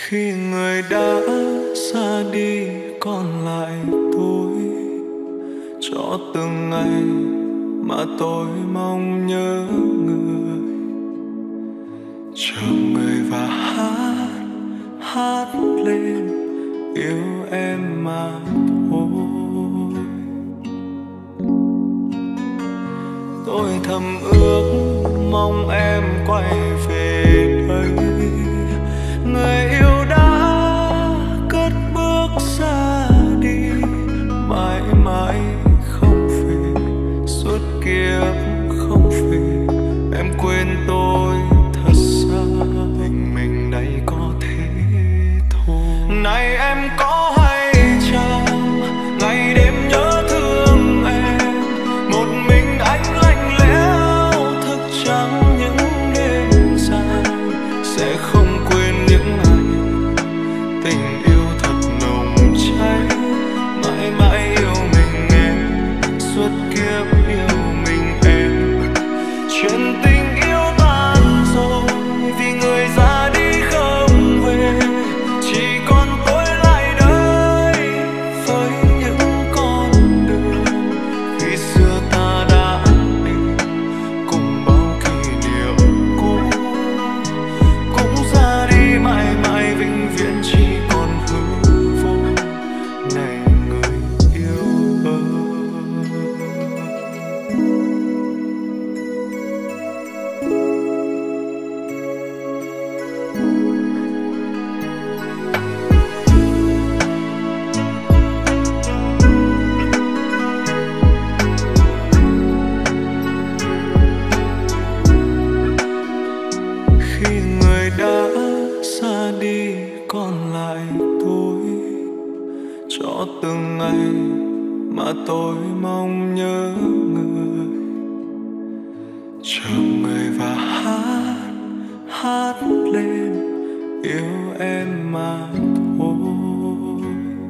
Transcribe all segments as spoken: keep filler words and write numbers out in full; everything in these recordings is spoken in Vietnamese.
Khi người đã xa đi còn lại tôi, cho từng ngày mà tôi mong nhớ người, chờ người và hát hát lên yêu em mà thôi. Tôi thầm ước mong em quay về đây, người yêu đã cất bước xa đi, mãi mãi không về, suốt kiếp không về. Em quên tôi thật xa, tình mình đây có thế thôi. Này em có hay chăng ngày đêm nhớ thương em, một mình anh lạnh lẽo thức trắng những đêm dài, sẽ không quên những ngày tình yêu thật nồng cháy, mãi mãi yêu mình em, suốt kiếp yêu mình em. Chuyện tình yêu tan rồi vì người ra đi không về, chỉ còn tôi lại đây với những con đường khi xưa ta đã đi, cùng bao kỷ niệm cũ cũng ra đi mãi mãi vĩnh viễn, chỉ còn hư vô. Này người yêu ơi, khi người đã xa đi còn lại tôi, cho từng ngày mà tôi mong nhớ người, chờ người và hát hát lên yêu em mà thôi.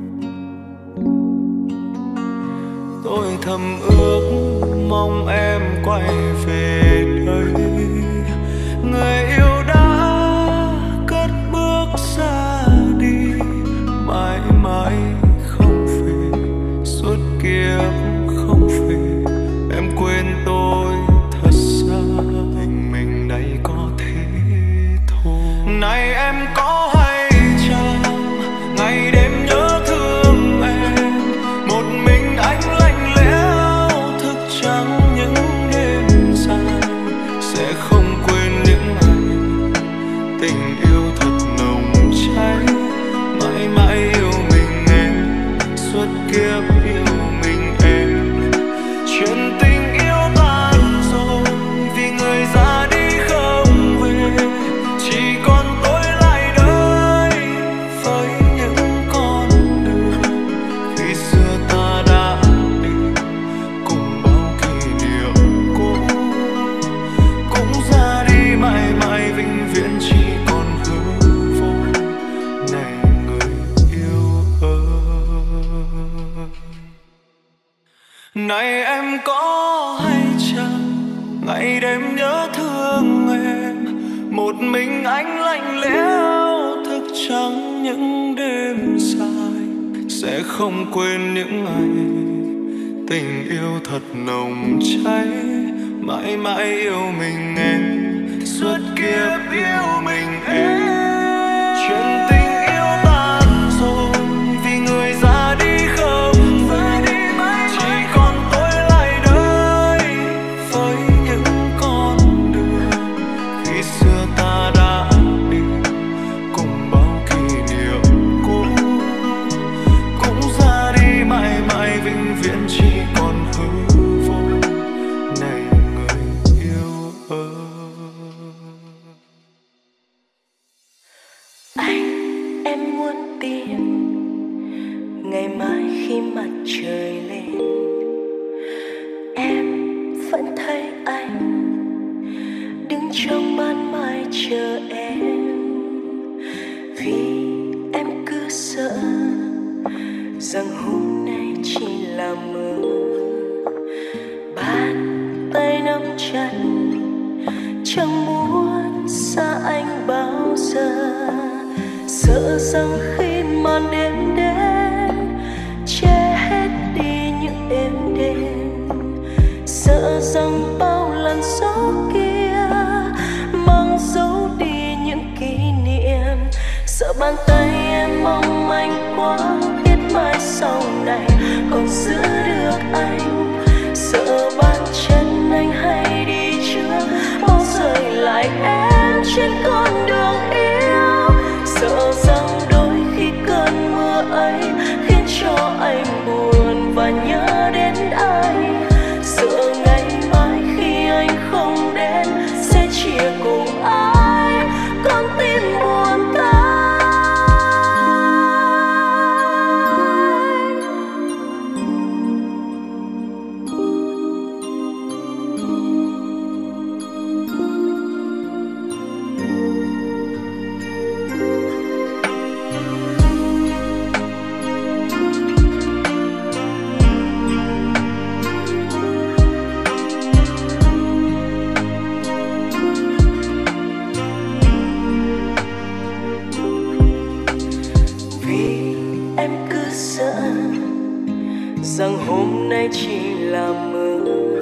Tôi thầm ước mong em quay về đây, người yêu đã cất bước xa đi, mãi mãi không về, suốt kiếp không về. Em quên tôi thật xa, tình mình đây có thế thôi. Này em có hay chăng ngày đêm nhớ thương em, một mình anh lạnh lẽo thức trắng những đêm dài, sẽ không quên những ngày tình yêu thật nồng cháy, mãi mãi yêu mình em, suốt kiếp yêu mình em. Chuyện tình yêu tan rồi vì người ra đi không về, chỉ còn tôi lại đây với những con đường khi xưa ta đã đi, cùng bao kỷ niệm cũ cũng ra đi mãi mãi vĩnh viễn, chỉ còn hư vô. Này người yêu ơi, này em có hay chăng ngày đêm nhớ thương em, một mình anh lạnh lẽo thức trắng những đêm dài, sẽ không quên những ngày tình yêu thật nồng cháy, mãi mãi yêu mình em, suốt kiếp yêu mình em. Chuyện tình yêu tan rồi vì người ra đi không về, chỉ còn tôi lại đây với những con đường khi xưa ta đã đi, cùng bao kỷ niệm cũ cũng ra đi mãi mãi vĩnh viễn, chỉ còn hư vô. Này người yêu ơi, anh em muốn tìm ngày mai khi mặt trời lên, em vẫn thấy anh đứng trong ban mai chờ em, vì em cứ sợ rằng hôm nay chỉ là mơ. Bàn tay nắm chặt chẳng muốn xa anh bao giờ, giờ sợ rằng khi màn đêm đến che hết đi những êm đềm, sợ rằng bao làn gió kia mang dấu đi những kỷ niệm, sợ bàn tay em mong manh quá biết mai sau này còn giữ được anh, sợ bàn chân anh hay đi trước bao rời lại em trên con đường yêu, sợ rằng đôi khi cơn mưa ấy khiến cho anh buồn và nhớ đến ai, sợ ngày mai khi anh không đến sẽ chia cùng ai con tim buồn tay. Rằng hôm nay chỉ là mơ,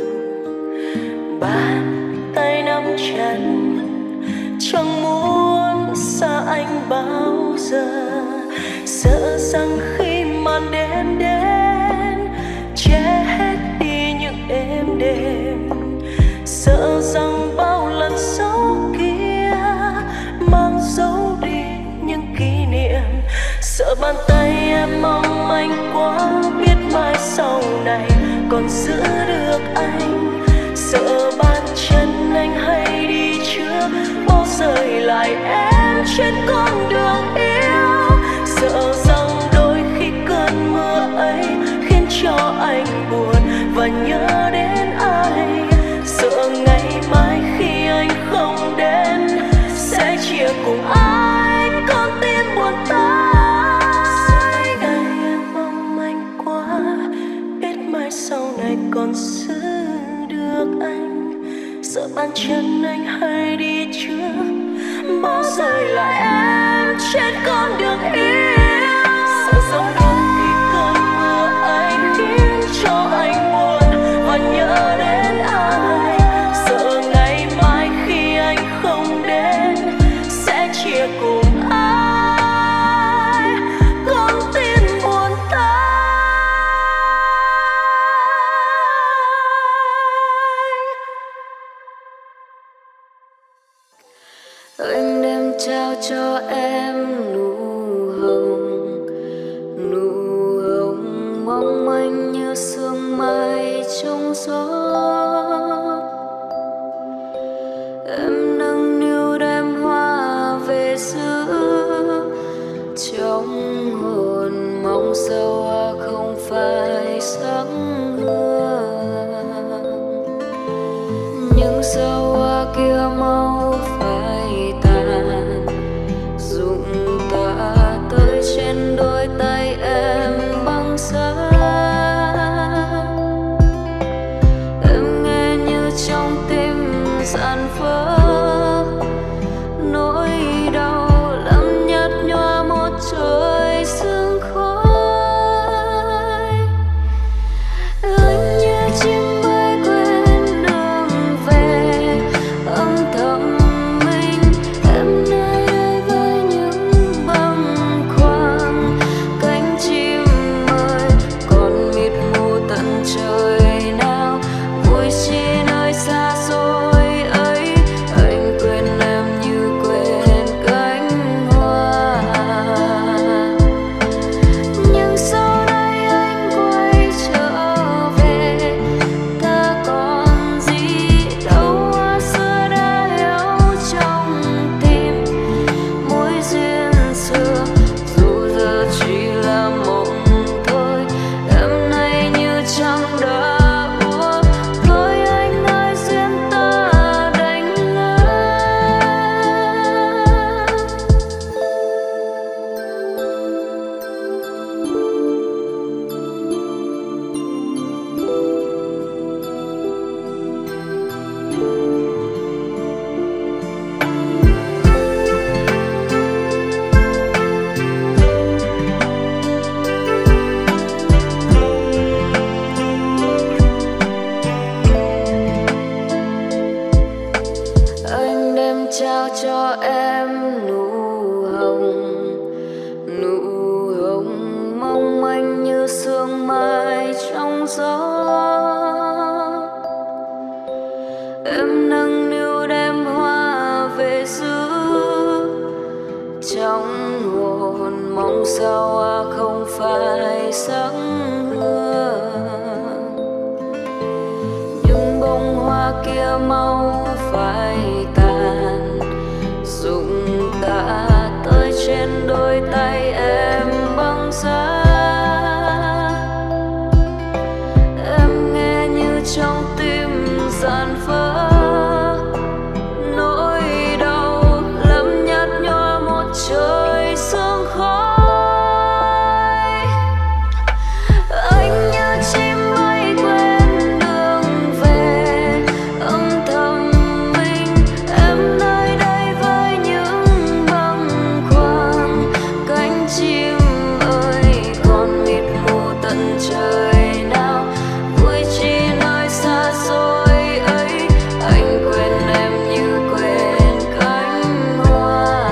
bàn tay nắm chặt chẳng muốn xa anh bao giờ, sợ rằng khi màn đêm đến che hết đi những êm đềm, sợ rằng bao lần gió kia mang dấu đi những kỷ niệm, sợ bàn tay em mong manh quá biết mai sau này còn giữ được anh, sợ bàn chân anh hay đi trước bao rời lại em trên con đường yêu, sợ rằng đôi khi cơn mưa ấy khiến cho anh buồn và nhớ đến ai, sợ ngày mai khi anh không đến sẽ chia cùng ai con tim buồn tay. Sau này còn giữ được anh, sợ bàn chân anh hay đi trước bao rời lại em trên con đường yêu, sợ rằng đôi khi cơn mưa ấy khiến cho anh buồn và nhớ đến ai, sợ ngày mai khi anh không đến sẽ chia cùng ai con tim buồn tay. Anh đem trao cho em nụ hồng, nụ hồng mong manh như sương mai trong gió. Em nâng niu đem hoa về giữ trong hồn, mong sao hoa không phải sắc hương, nhưng sao hoa kia mau phai tàn, rụng tả tới trên đôi tay em băng giá. sao hoa không phải sắc hương, nhưng bông hoa kia mau phai tàn, rụng đã tới trên đôi tay em băng giá. Em nghe như trong tim dạn vỡ, nỗi đau lắm nhạt nhòa một trời sương khói. Anh như chim bay quên đường về, âm thầm mình em nơi đây với những bâng khuâng. Cánh chim ơi còn mịt mù tận trời nào, vui chi nơi xa xôi ấy. Anh quên em như quên cánh hoa,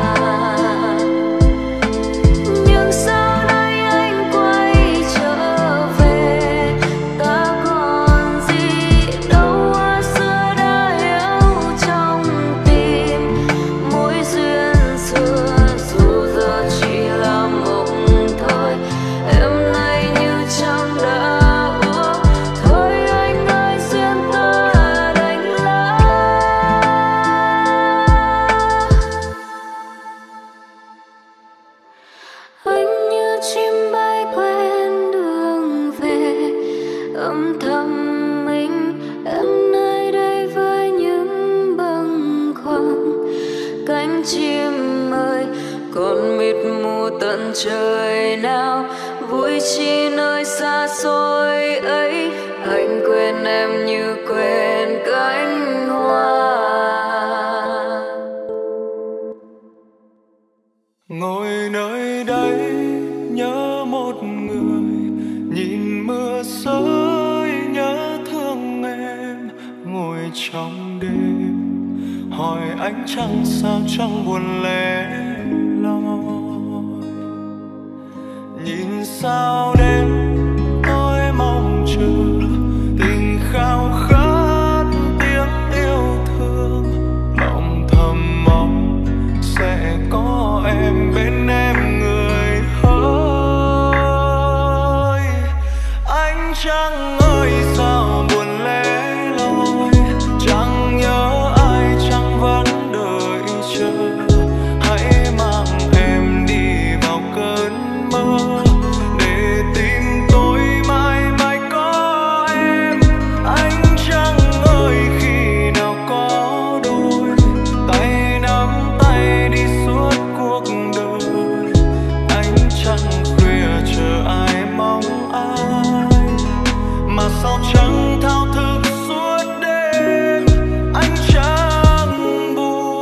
nhưng sao nay anh quay trở về, ta còn gì đâu hoa xưa đã hiểu trong tim. Mối duyên xưa dù giờ chỉ là mộng thôi, em nay như trăng đã úa. Thôi anh ơi duyên ta đành lá. Anh như chim bay quên đường về, âm thầm mình em nơi đây với những bâng khuâng. Cánh chim ơi còn mịt mù tận trời nào, vui chi nơi xa xôi ấy. Anh quên em như quên cánh hoa. Ngồi nơi đây nhớ một người, nhìn mưa rơi nhớ thương em. Ngồi trong đêm hỏi ánh trăng sao trăng buồn lẻ loi. Nhìn sao đêm tôi mong chờ, tình khao khát tiếng yêu thương. Lòng thầm mong sẽ có em bên em người ơi. Ánh trăng ơi sao buồn lẻ loi, chẳng nhớ ai chẳng vẫn đợi chờ. Hãy mang em đi vào cơn mơ, để tim tôi mãi mãi có em. Ánh trăng ơi khi nào có đôi, tay nắm tay đi suốt cuộc đời. Ánh trăng khuya chờ ai mong ai, mà sao trăng thao thức suốt đêm. Ánh trăng buồn.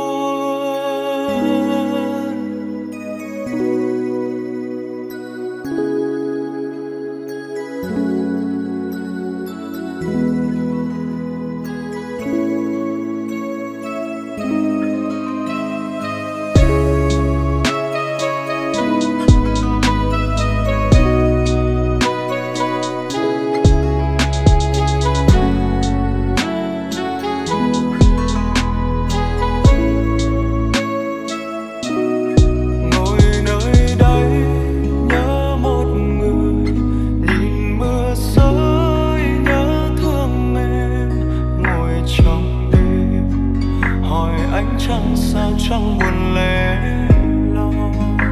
Ngồi nơi đây nhớ một người, nhìn mưa rơi nhớ thương em. Ngồi trong đêm hỏi ánh trăng sao trăng buồn lẻ loi.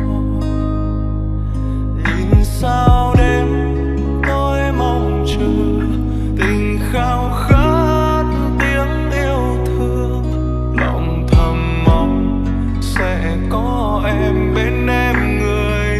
Nhìn sao đêm tôi mong chờ, tình khao khát tiếng yêu thương. Lòng thầm mong sẽ có em bên em người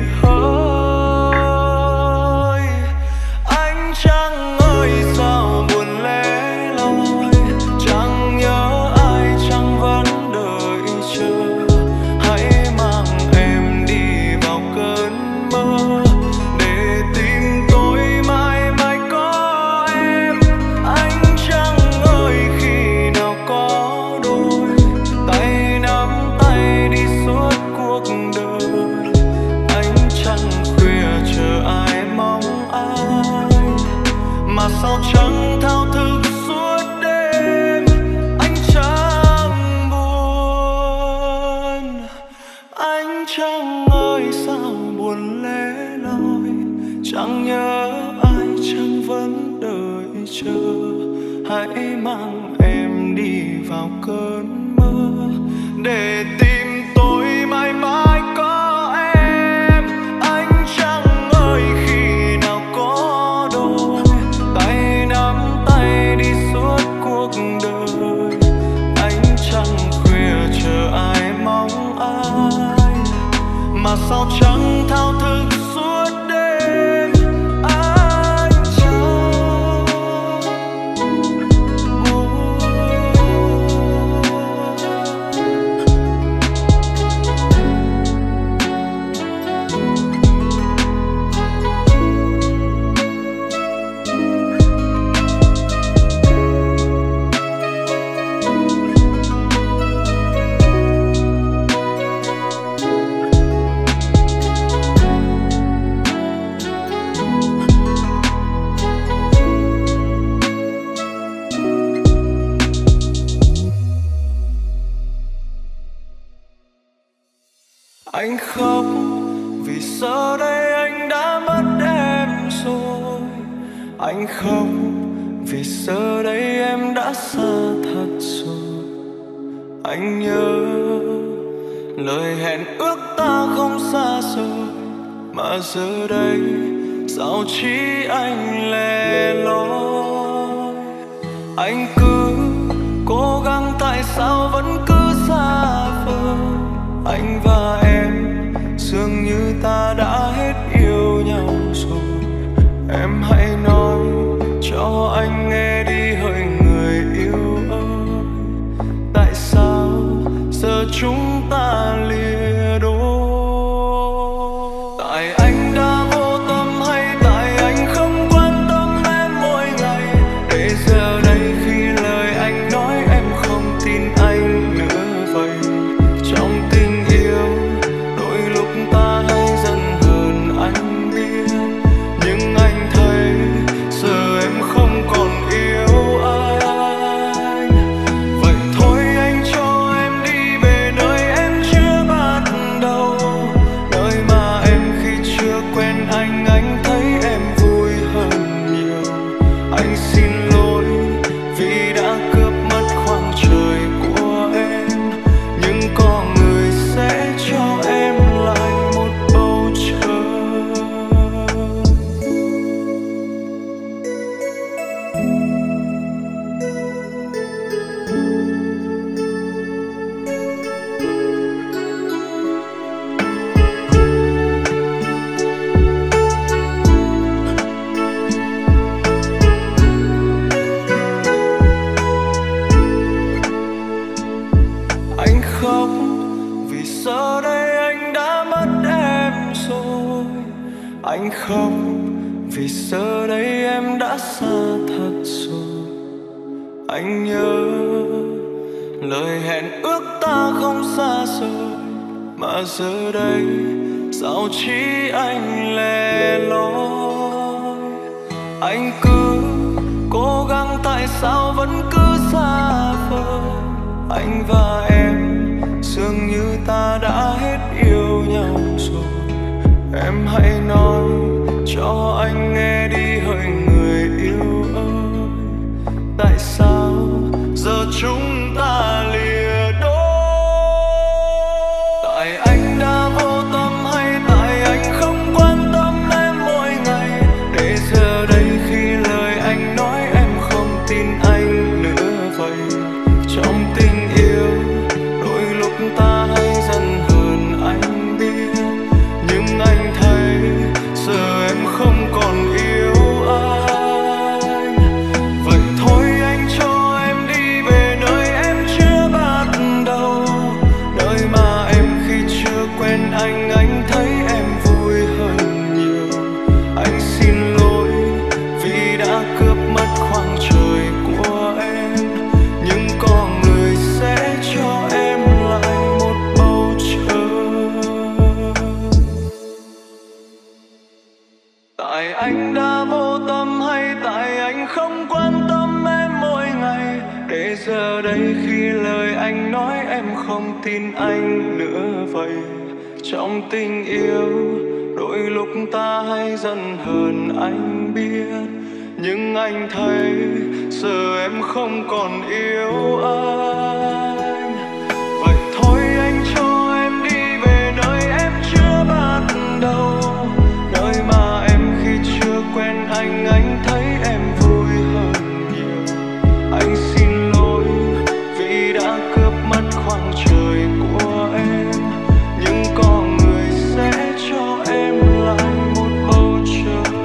ơi. Ánh trăng ơi sao buồn lẻ loi, chẳng nhớ ai chẳng vẫn đợi chờ. Hãy mang em đi vào cơn mơ, để tim tôi mãi mãi có em. Ánh trăng ơi khi nào có đôi, tay nắm tay đi suốt cuộc đời. Ánh trăng khuya chờ ai mong ai, mà sao trăng thao thức suốt đêm. Ánh trăng buồn. Ánh trăng ơi sao buồn buồn lẻ loi, chẳng nhớ ai chẳng vẫn đợi chờ. Hãy mang em đi vào cơn mơ để tìm tôi mãi mãi có em. Anh chẳng ơi khi nào có đôi tay nắm tay đi suốt cuộc đời. Anh chẳng khuya chờ ai mong ai, mà sao chẳng thao thức suốt đêm. Anh chẳng buồn. Anh khóc vì giờ đây anh đã mất em rồi. Anh khóc vì giờ đây em đã xa thật rồi. Anh nhớ lời hẹn ước ta không xa rồi, mà giờ đây sao chỉ anh lẻ loi. Anh cứ cố gắng tại sao vẫn cứ xa vời. Anh và em dường như ta đã hết yêu nhau rồi. Em hãy nói cho anh nghe đi hỡi người yêu ơi, tại sao giờ chúng ta lìa đôi. Tại anh đã vô tâm hay tại anh không quan tâm em mỗi ngày, để giờ đây khi lời anh nói em không tin anh nữa vậy. Trong tình yêu đôi lúc ta hay giận hơn anh biết, nhưng anh thấy giờ em không còn yêu anh. Vậy thôi anh cho em đi về nơi em chưa bắt đầu, nơi mà em khi chưa quen anh anh thấy em vui hơn nhiều. Anh xin lỗi vì đã cướp mất khoảng trời của em, nhưng có người sẽ cho em lại một bầu trời. Anh khóc vì giờ đây anh đã mất em rồi. Anh khóc vì giờ đây em đã xa thật rồi. Anh nhớ lời hẹn ước ta không xa rồi, mà giờ đây sao chỉ anh lẻ loi. Anh cứ cố gắng tại sao vẫn cứ xa vời. Anh và em dường như ta đã hết yêu nhau rồi. Em hãy nói cho anh nghe đi hỡi người yêu ơi, tại sao giờ chúng ta lìa đôi. Tại anh đã vô tâm hay tại anh không quan tâm em mỗi ngày, để giờ đây khi lời anh nói em không tin anh nữa vậy. Trong tình yêu đôi lúc ta hay giận hơn anh biết, nhưng anh thấy giờ em không còn yêu anh. Vậy thôi anh cho em đi về nơi em chưa bắt đầu, nơi mà em khi chưa quen anh anh thấy em vui hơn nhiều. Anh xin lỗi vì đã cướp mất khoảng trời của em, nhưng có người sẽ cho em lại một bầu trời. Tại anh đã vô tâm hay tại anh không quan tâm em mỗi ngày, để giờ đây khi lời anh nói em không tin anh nữa vậy. Trong tình yêu Đôi lúc ta hay giận hờn anh biết, nhưng anh thấy giờ em không còn yêu anh. Vậy thôi anh cho em đi về nơi em chưa bắt đầu, nơi mà em khi chưa quen anh, anh thấy em vui hơn nhiều. Anh xin lỗi vì đã cướp mất khoảng trời của em, nhưng có người sẽ cho em lại một bầu trời.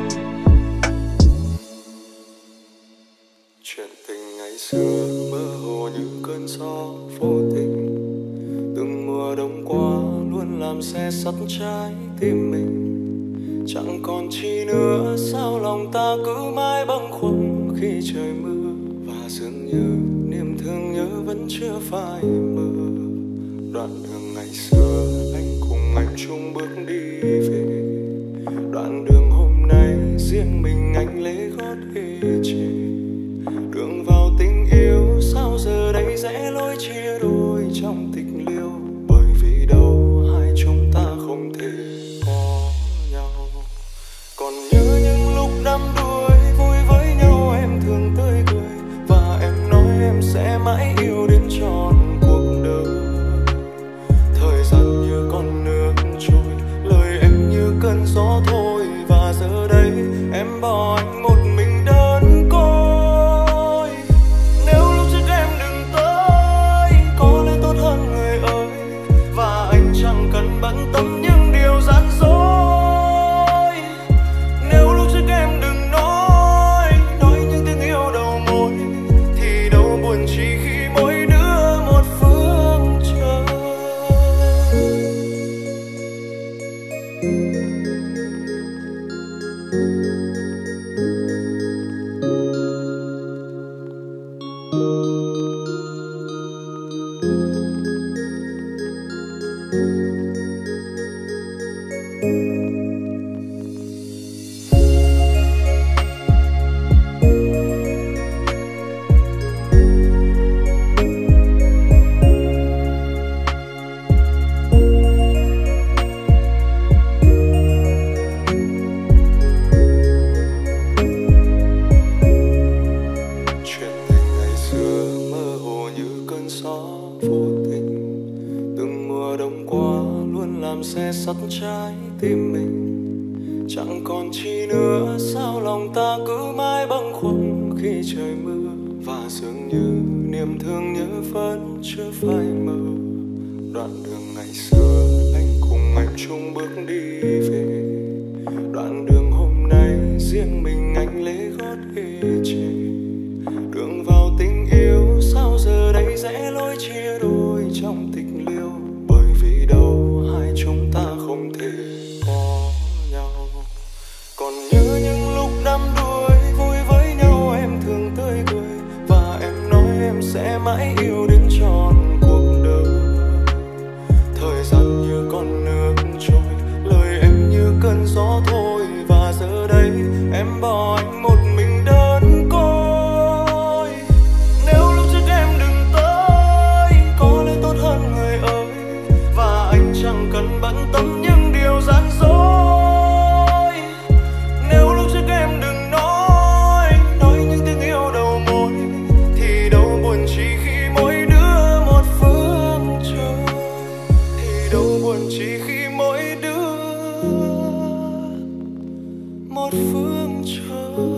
Chuyện tình ngày xưa mơ hồ như cơn gió vô tình, từng mùa đông qua luôn làm xe sắt trái tim mình. Chẳng còn chi nữa, sao lòng ta cứ mãi bâng khuâng khi trời mưa, và dường như niềm thương nhớ vẫn chưa phai mờ. Đoạn đường ngày xưa anh cùng anh chung bước đi về, đoạn đường hôm nay riêng mình anh lấy gót ê chề. Đường vào tình yêu sao giờ đây rẽ lối chia đôi trong tịch liêu, bởi vì đâu hai chúng ta không thể có nhau. Còn nhớ những lúc đắm đuối vui với nhau, em thường tươi cười và em nói em sẽ mãi yêu đến trọn cuộc đời. Thời gian như con nước trôi, lời em như cơn gió thôi, và giờ đây em bỏ anh một mình đơn côi. Nếu lúc trước em đừng tới, có lẽ tốt hơn người ơi, và anh chẳng cần bận tâm những điều gian dối. Nếu lúc trước em đừng nói, nói những tiếng yêu đầu môi, thì đâu buồn chỉ khi mỗi đứa một phương trời. Chuyện tình ngày xưa mơ hồ như cơn gió vô tình, từng mùa đông qua luôn làm xe sắt trái tim mình. Chẳng còn chi nữa, sao lòng ta cứ mãi bâng khuâng khi trời mưa, và dường như niềm thương nhớ vẫn chưa phai mờ. Đoạn đường ngày xưa anh cùng anh chung bước đi về, đoạn đường hôm nay riêng mình anh lấy gót ê chề. Đường vào tình yêu sao giờ đây rẽ lối chia đôi trong tịch liêu, bởi vì đâu hai chúng ta không thể có nhau. Còn nhớ những lúc đắm đuối vui với nhau, em thường tươi cười và em nói em sẽ mãi yêu đến trọn cuộc đời. Thời gian như con nước trôi, lời em như cơn gió thôi, và giờ đây em bỏ anh một mình đơn côi. Nếu lúc trước em đừng tới, có lẽ tốt hơn người ơi, và anh chẳng cần bận tâm những điều gian dối. Nếu lúc trước em đừng nói, nói những tiếng yêu đầu môi, thì đâu buồn chỉ khi mỗi đứa một phương trời. Thì đâu buồn chỉ khi mỗi đứa một phương trời.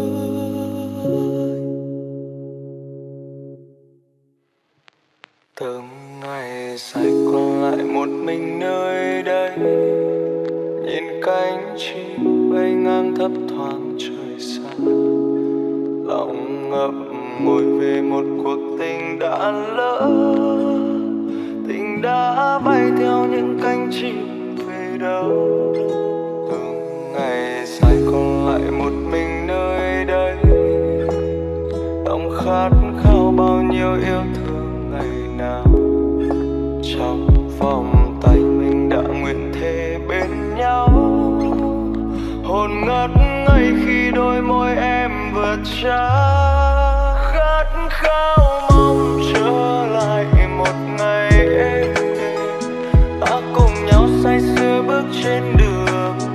Từng ngày say còn lại một mình nơi đây, nhìn cánh chim bay ngang thấp thoáng trời xa. Lòng ngậm ngùi về một cuộc tình đã lỡ, tình đã bay theo những cánh chim về đâu. Từng ngày say còn lại một mình nơi đây, lòng khát khao bao nhiêu yêu thương ngày nào. Trong vòng tay mình đã nguyện thề bên nhau, hồn ngất ngây khi đôi môi em vượt trá. Khát khao mong trở lại một ngày êm đềm, ta cùng nhau say sưa bước trên đường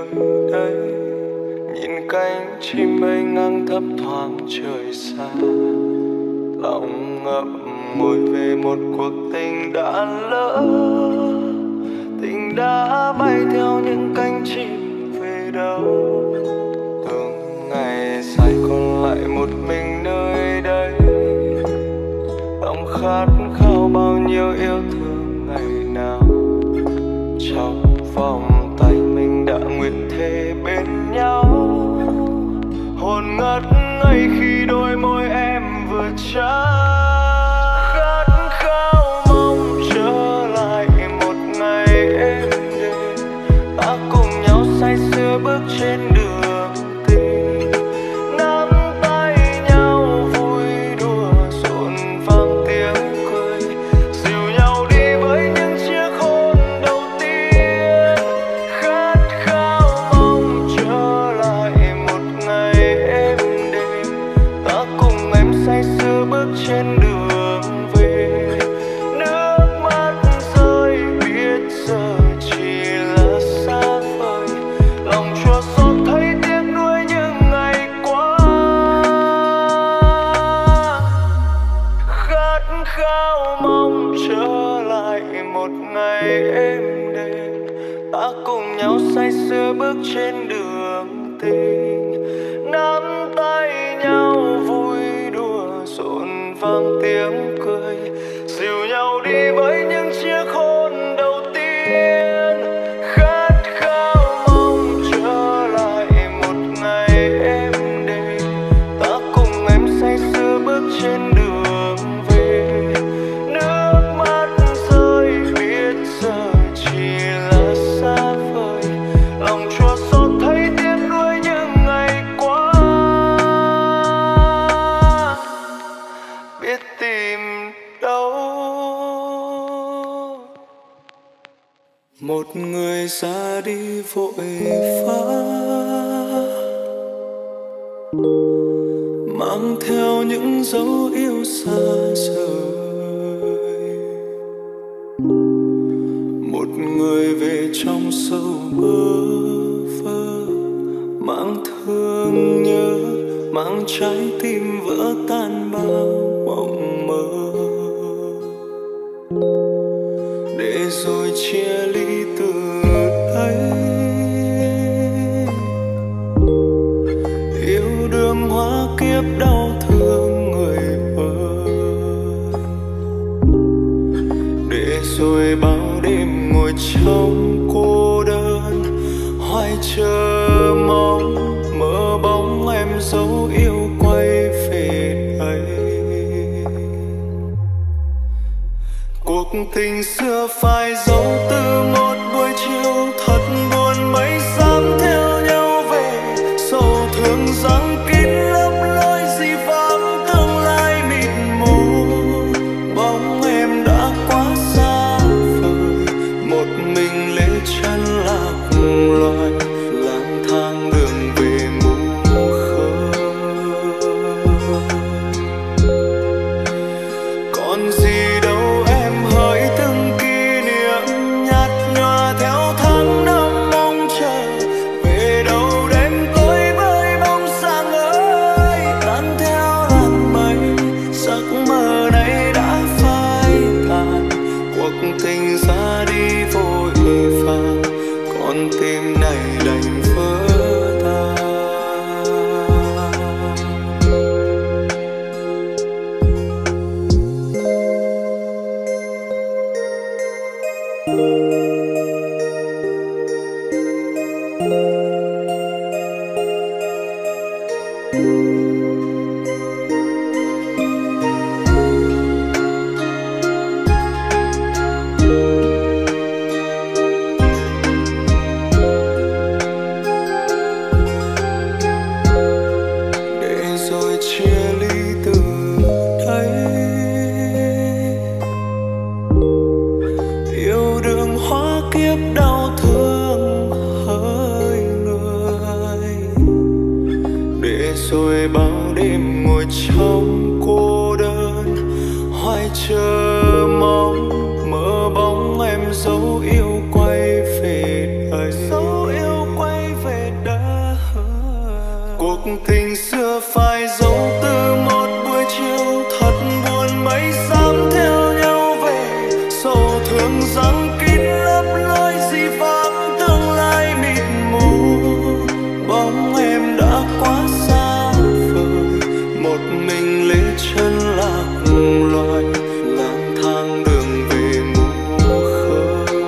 nơi đây, nhìn cánh chim bay ngang thấp thoáng trời xa, lòng ngậm ngùi về một cuộc tình đã lỡ, tình đã bay theo những cánh chim về đâu. Từng ngày dài còn lại một mình nơi đây, lòng khát khao bao nhiêu yêu thương ngày nào. Trong vòng tay mình đã nguyện thề bên nhau, hồn ngất ngây khi đôi môi em vừa trao. Khát khao mong trở lại một ngày êm đềm, ta cùng nhau say sưa bước trên đường tình, nắm tay nhau vui đùa rộn vang tiếng cười, dìu nhau đi với những chiếc hôn đầu tiên. Khát khao mong trở lại một ngày êm đềm, ta cùng em say sưa bước trên đường về. Nước mắt rơi biết giờ chỉ là xa vời, lòng chua xót thấy tiếc nuối những ngày qua. Khát khao mong trở lại một ngày êm đềm, ta cùng nhau say sưa bước trên đường tình, nắm tay nhau vui đùa rộn vang tiếng cười, dìu nhau đi với những chiếc hôn đầu tiên. Khát khao mong trở lại một ngày êm đềm, ta cùng em say sưa bước trên đường về. Nước mắt rơi biết giờ chỉ là xa vời, lòng chua xót thấy tiếc nuối những ngày qua. Biết tìm đâu một người ra đi vội vã, mang theo những dấu yêu xa rời. Một người về trong sâu bơ vơ, mang thương nhớ, mang trái tim vỡ tan bao mộng mơ, để rồi chia ly từ đây. Yêu đương hóa kiếp đau thương người ơi, để rồi bao đêm ngồi trong cô đơn, hoài chờ mong mơ bóng em dấu yêu quay về đây. Cuộc tình xưa phai dấu từ một buổi chiều thật buồn, mấy dám theo nhau về sầu thương rằng kín lấp lối gì phạm tương lai mịt mù. Bóng em đã quá xa vời, một mình lê chân lạc loài, lang thang đường về mù khơi. Còn gì đâu em hỡi từng kỷ niệm nhạt nhòa theo tháng năm mong chờ, về đâu đêm tối với bóng sáng ơi, tan theo làn mây. Giấc mơ này đã phai tàn, cuộc tình ra đi vội vàng, con tim này đành vỡ tan. Để rồi chia ly từ đây. Yêu đương hóa kiếp đau thương hỡi người, để rồi bao đêm ngồi trong cô đơn, hoài chờ mong mơ bóng em dấu yêu quay về đây. Dấu yêu quay tình xưa phai dấu từ một buổi chiều thật buồn, mây xám theo nhau về sầu thương rằng kín lấp lối gì vắng tương lai mịt mù. Bóng em đã quá xa vời, một mình lê chân lạc loài lang thang đường về mùa khơi.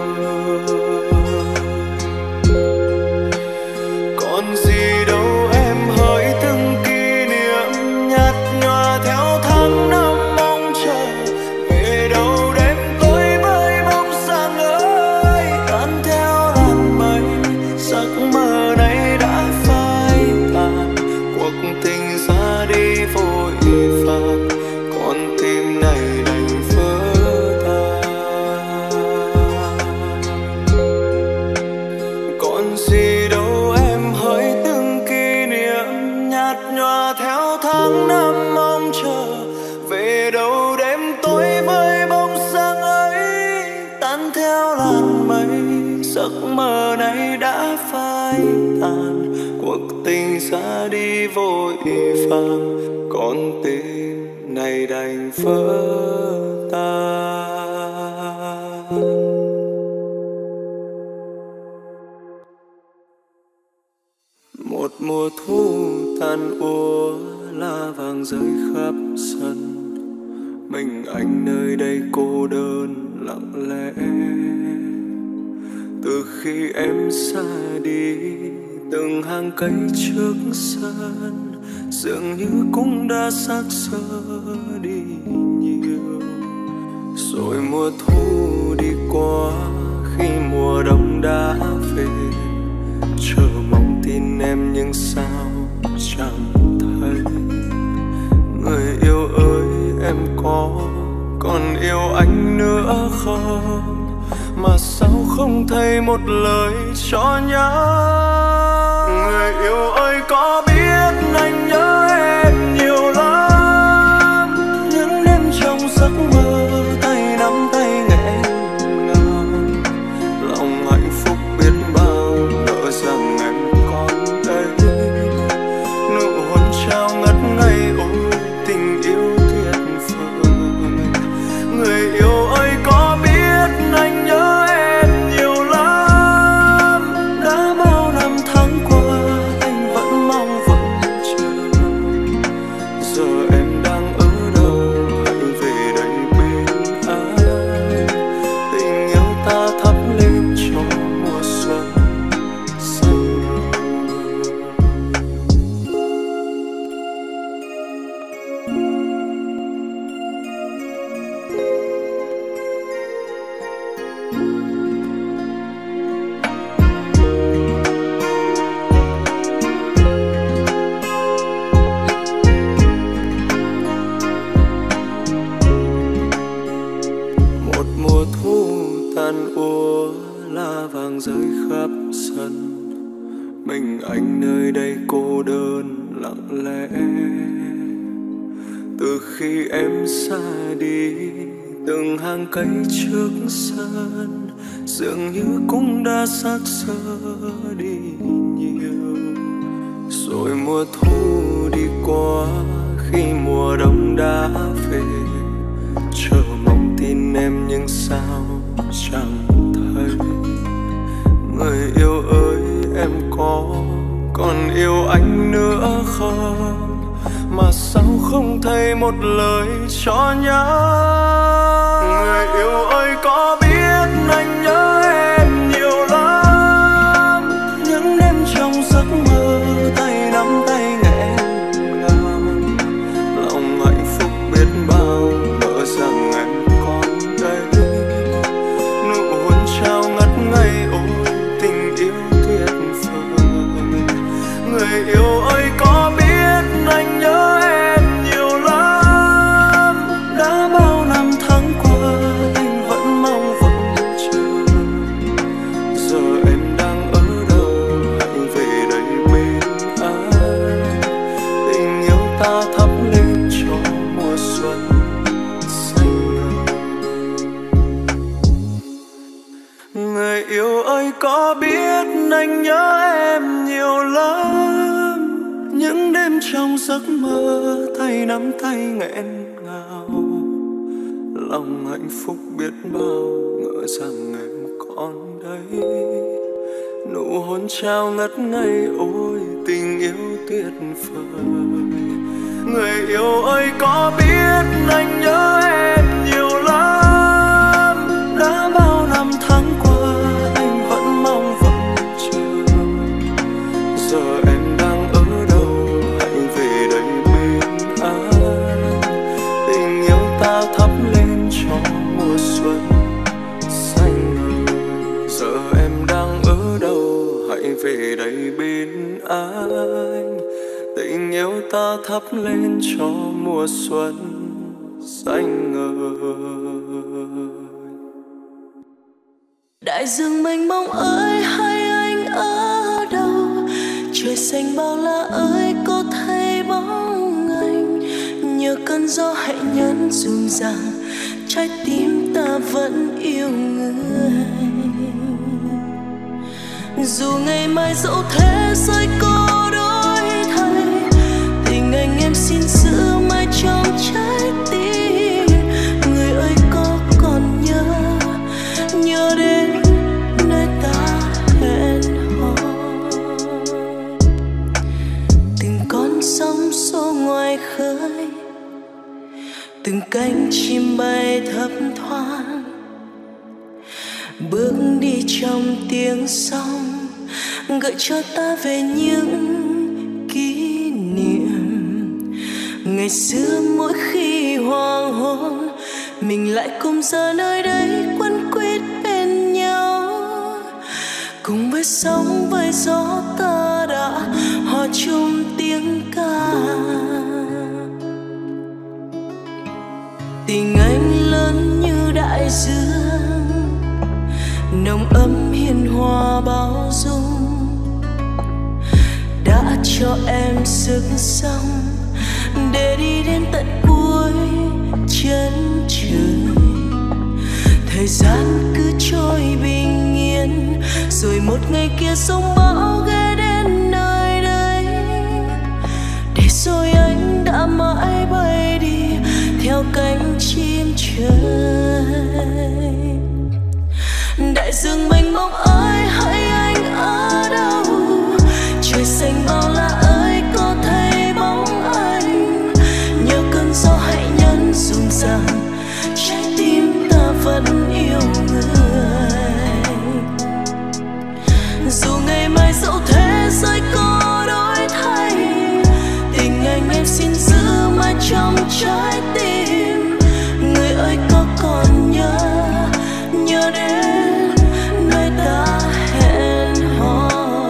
Còn gì đâu em hỡi từng kỷ niệm nhạt nhòa theo tháng năm mong chờ, về đâu đêm tối với bóng sáng ơi tan theo làn mây. Giấc mơ này đã phai tàn, cuộc tình ra đi vội vàng, con tim này đành vỡ tan. Còn gì đâu em hỡi từng kỷ niệm nhạt nhòa theo tháng năm mong chờ, về đâu đêm tối với bóng sáng ấy tan theo làn mây. Giấc mơ này đã phai tàn, cuộc tình ra đi vội vàng, con tim này đành vỡ tan. Một mùa thu tàn úa, lá vàng rơi khắp sân, mình anh nơi đây cô đơn lặng lẽ. Từ khi em xa đi, từng hàng cây trước sân dường như cũng đã xác xơ đi nhiều. Rồi mùa thu đi qua, khi mùa đông đã về, chờ mong tin em nhưng sao chẳng thấy. Người yêu ơi em có còn yêu anh nữa không, mà sao không thấy một lời cho nhau. Người yêu ơi có biết anh nhớ em nhiều lắm, những đêm trong giấc mơ tay nắm tay nghẹn ngào, lòng hạnh phúc biết bao nỡ rằng em còn đây. Nụ hôn trao ngất ngây ôi tình yêu tuyệt vời. Người yêu ơi có biết anh nhớ em nhiều lắm, đã bao năm tháng qua anh vẫn mong vẫn chờ. Giờ em đang ở đâu, hãy về đây bên anh. Tình yêu ta thắp lên cho mùa xuân xanh ngời. Một mùa thu tàn úa, lá vàng rơi khắp sân, mình anh nơi đây cô đơn lặng lẽ. Từ khi em xa đi, từng hàng cây trước sân dường như cũng đã xác xơ đi nhiều. Rồi mùa thu đi qua, khi mùa đông đã về, chờ mong tin em nhưng sao chẳng thấy. Người yêu ơi em có còn yêu anh nữa không, mà sao không thấy một lời cho nhau. Người yêu ơi có biết anh nhớ em nhiều lắm, những đêm trong giấc mơ tay nắm tay nghẹn ngào, lòng hạnh phúc biết bao nỡ rằng em còn đây. Nụ hôn trao ngất ngây ôi tình yêu tuyệt vời. Người yêu ơi có biết anh nhớ em nhiều lắm, đã bao năm tháng qua anh vẫn mong vẫn chờ. Giờ em đang ở đâu, hãy về đây bên anh. Tình yêu ta thắp lên cho mùa xuân xanh ngời. Người yêu ơi có biết anh nhớ em nhiều lắm, trong giấc mơ tay nắm tay nghẹn ngào, lòng hạnh phúc biết bao ngỡ rằng em còn đây. Nụ hôn trao ngất ngây, ôi tình yêu tuyệt vời. Người yêu ơi có biết anh nhớ em nhiều lắm, đã bao năm tháng qua anh vẫn mong vẫn chờ. Giờ em đang ở đâu, hãy về đây bên anh. Tình yêu ta thắp lên cho mùa xuân xanh ngời. Giờ em đang ở đâu, hãy về đây bên anh. Tình yêu ta thắp lên cho mùa xuân xanh ngời. Đại dương mênh mông ơi, hay anh ở đâu? Trời xanh bao la ơi, có thấy bóng anh? Nhờ cơn gió hãy nhấn dùm rằng trái tim ta vẫn yêu người. Dù ngày mai dẫu thế giới có đổi thay, tình anh em xin giữ mãi trong trái tim. Người ơi có còn nhớ, nhớ đến nơi ta hẹn hò. Từng con sóng xô ngoài khơi, từng cánh chim bay thấp thoáng, bước đi trong tiếng sóng gợi cho ta về những kỷ niệm. Ngày xưa mỗi khi hoàng hôn, mình lại cùng giờ nơi đây quấn quýt bên nhau. Cùng với sóng với gió ta đã hòa chung tiếng ca. Tình anh lớn như đại dương, nồng ấm hiền hòa bao dung, đã cho em sức sống để đi đến tận cuối chân trời. Thời gian cứ trôi bình yên, rồi một ngày kia sóng bão ghé đến nơi đây. Để rồi anh đã mãi bay đi theo cánh chim trời. Đại dương mênh mông ơi, hãy anh ở đâu? Trời xanh bao la ơi, có thấy bóng anh? Nhờ cơn gió hãy nhấn dùm rằng trái tim ta vẫn yêu người. Dù ngày mai dẫu thế giới có đổi thay, tình anh em xin giữ mãi trong trái tim. Người ơi có còn nhớ, nhớ đến nơi ta hẹn hò.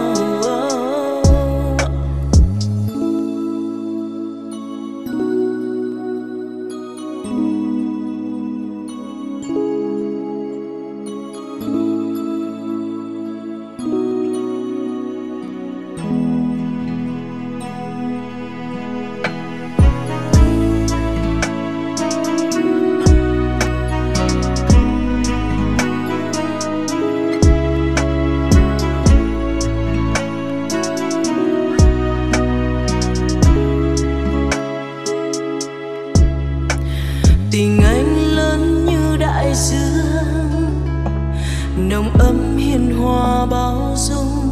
Tình anh lớn như đại dương, nồng ấm hiền hòa bao dung,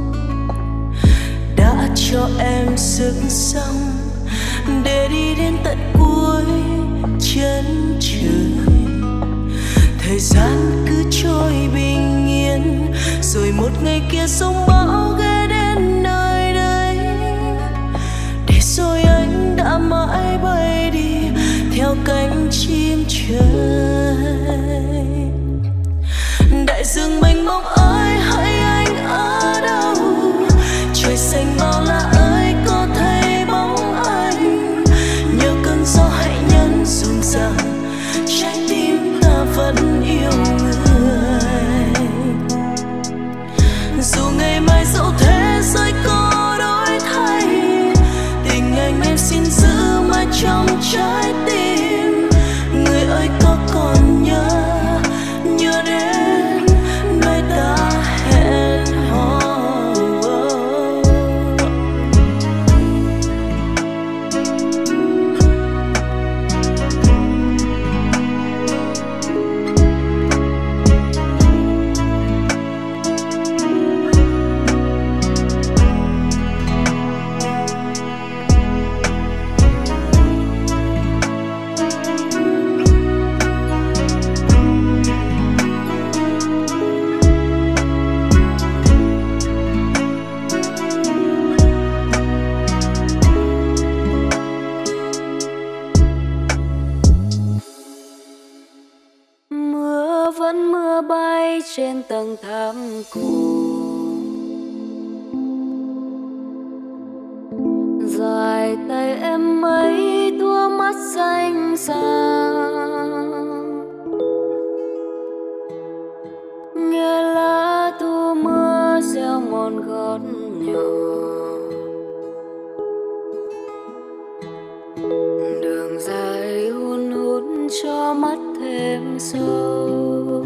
đã cho em sức sống để đi đến tận cuối chân trời. Thời gian cứ trôi bình yên, rồi một ngày kia sóng bão ghé đến nơi đây. Để rồi anh đã mãi bay đi theo cánh chim trời. Đại dương mênh mông ơi, hãy anh ở đâu? Trời xanh bao la ơi, có thấy bóng anh? Nhờ cơn gió hãy nhấn dùm rằng trái tim ta vẫn yêu người. Dù ngày mai dẫu thế giới có đổi thay, tình anh em xin giữ mãi trong trái tim. Người ơi có còn trên tầng tháp cùng. Dài tay em mấy tua mắt xanh xao, nghe lá thu mưa gieo mòn gót nhỏ. Đường dài hun hút cho mắt thêm sâu,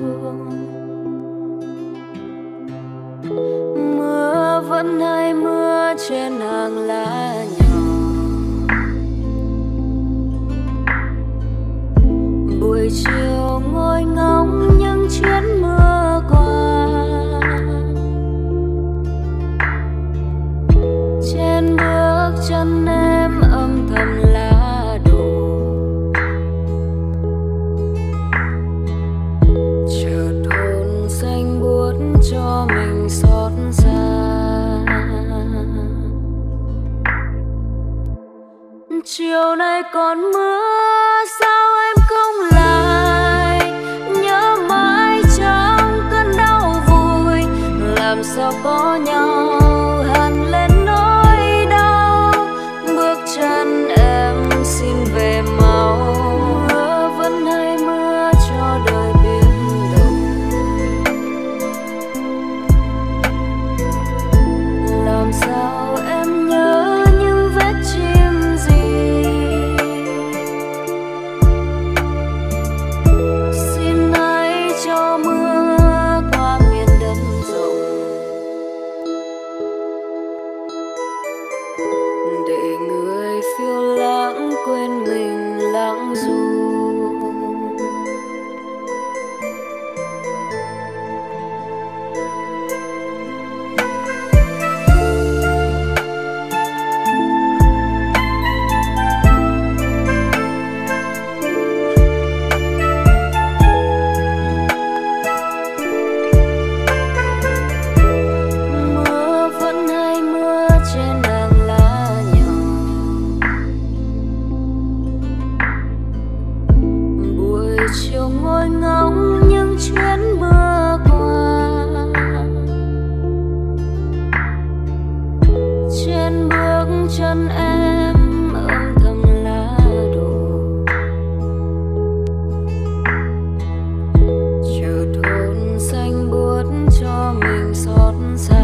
mưa vẫn hay mưa trên hàng lá nhỏ. Buổi chiều ngồi ngóng những chuyến mưa qua, trên bước chân em âm thầm lá đổ. Chợt hồn xanh buốt cho mình xót xa. Chiều nay còn mưa sao em không lại, nhớ mãi trong cơn đau vui. Làm sao có nhau hằn lên nỗi đau, bước chân em xin về mau. Mưa vẫn hay mưa cho đời biến động, làm sao em nhớ những vết chim gì. Xin hãy cho mưa qua miền đất rộng, để người phiêu lãng quên mình lãng du. Mưa vẫn hay mưa trên hàng lá nhỏ, buổi chiều ngồi ngóng những chuyến mưa qua, trên bước chân em âm thầm lá đổ. Chợt hồn xanh buốt cho mình xót xa.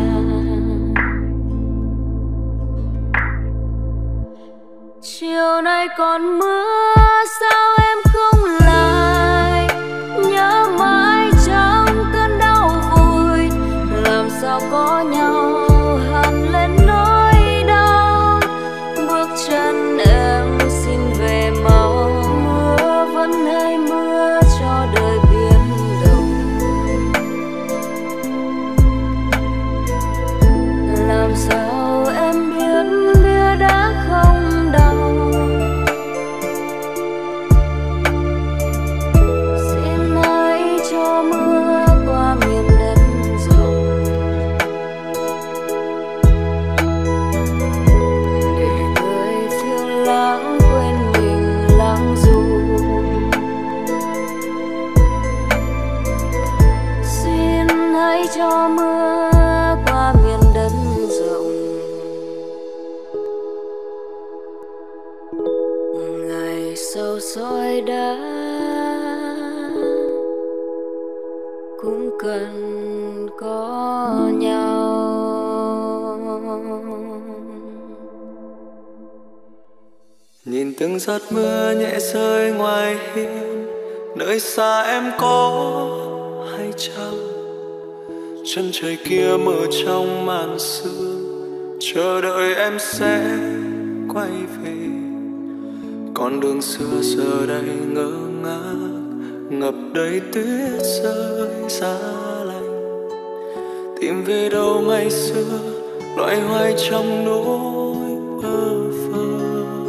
Chiều nay còn mưa sao em không lại, nhớ mãi trong cơn đau vui. Làm sao có nhau hằn lên nỗi đau, bước chân em xin về mau. Mưa vẫn hay mưa cho đời biến động, làm sao em biết bia đã không đau. Xin hãy cho mưa qua miền đất rộng, để người phiêu lãng quên mình lãng du. Xin hãy cho mưa qua miền đất rộng, ngày sâu soi đá cũng cần có nhau. Nhìn từng giọt mưa nhẹ rơi ngoài hiên, nơi xa em có hay chăng? Chân trời kia mờ trong màn sương, chờ đợi em sẽ quay về. Con đường xưa giờ đây ngơ ngác, ngập đầy tuyết rơi giá lạnh. Tìm về đâu ngày xưa, loay hoay trong nỗi bơ vơ.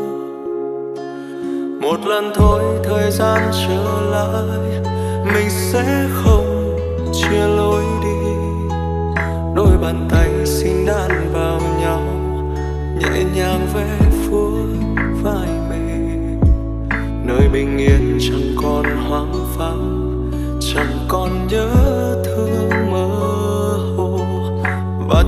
Một lần thôi thời gian trở lại, mình sẽ không chia lối đi. Đôi bàn tay xin đan vào nhau, nhẹ nhàng vẽ phút vai mềm. Nơi bình yên chẳng còn hoang vắng, chẳng còn nhớ thương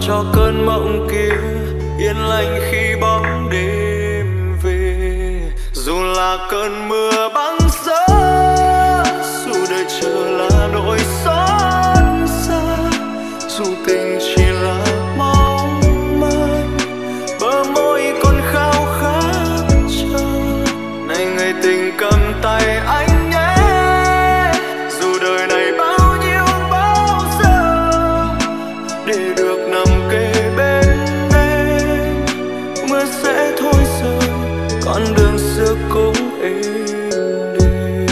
cho cơn mộng kia yên lành khi bóng đêm về. Dù là cơn mưa băng giá, dù đời chờ là nỗi xót xa, dù tình chỉ là mong manh, bờ môi còn khao khát chờ. Này người tình cầm tay anh nhé, dù đời này bao nhiêu bao giờ, để được nằm kề bên em. Mưa sẽ thôi rơi, con đường xưa cũng êm đềm.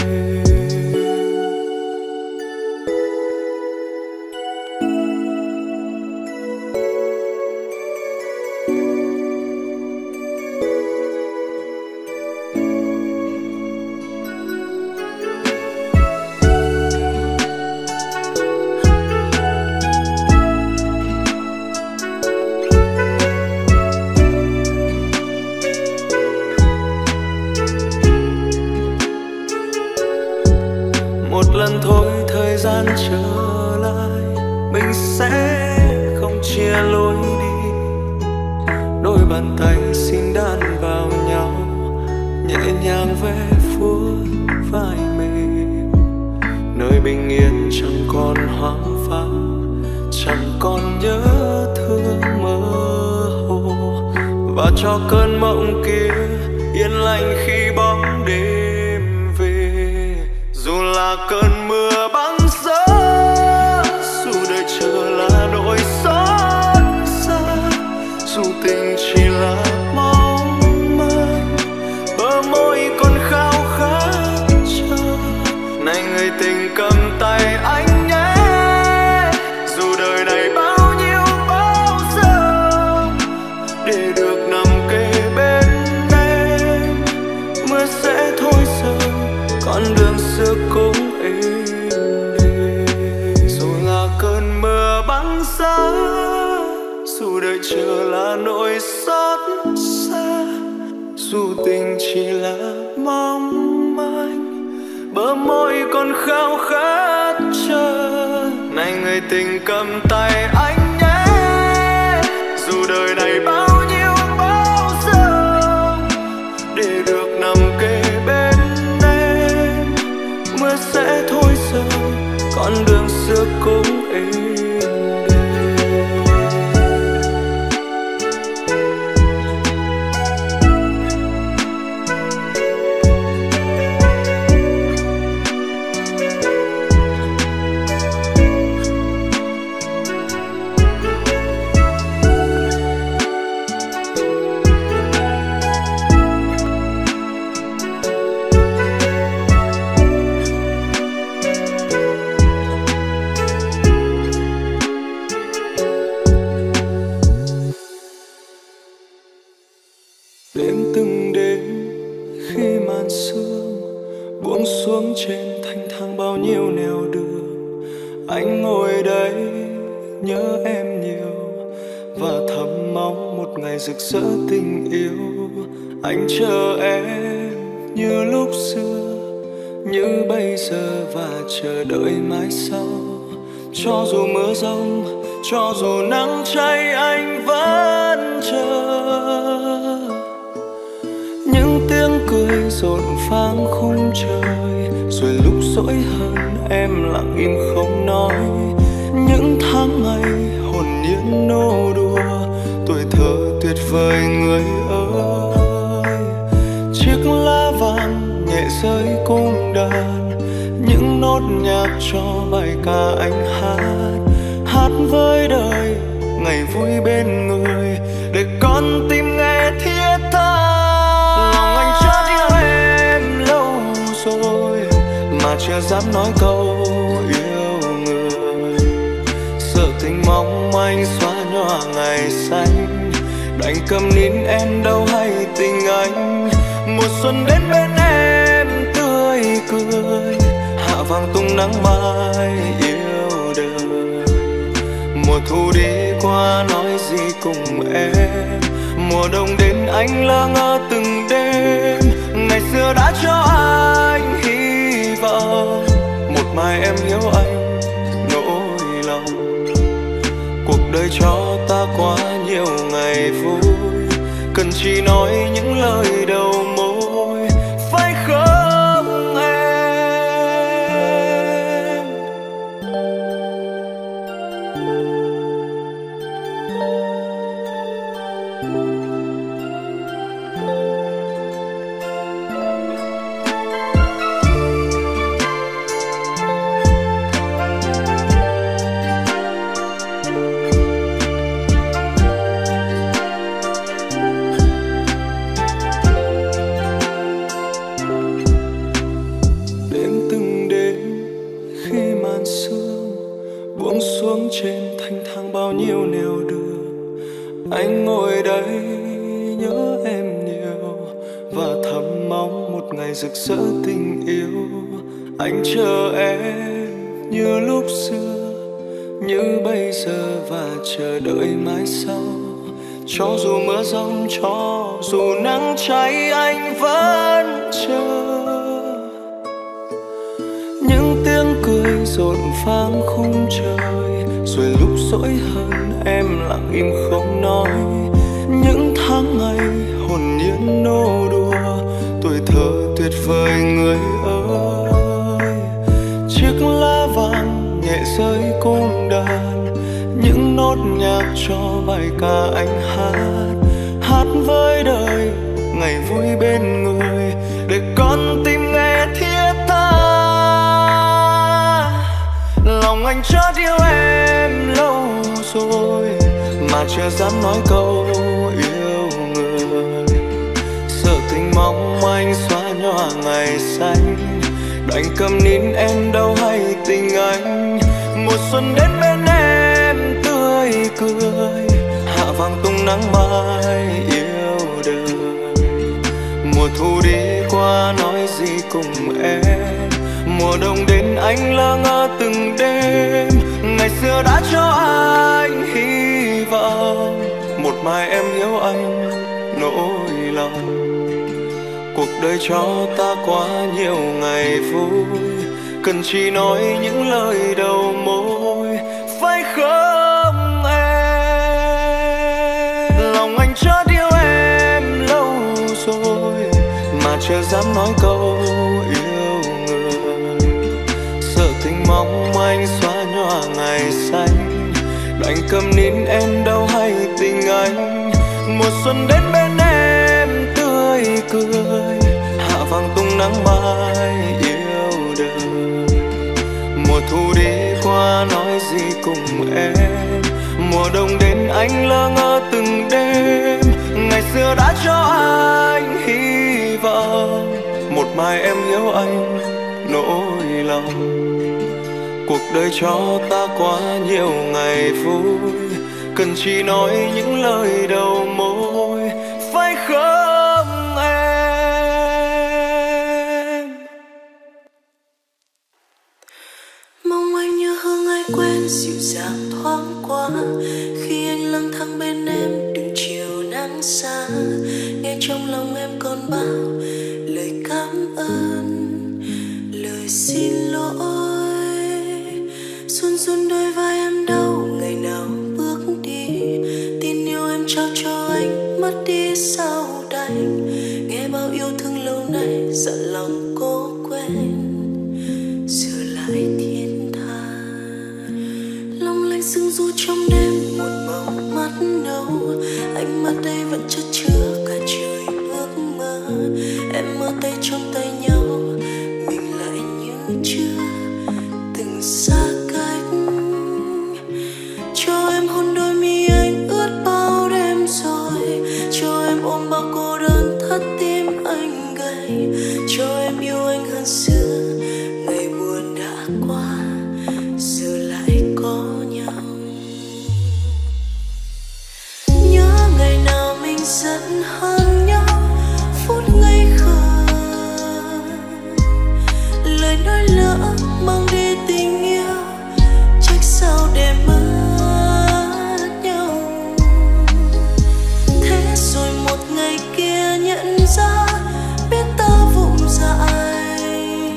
Một lần thôi thời gian trở lại, mình sẽ không chia lối đi. Đôi bàn tay xin đan vào nhau, nhẹ nhàng ve vuốt vai mềm. Nơi bình yên chẳng còn hoang vắng, chẳng còn nhớ thương mơ hồ. Và cho cơn mộng kia yên lành khi bóng đêm về. Dù là cơn mưa băng giá, dù đời chờ là nỗi xót xa, dù tình chỉ là mong manh, bờ môi còn khao khát chờ. Này người tình cầm tay anh nhé, dù đời này bao nhiêu bao giờ, để được nằm kề bên em. Mưa sẽ thôi rơi, con đường xưa cũng êm đềm. Dù là cơn mưa băng giá, dù đời chờ là nỗi xót xa, dù tình chỉ là mong manh, bờ môi còn khao khát chờ. Này người tình cầm tay anh nhé, dù đời này bao nhiêu bao giờ, để được nằm kề bên em. Mưa sẽ thôi rơi, con đường xưa cũng êm đềm. Đêm từng đêm khi màn sương buông xuống trên thanh thang bao nhiêu nẻo đường, anh ngồi đây nhớ em nhiều và thầm mong một ngày rực rỡ tình yêu. Anh chờ em như lúc xưa, như bây giờ và chờ đợi mãi sau. Cho dù mưa giông, cho dù nắng cháy, anh vẫn chờ. Những tiếng cười rộn vang khung trời, rồi lúc dỗi hơn em lặng im không nói. Những tháng ngày hồn nhiên nô đùa, tuổi thơ tuyệt vời người ơi. Chiếc lá vàng nhẹ rơi cung đàn, những nốt nhạc cho bài ca anh hát. Hát với đời ngày vui bên người, để con tim nghe thiết tha. Lòng anh chót yêu em lâu rồi, mà chưa dám nói câu yêu người. Sợ tình mong manh xóa nhòa ngày xanh, đành cầm nín em đâu hay tình anh. Mùa xuân đến bên em tươi cười, hạ vàng tung nắng mai yêu đời. Mùa thu đi qua nói gì cùng em, mùa đông đến anh lơ ngơ từng đêm. Ngày xưa đã cho anh hy vọng, một mai em hiểu anh nỗi lòng. Cuộc đời cho ta chỉ nói những lời đầu môi, phải không em? Trên thanh thang bao nhiêu nẻo đường, anh ngồi đây nhớ em nhiều và thầm mong một ngày rực rỡ tình yêu. Anh chờ em như lúc xưa, như bây giờ và chờ đợi mãi sau. Cho dù mưa giông, cho dù nắng cháy, anh vẫn chờ. Những tiếng cười rộn vang khung trời, rồi lúc dỗi hơn em lặng im không nói. Những tháng ngày hồn nhiên nô đùa, tuổi thơ tuyệt vời người ơi. Chiếc lá vàng nhẹ rơi cung đàn, những nốt nhạc cho bài ca anh hát. Hát với đời ngày vui bên người, để con tim nghe thiết tha. Lòng anh chót yêu em lâu rồi, mà chưa dám nói câu yêu người. Sợ tình mong anh xóa nhòa ngày xanh, đành cầm nín em đâu hay tình anh. Mùa xuân đến bên em tươi cười, hạ vàng tung nắng mai yêu đời. Mùa thu đi qua nói gì cùng em, mùa đông đến anh lơ ngơ từng đêm. Ngày xưa đã cho anh hy vọng, một mai em hiểu anh nỗi lòng. Cuộc đời cho ta quá nhiều ngày vui, cần chỉ nói những lời đầu môi, phải không em? Lòng anh chót yêu em lâu rồi, mà chưa dám nói câu yêu người. Sợ tình mong anh xóa nhòa ngày xanh, đành cầm nín em đâu hay tình anh. Mùa xuân đến bên em tươi cười, hạ vàng tung nắng mai yêu đời. Mùa thu đi qua nói gì cùng em, mùa đông đến anh lơ ngơ từng đêm. Ngày xưa đã cho anh hy vọng, một mai em hiểu anh nỗi lòng. Cuộc đời cho ta quá nhiều ngày vui, cần chỉ nói những lời đầu môi, phải không em? Mong anh như hương ai quen dịu dàng thoáng qua, khi anh lang thang bên em đừng chiều nắng xa. Nghe trong lòng em còn bao lời cảm ơn, lời xin lỗi. Xuân xuân đôi vai em đau ngày nào bước đi, tin yêu em trao cho anh mất đi sao đành. Nghe bao yêu thương lâu nay dặn lòng cố quên, sửa lại thiên tha. Long lanh sương du trong đêm một màu mắt nâu, ánh mắt đây vẫn chất chứa cả trời ước mơ. Em mơ tay trong tay nhau, mình lại như chưa từng xa cách. Cho em hôn đôi mi anh ướt bao đêm rồi, cho em ôm bao cô đơn thắt tim anh gầy. Cho em yêu anh hơn xưa, ngày buồn đã qua giờ lại có nhau. Nhớ ngày nào mình giận hơn nhau, phút ngây khờ, lời nói lỡ mang đi tình yêu, trách sao để mất nhau. Thế rồi một ngày kia nhận ra biết ta vụng dại,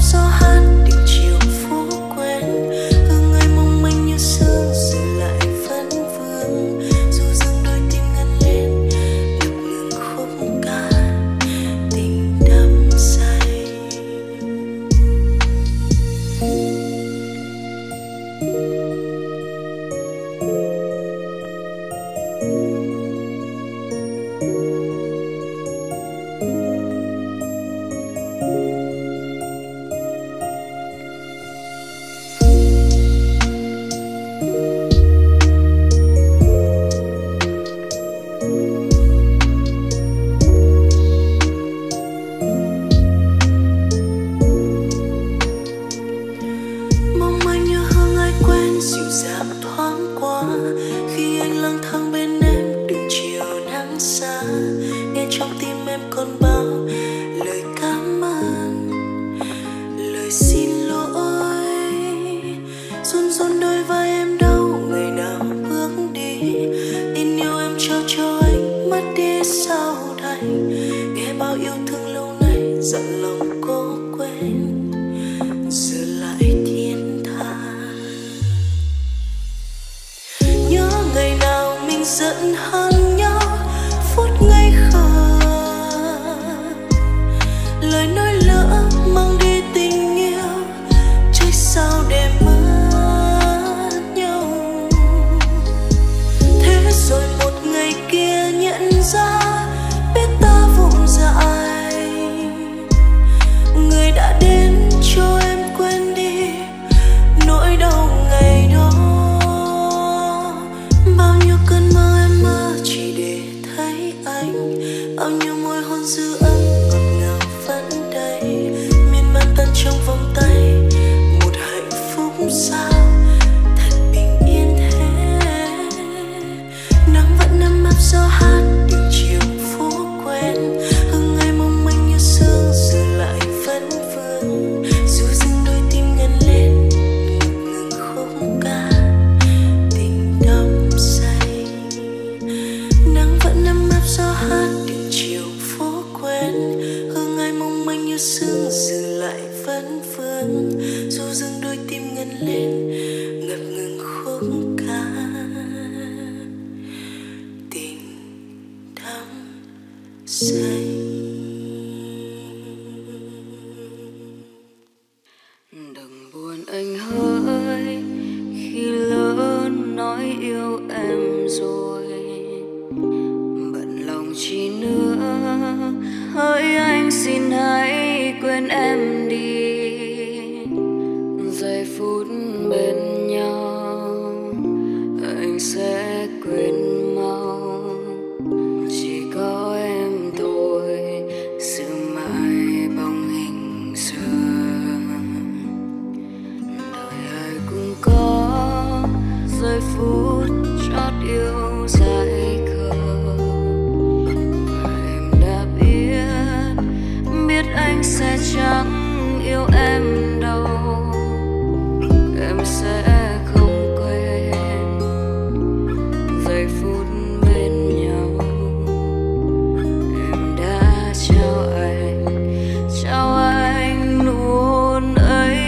gió hát tiếng chiều phố quen, hương ấy mong manh như sương giờ lại vẫn vương. Dù dưng đôi tim ngân lên ngập ngừng khúc ca tình đắm say. Mong manh như hương ai quen dịu dàng thoáng qua khi anh lang thang bên em đường chiều nắng xa. Nghe trong tim em còn bao lời cảm ơn, lời xin lỗi. Run run đôi vai em đâu ngày nào bước đi, tin yêu em trao cho anh mất đi sau đây. Nghe bao yêu thương lâu nay dặn lòng cố quên, giờ lại thiên thang. Nhớ ngày nào mình giận hơn nhau phút ngây khờ, lời nói lỡ mang đi tình yêu trách sao để mất nhau. Thế rồi một ngày kia nhận ra biết ta vụng dại, người đã đến cho em quên đi nỗi đau ngày đó. Bao nhiêu cơn mơ em mơ chỉ để thấy anh, bao nhiêu môi hôn dư âm ngọt ngào vẫn đây, miên man tan trong vòng tay một hạnh phúc sao thật bình yên thế. Nắng vẫn ấm áp gió hát tiếng chiều phố quen, hương ấy mong manh như sương giờ lại vẫn vương. Dù dưng đôi tim ngân lên ngập ngừng khúc ca tình đắm say. Nắng vẫn ấm áp gió hát tiếng chiều phố quen, hương ấy mong manh như sương giờ lại vẫn vương. Dù dưng đôi tim ngân lên ngập ngừng khúc ca tình đắm say. Đừng buồn anh hỡi khi lỡ nói yêu em rồi, bận lòng chi nữa. Hỡi anh xin hãy quên em đi, giây phút bên nhau anh sẽ quên mau. Chỉ có em thôi giữ mãi bóng hình xưa. Đời ai cũng có giây phút chót yêu dài khờ, và em đã biết biết anh sẽ chẳng yêu em đâu. Em sẽ không quên giây phút bên nhau em đã trao anh, trao anh nụ hôn ấy.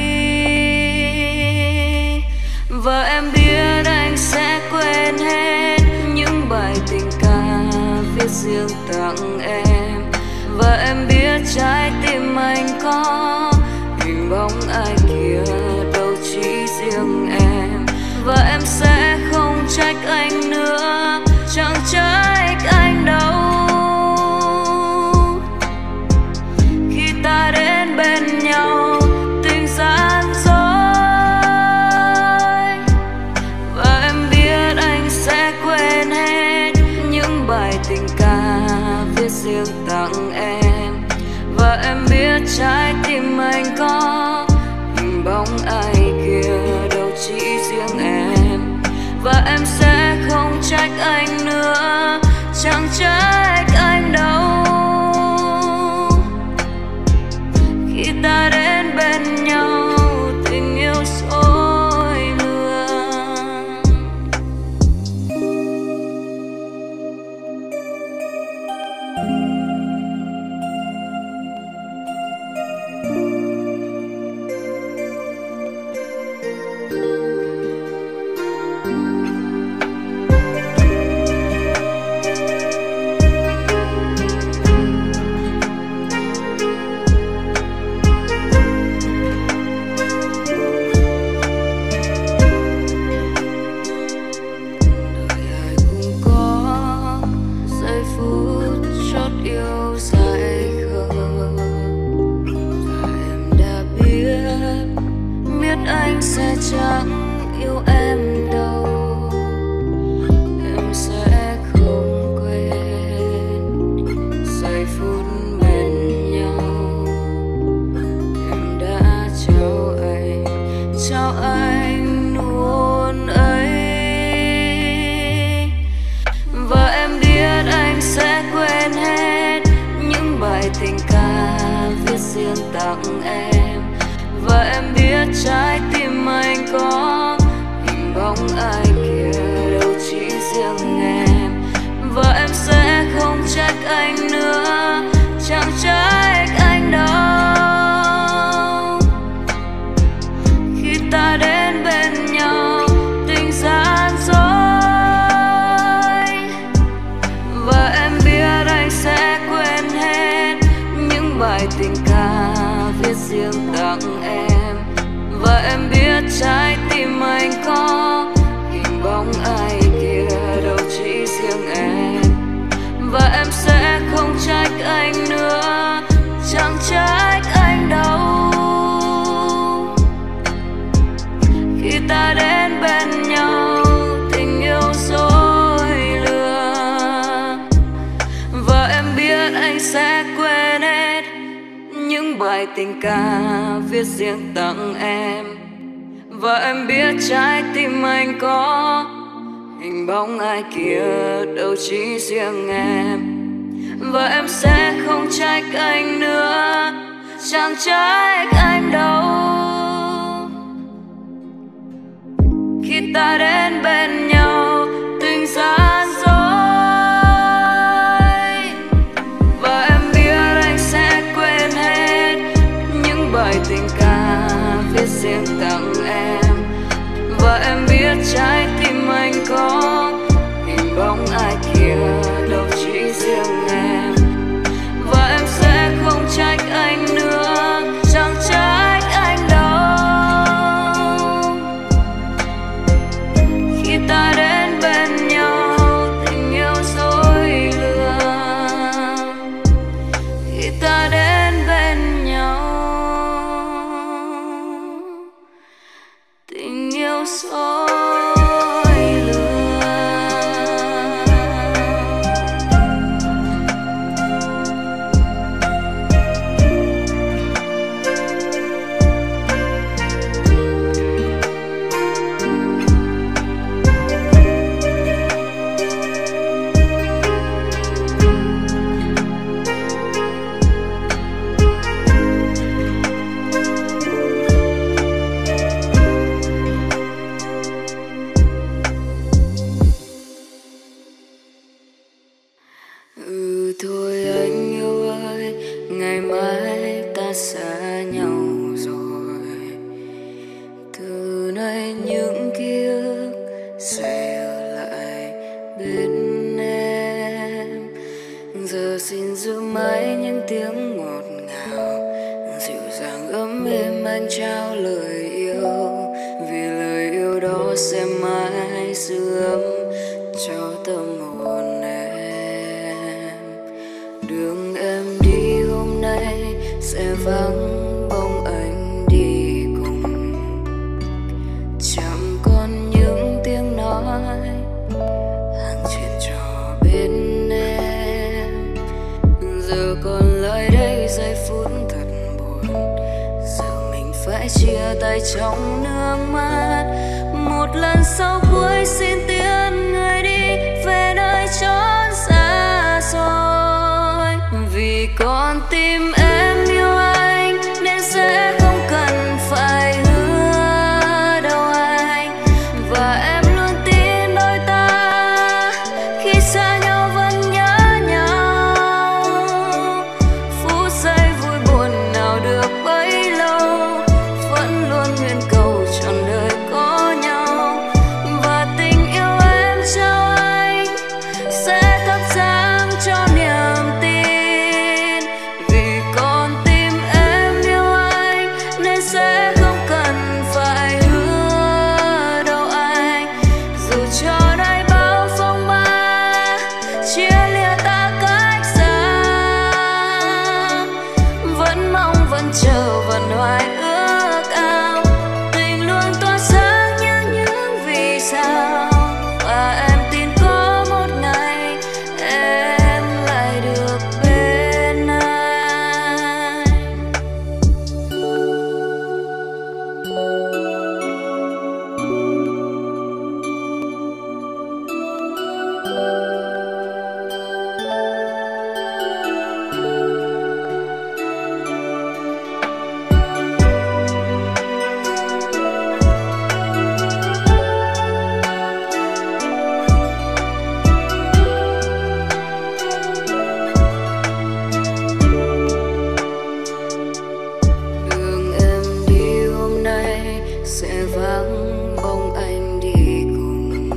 Và em biết anh sẽ quên hết những bài tình ca viết riêng tặng em. Và em biết trái tim anh có hình bóng ai kia đâu chỉ riêng em. Và em sẽ không trách anh nữa, chẳng trách anh đâu. Khi ta đến bên nhau tình gian dối, và em biết anh sẽ quên hết những bài tình ca viết riêng tặng em. Và em biết trái tim anh có hình anh sẽ chẳng yêu em đâu. Em sẽ không quên giây phút bên nhau. Em đã trao anh, trao anh nụ hôn ấy. Và em biết anh sẽ quên hết những bài tình ca viết riêng tặng em. Và em biết trái tim anh có hình bóng ai kia, đâu chỉ riêng em. Và em sẽ không trách anh nữa, chẳng trách anh đâu. Khi ta đến bên nhau tình gian dối. Và em biết anh sẽ quên hết những bài tình ca viết riêng tặng em. Và em biết trái tim anh có hình bóng ai kia, đâu chỉ riêng em. Và em sẽ không trách anh nữa, chẳng trách anh đâu. Khi ta đến bên nhau tình yêu dối lừa. Và em biết anh sẽ quên hết những bài tình ca viết riêng tặng em. Và em biết trái tim anh có hình bóng ai kia, đâu chỉ riêng em. Và em sẽ không trách anh nữa, chẳng trách anh đâu. Khi ta đến bên nhau tình gian dối. Và em biết anh sẽ quên hết những bài tình ca viết riêng tặng em. Và em biết trái tim anh có hình bóng ai kia, đâu chỉ riêng em. Và em sẽ không trách anh nữa, chẳng trách anh đâu. Khi ta đến bên nhau tình yêu dối lừa. Khi ta đến bên nhau tình yêu dối lừa. Ừ thôi anh yêu ơi, ngày mai ta xa nhau rồi. Từ nay những ký ức sẽ ở lại bên em. Giờ xin giữ mãi những tiếng ngọt ngào, dịu dàng ấm êm anh trao lời yêu. Vì lời yêu đó sẽ mãi giữ ấm cho tâm hồn em. Đường em đi hôm nay sẽ vắng bóng anh đi cùng. Chẳng còn những tiếng nói hàng chuyện trò bên em. Giờ còn lại đây giây phút thật buồn. Giờ mình phải chia tay trong nước mắt. Một lần sau cuối xin tiễn người đi về nơi chốn xa xôi. Vì con tim em yêu anh nên sẽ không cần phải hứa đâu anh. Và em luôn tin đôi ta khi xa nhau vẫn nhớ nhau. Phút giây vui buồn nào được bấy lâu, vẫn luôn nguyện cầu trọn đời có nhau. Và tình yêu em trao anh sẽ thắp sáng cho niềm tin. Vì con tim em yêu anh nên sẽ không cần phải hứa đâu anh. Dù cho đây bao phong ba chia lìa ta cách xa, vẫn mong vẫn chờ vẫn hoài ước ao tình sẽ vắng bóng anh đi cùng,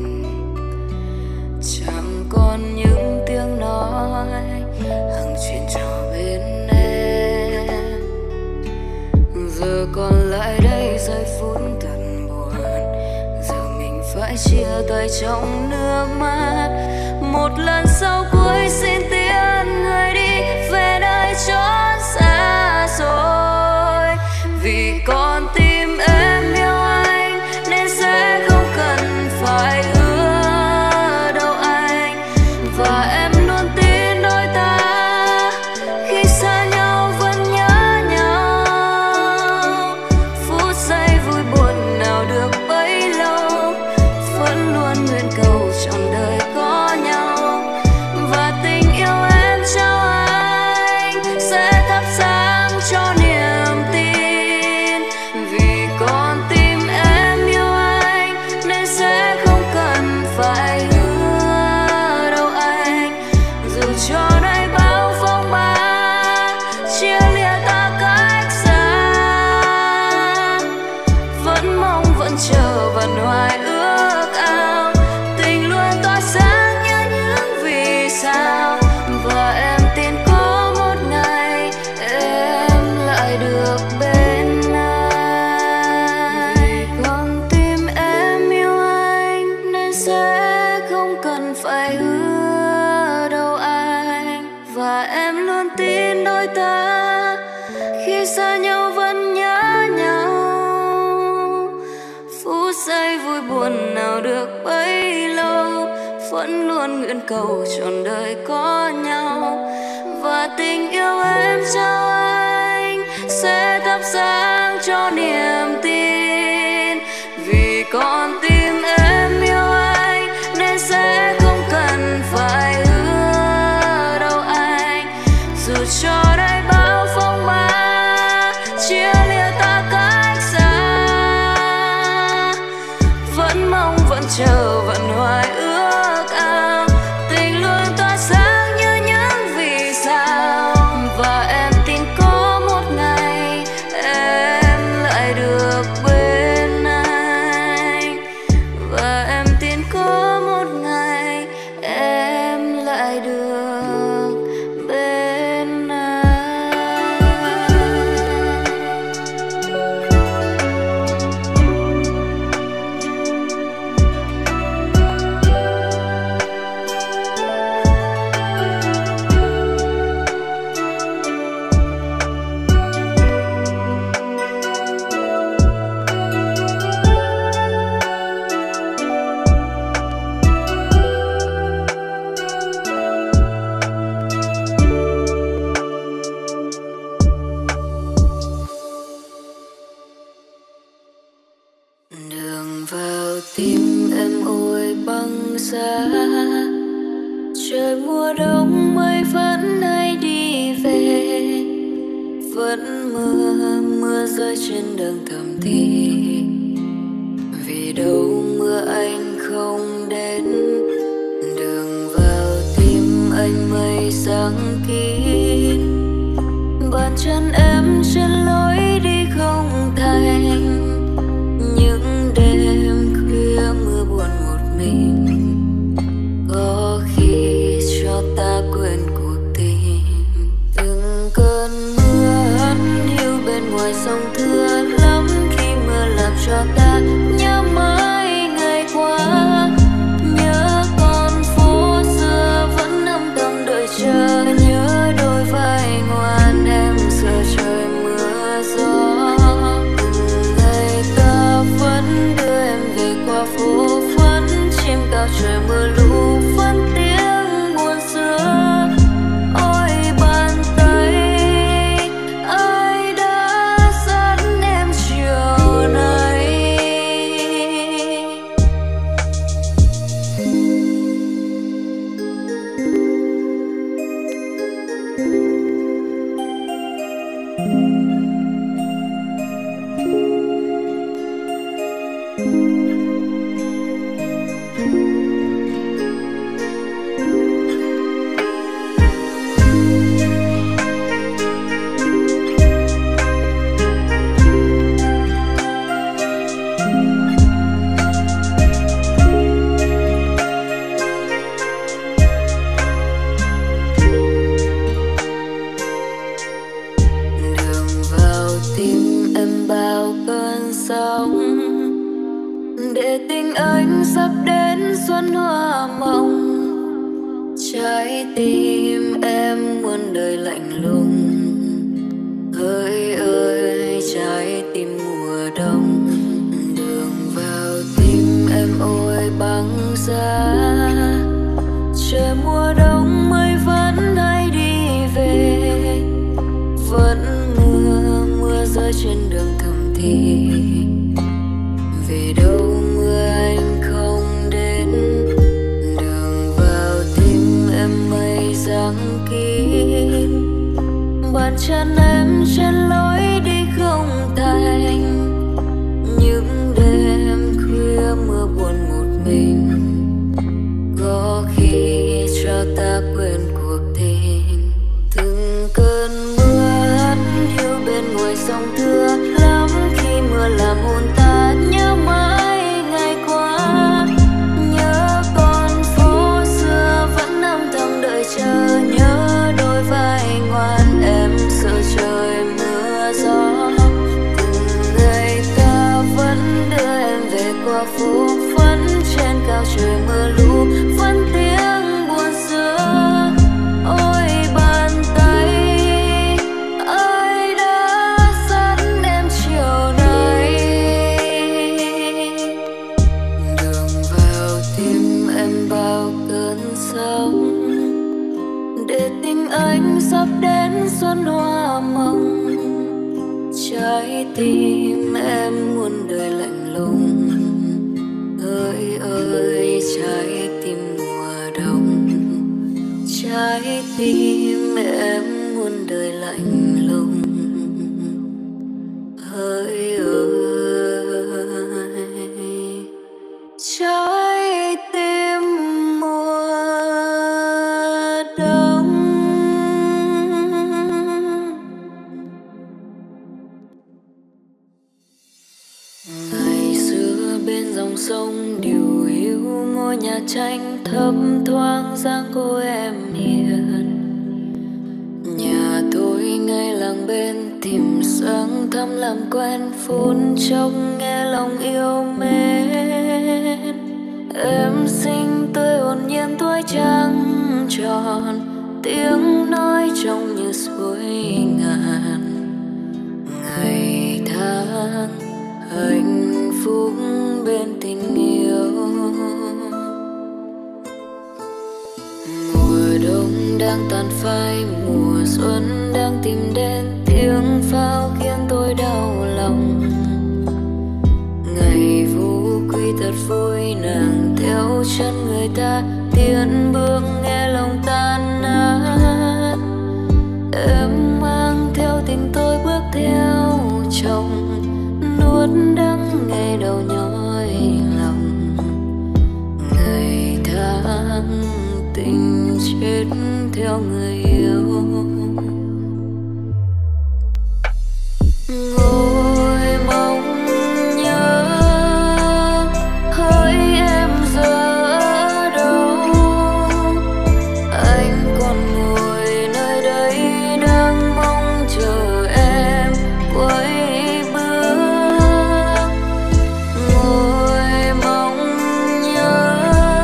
chẳng còn những tiếng nói hằng chuyện trò bên em. Giờ còn lại đây giây phút thật buồn, giờ mình phải chia tay trong nước mắt. Một lần sau cuối xin tiễn người đi về nơi chốn xa xôi, vì con tim em yêu anh nên sẽ không cần phải ưa đâu anh. Và em luôn tin đôi ta khi xa nhau vẫn nhớ nhau. Phút giây vui buồn nào được bấy lâu, vẫn luôn nguyện cầu trọn đời có nhau. Và tình yêu em trao anh sẽ thắp sáng cho niềm tin, vì con tim em yêu anh nên sẽ không cần phải hứa đâu anh. Dù cho đây bao phong ba chia lìa ta cách xa, vẫn mong vẫn chờ vẫn hoài ước ao. Tình luôn tỏa sáng như những vì sao, và em tin có một ngày em lại được bên anh. Vì con tim em yêu anh nên sẽ không cần phải hứa đâu anh. Và em luôn tin đôi ta khi xa nhau vẫn nhớ nhau. Phút giây vui buồn nào được bấy lâu, vẫn luôn nguyện cầu trọn đời có nhau. Và tình yêu em trao anh sẽ thắp sáng cho niềm tin, vì con tim em yêu anh nên sẽ không cần phải hứa đâu anh. Dù cho đây bao phong ba chia lìa ta cách xa, vẫn mong vẫn chờ vẫn hoài ước ao. Tình luôn tỏa sáng như những vì sao, và em tin có một ngày em lại được bên anh. Và em tin có một ngày em lại được bên anh. Đường vào tim em ôi băng giá, trời mùa đông mây vẫn hay đi về. Vẫn mưa, mưa rơi trên đường thầm thì, vì đâu mưa anh không đến. Đường vào tim anh mây sáng kín, bàn chân em trên lối đi không thành. Những đêm khuya mưa buồn một mình, có khi cho ta quên cuộc tình. Từng cơn mưa hắt hiu bên ngoài sông thưa lắm, khi mưa làm cho ta nhớ mãi ngày qua. Nhớ con phố xưa vẫn âm thầm đợi chờ, nhớ đôi vai ngoan em giờ trời mưa gió. Từng ngày ta vẫn đưa em về qua phố vẫn chim cao trời mưa lũ vẫn tiếng buồn xưa. Ôi bàn tay ai đã dẫn em chiều nay, để tình anh sắp đến xuân hoa mộng. Trái tim em muôn đời lạnh lùng, hỡi ơi trái tim mùa đông. Đường vào tim em ôi băng giá, trời mùa đông mây vẫn hay đi về. Vẫn mưa, mưa rơi trên đường thầm thì, về đâu mưa anh không đến. Đường vào tim em mây giăng kín, bàn chân em trên lối đi không thành. Những đêm khuya mưa buồn một mình, có khi cho ta quên cuộc tình. Từng cơn mưa hắt hiu bên ngoài sông thưa lắm, khi mưa làm hồn ta nhớ mãi ngày qua. Nhớ con phố xưa vẫn âm thầm đợi chờ, nhớ đôi vai ngoan em sợ trời mưa gió. Từng ngày ta vẫn đưa em về qua phố vẫn trên cao trời mưa lũ, vẫn tiếng buồn xưa. Ôi bàn tay ai đã dẫn em chiều nay. Đường vào tim em bao cơn sóng, để tình anh sắp đến xuân hoa mộng. Trái tim em muôn đời lạnh lùng, hỡi ơi trái tim mùa đông. Trái tim em muôn đời lạnh lùng, hỡi ơi trái tim mùa đông. Ngày xưa bên dòng sông điều hiu, ngôi nhà tranh thấp thoáng dáng cô em hiền. Nhà tôi ngay làng bên tìm sáng thăm làm quen, phút chốc nghe lòng yêu mến. Em xinh tươi hồn nhiên tuổi trắng tròn, tiếng nói trông như suối ngàn. Ngày tháng hạnh phúc bên tình yêu, mùa đông đang tàn phai, mùa xuân đang tìm đến. Tiếng pháo khiến tôi đau lòng, ngày vũ quy thật vui, nàng theo chân người ta tiến bước nghe lòng tan nát. Em mang theo tình tôi bước theo chồng, nuốt đắng ngày đầu nhói lòng. Ngày tháng tình chết theo người yêu, ngồi mong nhớ hỡi em giờ ở đâu. Anh còn ngồi nơi đây đang mong chờ em quay bước. Ngồi mong nhớ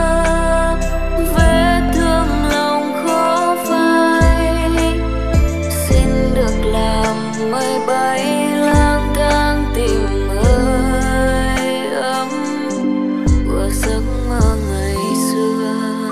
vết thương lòng khó phai, xin được làm mây bay lang thang tìm hơi ấm của giấc mơ ngày xưa.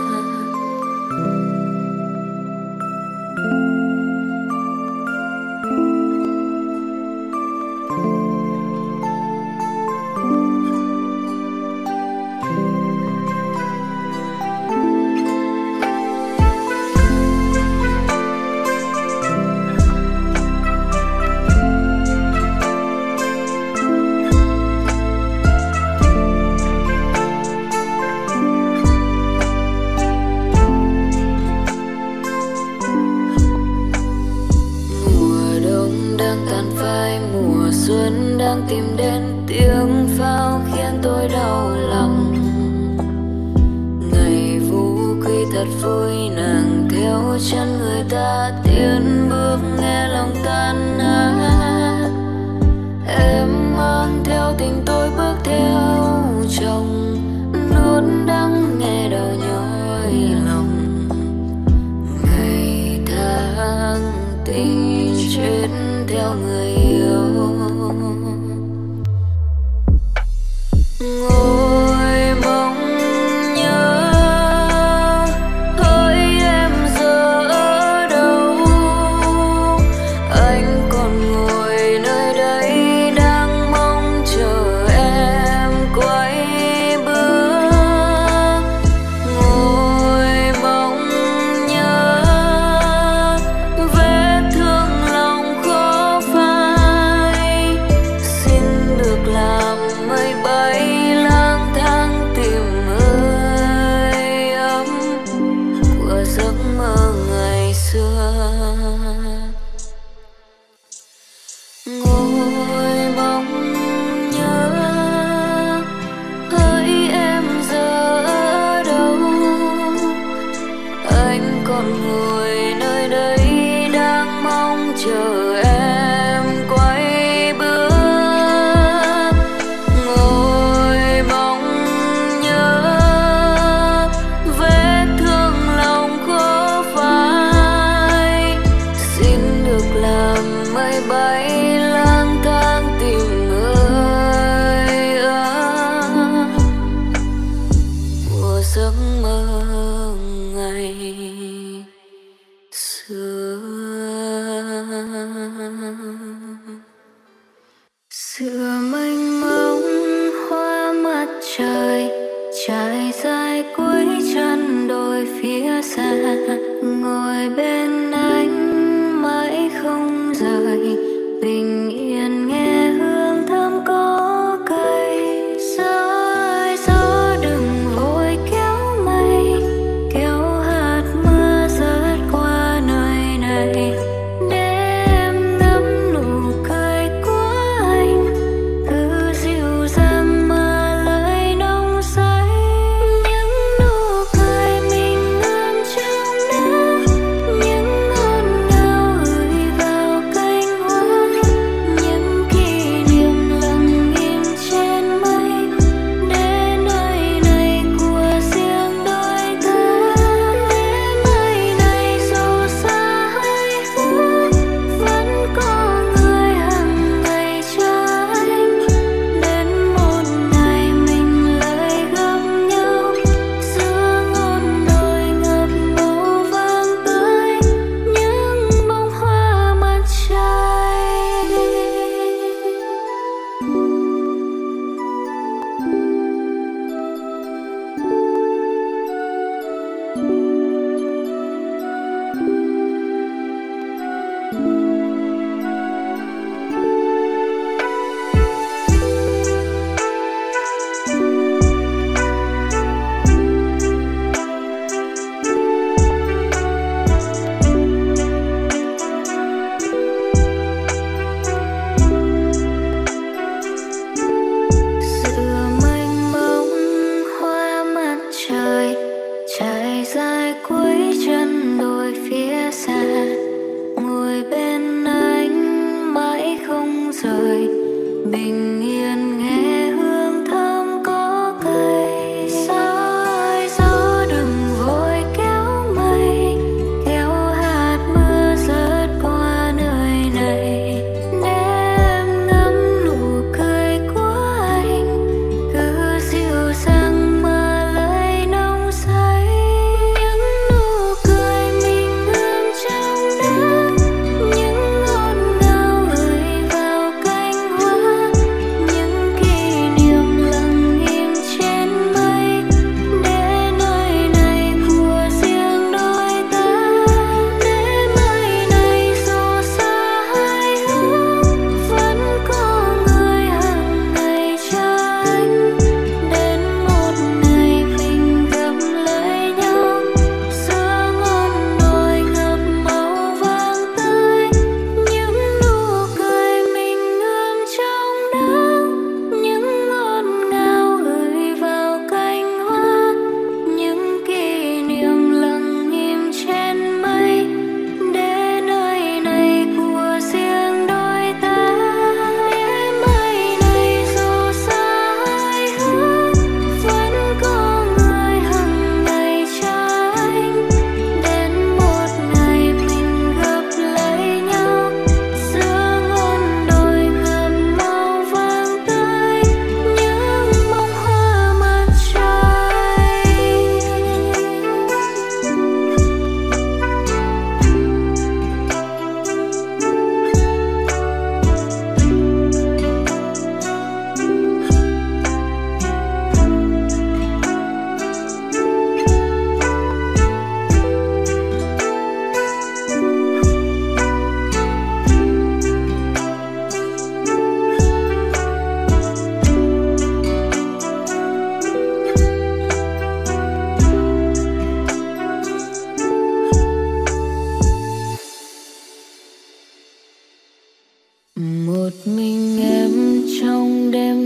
Mùa đông đang tàn phai, mùa xuân đang tìm đến. Tiếng pháo khiến tôi đau lòng, ngày vũ quy thật vui, nàng theo chân người ta tiến bước nghe lòng tan nát. Em mang theo tình tôi bước theo trong nốt đắng nghe đau nhói lòng. Ngày tháng tình chết theo người yêu. Ngồi mong nhớ hỡi em giờ ở đâu. Anh còn ngồi nơi đây đang mong chờ em quay bước. Ngồi mong nhớ vết thương lòng khó phai. Xin được làm mây bay lang thang tìm hơi ấm của giấc mơ ngày xưa. Ngồi mong nhớ hỡi em giờ ở đâu. Anh còn ngồi nơi đây đang mong chờ em quay bước. Ngồi mong nhớ vết thương lòng khó phai. Xin được làm mây bay lang thang tìm hơi ấm của giấc mơ ngày xưa. Giữa mênh mông hoa mặt trời trải dài cuối chân đồi phía xa. Ngồi bên anh mãi không rời. Bình yên nghe hương thơm có cây. Gió ơi gió đừng vội kéo mây, kéo hạt mưa rớt qua nơi này. Để em ngắm nụ cười của anh, cứ dịu dàng mà lời nồng say. Những nụ cười mình ươm trong nắng, những ngọt ngào gửi vào cánh hoa. Những kỷ niệm lặng im trên mây, để nơi này của riêng đôi ta. Để nơi này dù xa hay gần, vẫn có người hằng ngày cho anh. Đến một ngày mình lại gặp nhau, giữa ngọn đồi ngập màu vàng tươi, những bông hoa mặt trời.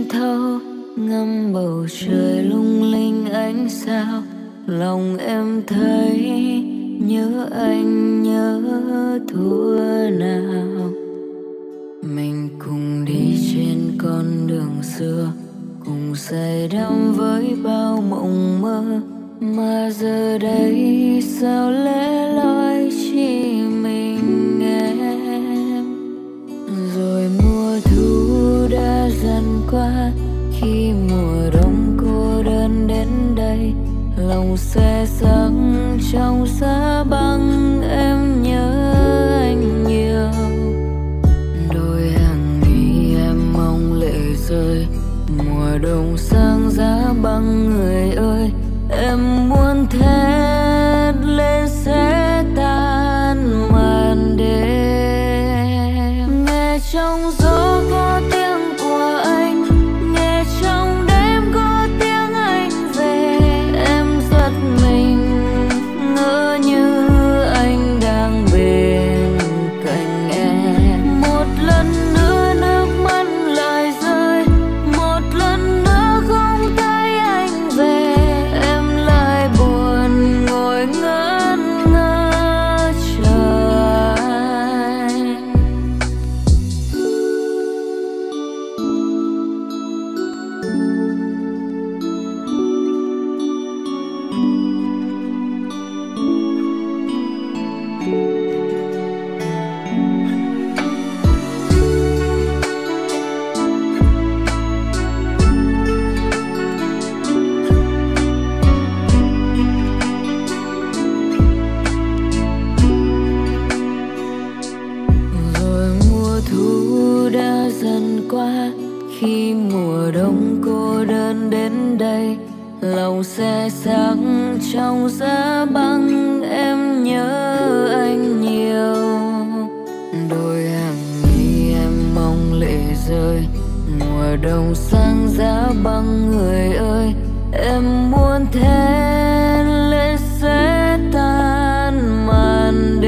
thâu ngắm bầu trời lung linh ánh sao, lòng em thấy nhớ anh nhớ thuở nào. Mình cùng đi trên con đường xưa, cùng say đắm với bao mộng mơ, mà giờ đây sao lẻ loi chỉ mình em. Rồi mùa thu đã dần qua, khi mùa đông cô đơn đến đây, lòng xe sắc trong giá băng em nhớ anh nhiều. Đôi hàng mi em mong lệ rơi, mùa đông sang giá băng người ơi, em muốn thét lên sẽ tan màn đêm. Nghe trong gió có tiếng của anh, nghe trong đêm có tiếng anh về, em giật mình ngỡ như anh đang bên cạnh em. Một lần nữa nước mắt lại rơi, một lần nữa không thấy anh về, em lại buồn ngồi ngẩn ngơ chờ anh. Rồi mùa thu đã dần qua, khi mùa đông cô đơn đến đây, lòng xe sắc trong giá băng em nhớ anh nhiều. Đôi hàng mi em mong lệ rơi, mùa đông sang giá băng người ơi, em muốn thét lên sẽ tan màn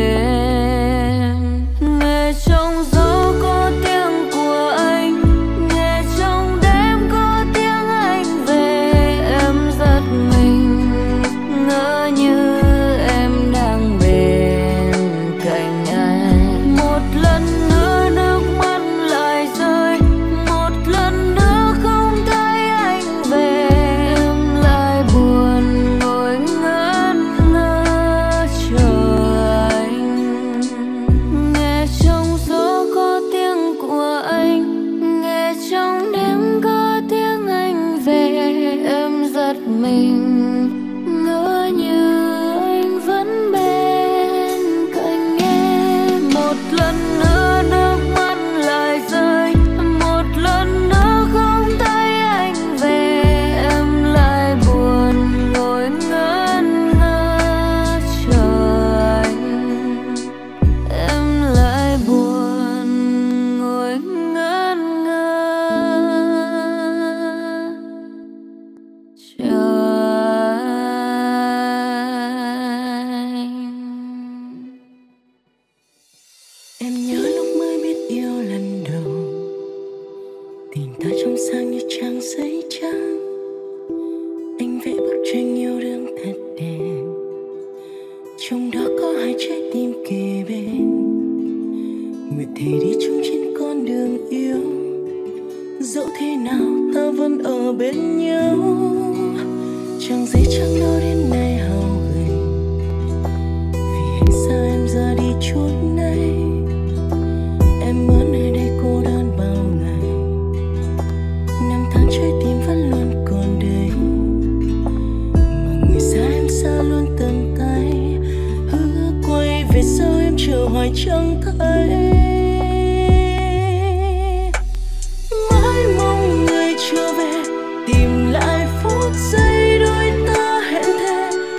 đêm. Nghe trong gió có tiếng của anh, nghe trong đêm có tiếng anh về, em giật mình ngỡ như em đang bên cạnh anh. Một lần nữa nước mắt lại rơi, một lần nữa không thấy anh về, em lại buồn ngồi ngẩn ngơ chờ anh. Nghe trong gió có tiếng của anh, nghe trong đêm có tiếng anh về, em giật mình ngỡ như anh vẫn bên cạnh em. Một lần nữa nước mắt lại rơi, một lần nữa không thấy anh về, em lại buồn ngồi ngẩn ngơ chờ anh. Em lại buồn ngồi ngẩn ngơ chờ anh. Em nhớ lúc mới biết yêu lần đầu, tình ta trong sáng như trang giấy trắng. Anh vẽ bức tranh yêu đương thật đẹp, trong đó có hai trái tim kề bên. Nguyện thề đi chung trên con đường yêu, dẫu thế nào ta vẫn ở bên nhau. Trang giấy trắng đó đến nay hao gầy, vì anh sao em ra đi chốn này. Em ở nơi đây cô đơn bao ngày, năm tháng trôi tim vẫn luôn còn đây. Mà người xa em xa luôn tầm tay, hứa quay về sau em chờ hoài chẳng thấy. Mãi mong người trở về, tìm lại phút giây đôi ta hẹn thề.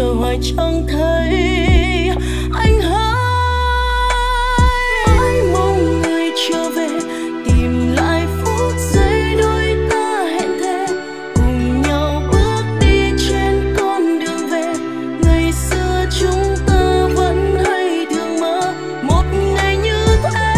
chờ hoài chẳng thấy anh hỡi. Mãi mong người trở về tìm lại phút giây đôi ta hẹn thề, cùng nhau bước đi trên con đường về. Ngày xưa chúng ta vẫn hay thường mơ một ngày như thế.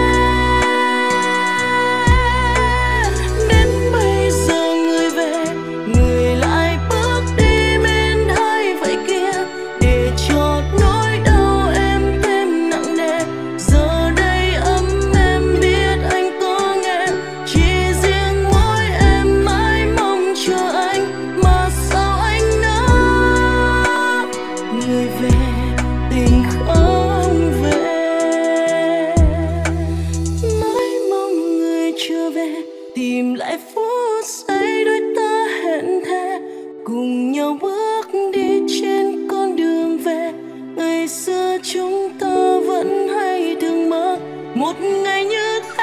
Đến bây giờ người về, người lại bước đi bên hai vậy kia, để cho nỗi đau em thêm nặng nề. Giờ đây ấm em biết anh có nghe, chỉ riêng mỗi em mãi mong chờ anh, mà sao anh nỡ người về tình không về. Mãi mong người trở về tìm lại phút giây đôi ta hẹn thề, cùng nhau bước đi trên con đường về. Ngày xưa chúng ta vẫn hay thường mơ một ngày như thế.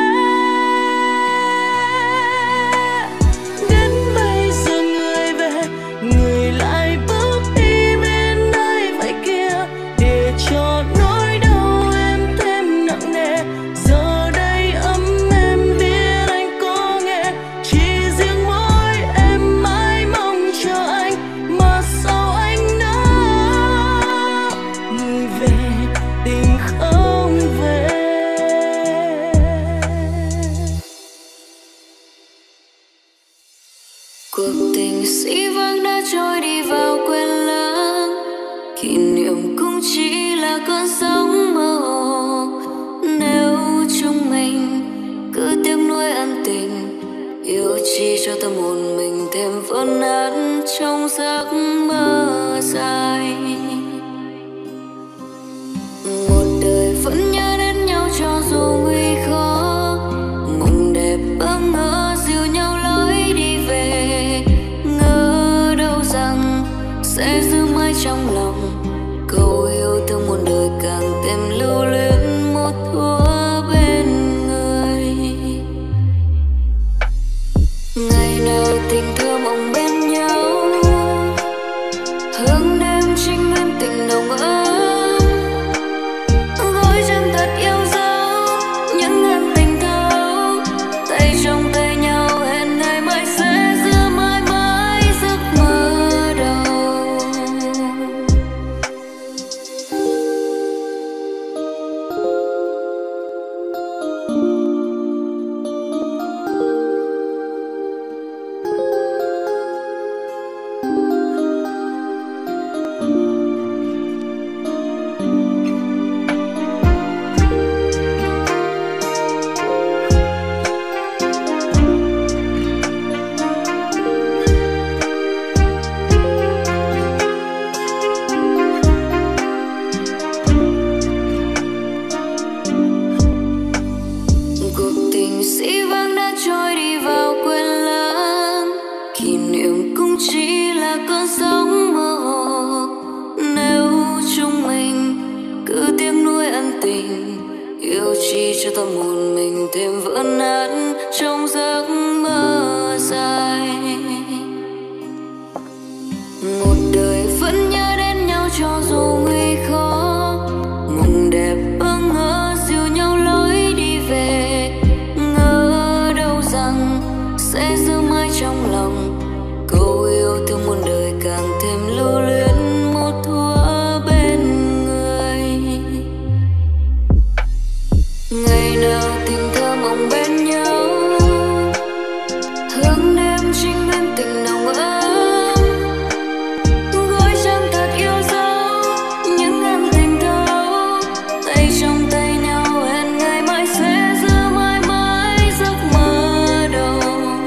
Đến bây giờ người về, người lại bước đi bên ai vậy kia, để cho nỗi đau em thêm nặng nề. Giờ đây ấm em biết anh có nghe, chỉ riêng mỗi em mãi mong chờ anh, mà sao anh nỡ người về tình không về. Cuộc tình sĩ vãng đã trôi đi vào quên lãng, kỷ niệm cũng chỉ là cơn sóng mơ hồ. Nếu chúng mình cứ tiếc nuối ân tình, yêu chi cho tâm hồn mình thêm vỡ nát trong giấc mơ dài. Một đời vẫn nhớ đến nhau cho dù nguy khó, mộng đẹp bỡ ngỡ dìu nhau lối đi về. Ngỡ đâu rằng sẽ giữ mãi trong lòng câu yêu thương muôn đời, càng thêm lưu luyến một thuở bên người. Ngày nào tình thương mộng bên nhau, hướng đêm trinh nguyên tình nồng ấm, gói chân thật yêu dấu những ân tình thâu. Tay trong tay nhau hẹn ngày mai sẽ giữ mãi mãi giấc mơ đầu. Cuộc tình sĩ vãng đã trôi đi vào quên lãng, kỷ niệm cũng chỉ là cơn sóng mơ hồ. Nếu chúng mình cứ tiếc nuối ân tình, yêu chi cho tâm hồn mình thêm vỡ nát trong giấc mơ dài. Một đời vẫn nhớ đến nhau cho dù nguy khó, mộng đẹp bỡ ngỡ dìu nhau lối đi về. Ngỡ đâu rằng sẽ giữ mãi trong lòng câu yêu thương muôn đời, càng thêm lưu luyến một thuở bên người. Ngày nào tình thơ mộng bên nhau, hướng đêm trinh nguyên tình nồng ấm, gói chân thật yêu dấu những ân tình thâu. Tay trong tay nhau hẹn ngày mai sẽ giữ mãi mãi giấc mơ đầu.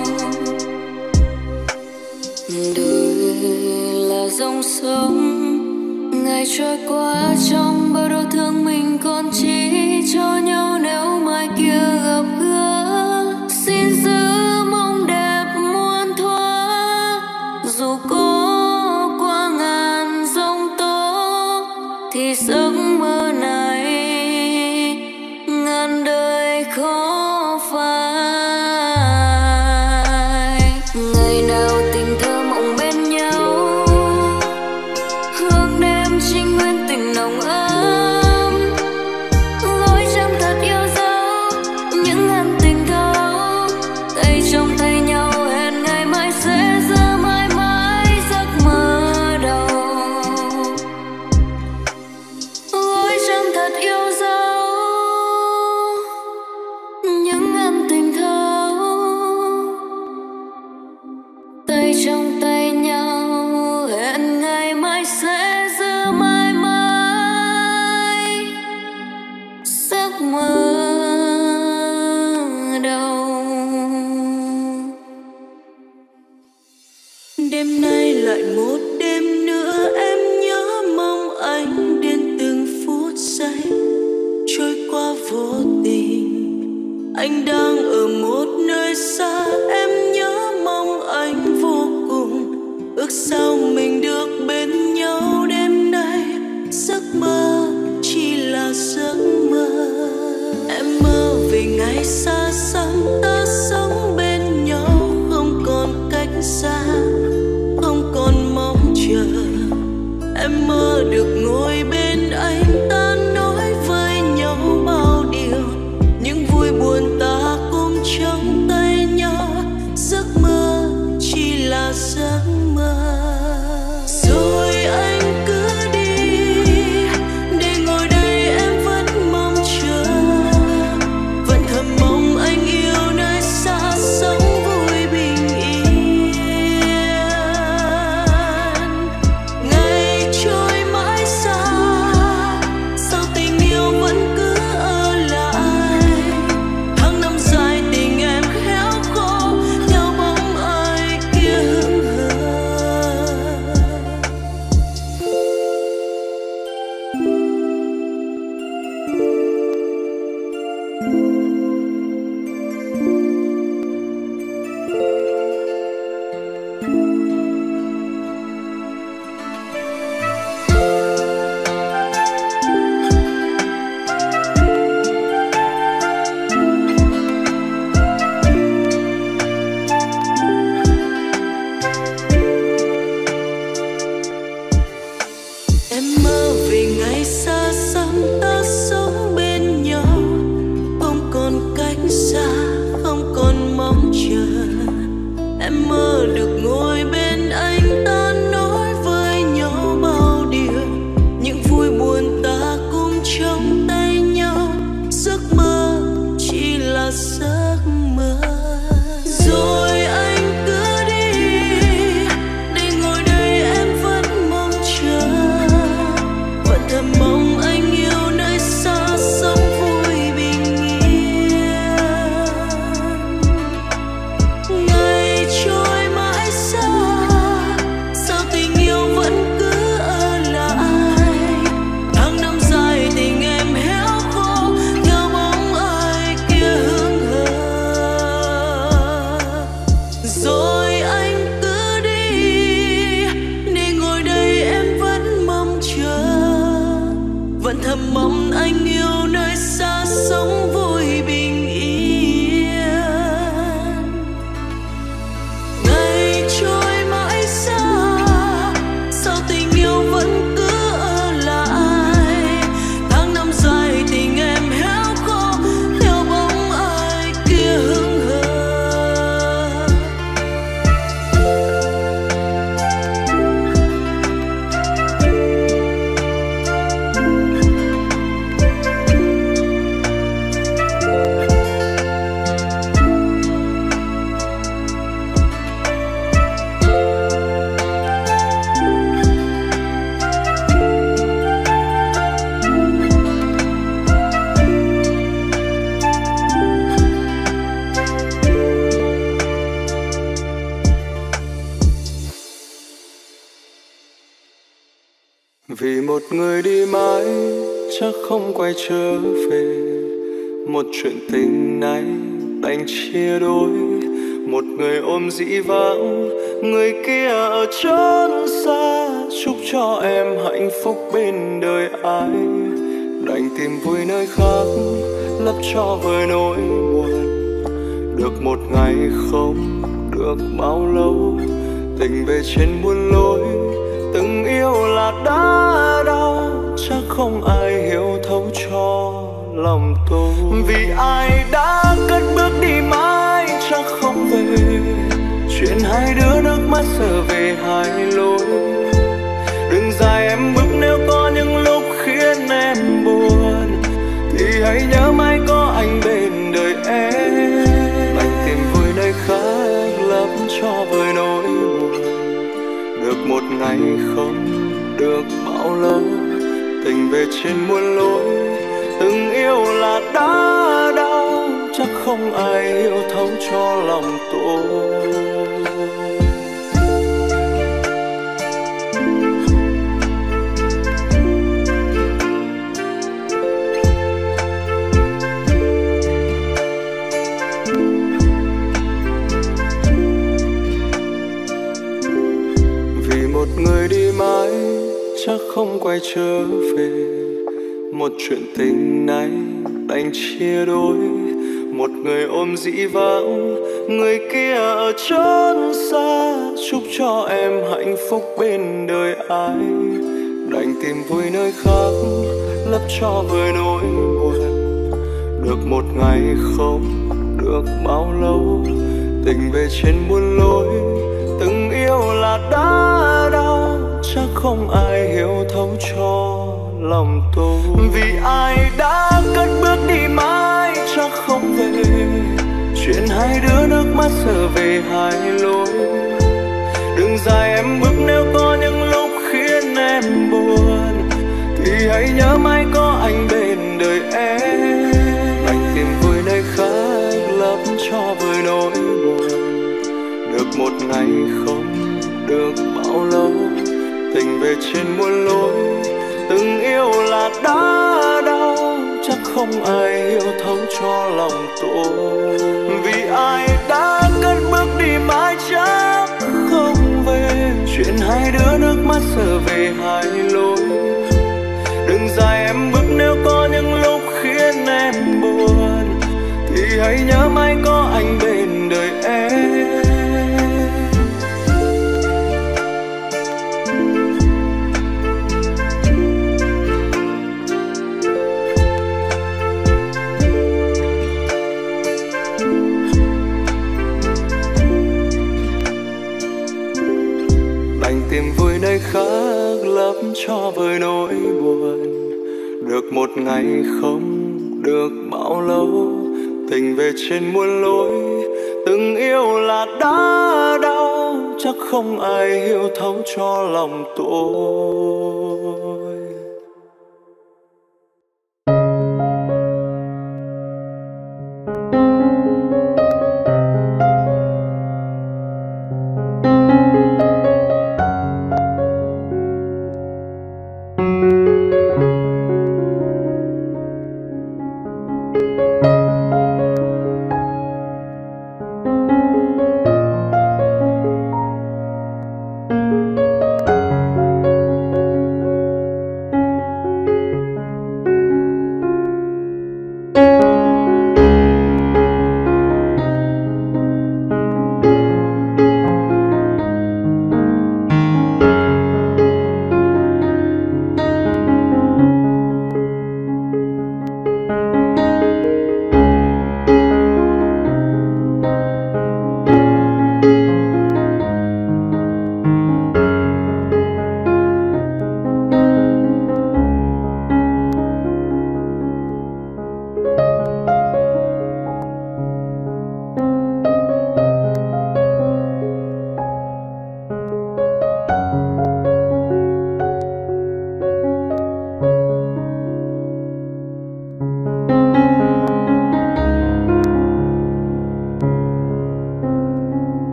Đời là dòng sông, ngày trôi qua trong bao đau thương mình còn chỉ cho nhau nếu mai kia gặp gỡ. Xin giữ mong đẹp muôn thuở, dù có qua ngàn giông tố thì giấc mơ này ngàn đời khó phai. Ngày nào tình thơ mộng bên nhau, Đêm nay lại một đêm nữa em nhớ mong anh đến từng phút giây trôi qua vô tình. Anh đang ở một nơi xa, em nhớ mong anh vô cùng. Ước sao mình được bên nhau đêm nay, giấc mơ chỉ là giấc mơ. Em mơ về ngày xa xăm ta sống bên nhau, không còn cách xa, không còn mong chờ. Em mơ được ngồi bên anh, ta nói với nhau bao điều, những vui buồn ta cùng trong tay nhau. Giấc mơ chỉ là giấc mơ. Rồi anh cứ đi, để ngồi đây em vẫn mong chờ, vẫn thầm mong anh yêu nơi xa sống vui bình yên. Ngày trôi mãi xa, sao tình yêu vẫn cứ ở lại. Tháng năm dài tình em khéo khô, theo bóng ai kia hững hờ. Em mơ về ngày xa xăm ta sống bên nhau, không còn cách xa, không còn mong chờ. Em mơ được ngồi bên anh, ta nói với nhau bao điều, những vui buồn ta cùng trong tay nhau. Giấc mơ chỉ là giấc mơ. Rồi anh cứ đi, để ngồi đây em vẫn mong chờ, vẫn thầm mong anh yêu nơi xa sống vui bình yên. Ngày trôi mãi xa, sao tình yêu vẫn cứ ở lại. Tháng năm dài tình em héo khô, theo bóng ai kia hững hờ. Rồi anh cứ đi, để ngồi đây em vẫn mong chờ, vẫn thầm mong anh yêu nơi xa sống vui bình yên. Ngày trôi mãi xa, sao tình yêu vẫn cứ ở lại. Tháng năm dài tình em héo khô, theo bóng ai kia hững hờ. Vì một người đi mãi chắc không quay trở về, một chuyện tình này đành chia đôi. Một người ôm dĩ vãng, người kia ở chốn xa. Chúc cho em hạnh phúc bên đời ai, đành tìm vui nơi khác lấp cho vơi nỗi buồn. Được một ngày không được bao lâu, tình về trên muôn lối. Từng yêu là đã đau, chắc không ai hiểu thấu cho lòng tôi. Vì ai đã cất bước đi mãi chắc không về, chuyện hai đứa nước mắt giờ về hai lối. Đường dài em bước nếu có những lúc khiến em buồn, thì hãy nhớ mãi có anh bên đời em. Anh tìm vui nơi khác lấp cho vơi nỗi buồn. Được một ngày không được bao lâu, tình về trên muôn lối. Từng yêu là đã đau, chắc không ai hiểu thấu cho lòng tôi. một người đi mãi chắc không quay trở về. Một chuyện tình này đành chia đôi. Một người ôm dĩ vãng, người kia ở chốn xa. Chúc cho em hạnh phúc bên đời ai. Đành tìm vui nơi khác, lấp cho vơi nỗi buồn. Được một ngày không được bao lâu, tình về trên muôn lối. Từng yêu là đã đau, chắc không ai hiểu thấu cho lòng tôi. Vì ai đã cất bước đi mãi chắc không về. Chuyện hai đứa nước mắt giờ về hai lối. Đừng dài em bước nếu có những lúc khiến em buồn, thì hãy nhớ mãi có anh bên đời em. Anh tìm vui nơi khác lấp cho vơi nỗi buồn. Được một ngày không được bao lâu, tình về trên muôn lối. Từng yêu là đã đau, chắc không ai hiểu thấu cho lòng tôi. Vì ai đã cất bước đi mãi chắc không về. Chuyện hai đứa nước mắt giờ về hai lối. Đừng dài em bước nếu có những lúc khiến em buồn, thì hãy nhớ mãi có anh bên đời em. Tìm vui nơi khác lấp cho vơi nỗi buồn. Được một ngày không được bao lâu, tình về trên muôn lối. Từng yêu là đã đau, chắc không ai hiểu thấu cho lòng tôi.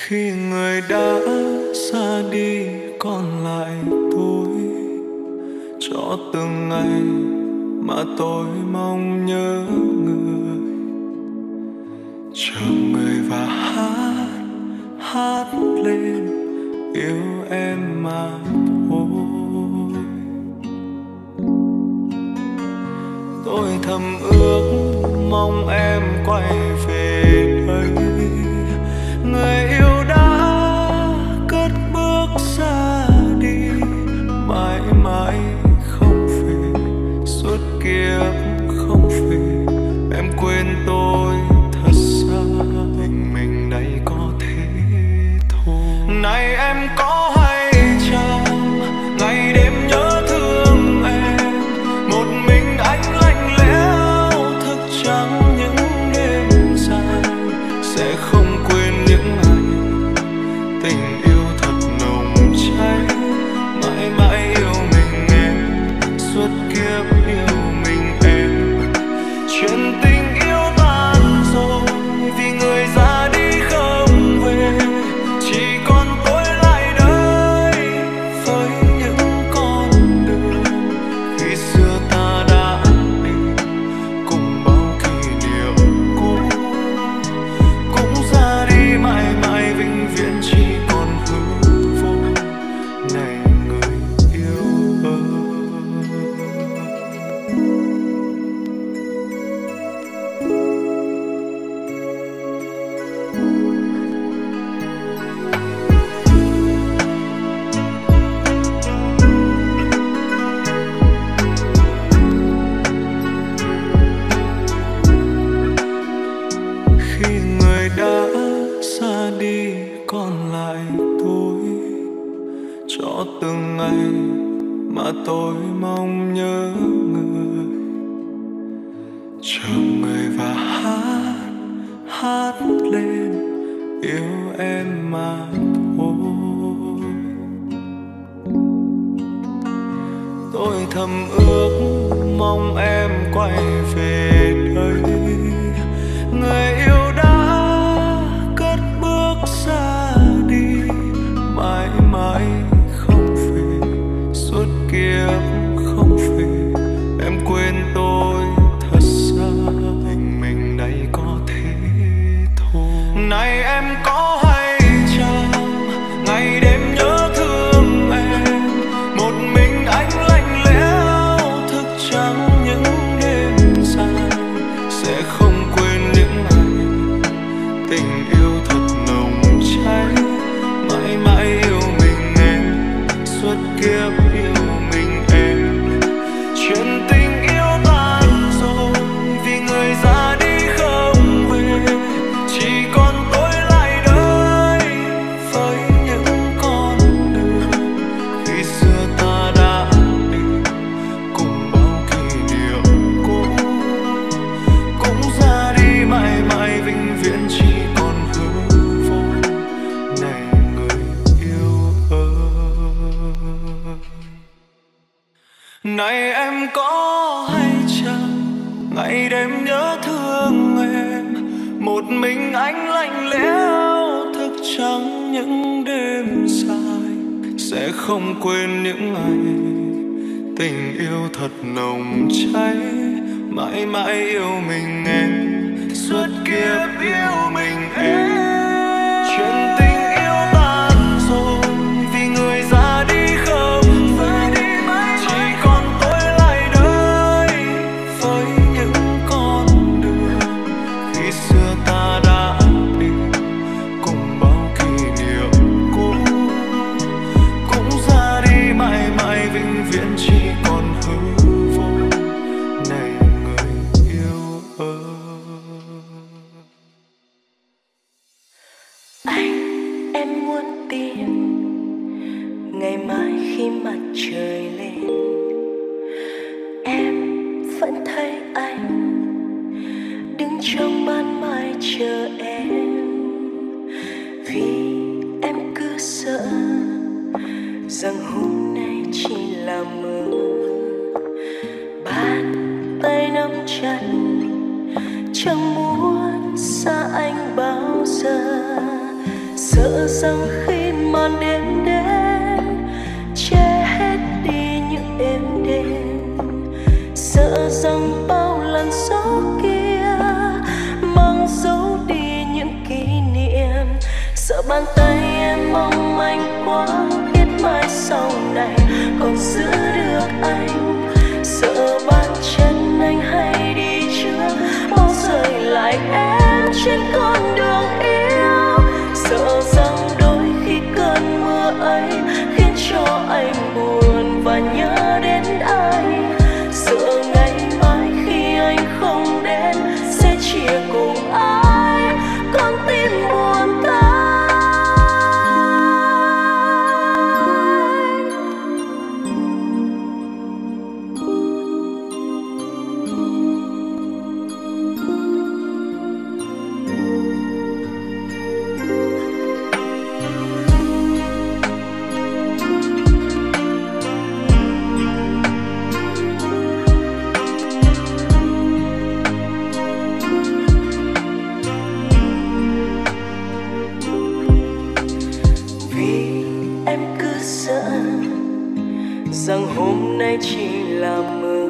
Khi người đã xa đi còn lại tôi, cho từng ngày mà tôi mong nhớ người, chờ người và hát hát lên yêu em mà thôi. Tôi thầm ước mong em quay về đây, người yêu đã cất bước xa đi, mãi mãi không về, suốt kiếp không về. Em quên tôi thật xa, tình mình đây có thế thôi. Này em có hay chăng ngày đêm nhớ thương em, một mình anh lạnh lẽo thức trắng những đêm dài, sẽ không quên những ngày tình yêu thật nồng cháy, mãi mãi yêu mình em, suốt kiếp yêu mình em. Chuyện tình yêu tan rồi vì người ra đi không về, chỉ còn tôi lại đây với những con đường khi xưa ta đã đi, cùng bao kỷ niệm cũ cũng ra đi mãi mãi vĩnh viễn, chỉ còn hư vô. Này người yêu ơi, khi người đã xa đi còn lại tôi, cho từng ngày mà tôi mong nhớ người, chờ người và hát hát lên yêu em mà thôi. Tôi thầm ước mong em quay về đây, người yêu đã cất bước xa đi, mãi mãi không về, suốt kiếp không về. Em quên tôi thật xa, tình mình đây có thế thôi. Này em có hay chăng ngày đêm nhớ thương em, một mình anh lạnh lẽo thức trắng những đêm dài, sẽ không quên những ngày tình yêu thật nồng cháy, mãi mãi yêu mình em, suốt kiếp yêu mình em. Chuyện tình yêu tan rồi vì người ra đi không về, chỉ còn tôi lại đây với những con đường khi xưa ta đã đi, cùng bao kỷ niệm cũ cũng ra đi mãi mãi vĩnh viễn, chỉ còn hư vô. Này người yêu ơi, này em có hay chăng ngày đêm nhớ thương em, một mình anh lạnh lẽo thức trắng những đêm dài, sẽ không quên những ngày tình yêu thật nồng cháy, mãi mãi yêu mình em, suốt kiếp yêu mình em. Chuyện tình yêu tan rồi vì người ra đi không về, chỉ còn tôi lại đây với những con đường khi xưa ta đã đi, cùng bao kỷ niệm cũ cũng ra đi mãi mãi vĩnh viễn, chỉ còn hư vô. Này người yêu ơi, Anh em muốn tìm ngày mai khi mặt trời lên, em vẫn thấy anh đứng trong ban mai chờ em, vì em cứ sợ rằng hôm nay chỉ là mơ. Bàn tay nắm chặt chẳng muốn xa anh bao giờ, sợ rằng khi màn đêm đến che hết đi những êm đềm, sợ rằng bao làn gió kia mang dấu đi những kỷ niệm, sợ bàn tay em mong manh quá biết mai sau này còn giữ được anh, sợ bàn chân anh hay đi trước bao rời lại em trên con đường yêu, sợ rằng đôi khi cơn mưa ấy khiến cho anh buồn và nhớ đến ai, sợ ngày mai khi anh không đến sẽ chia cùng ai con tim buồn thay. Rằng hôm nay chỉ là mơ,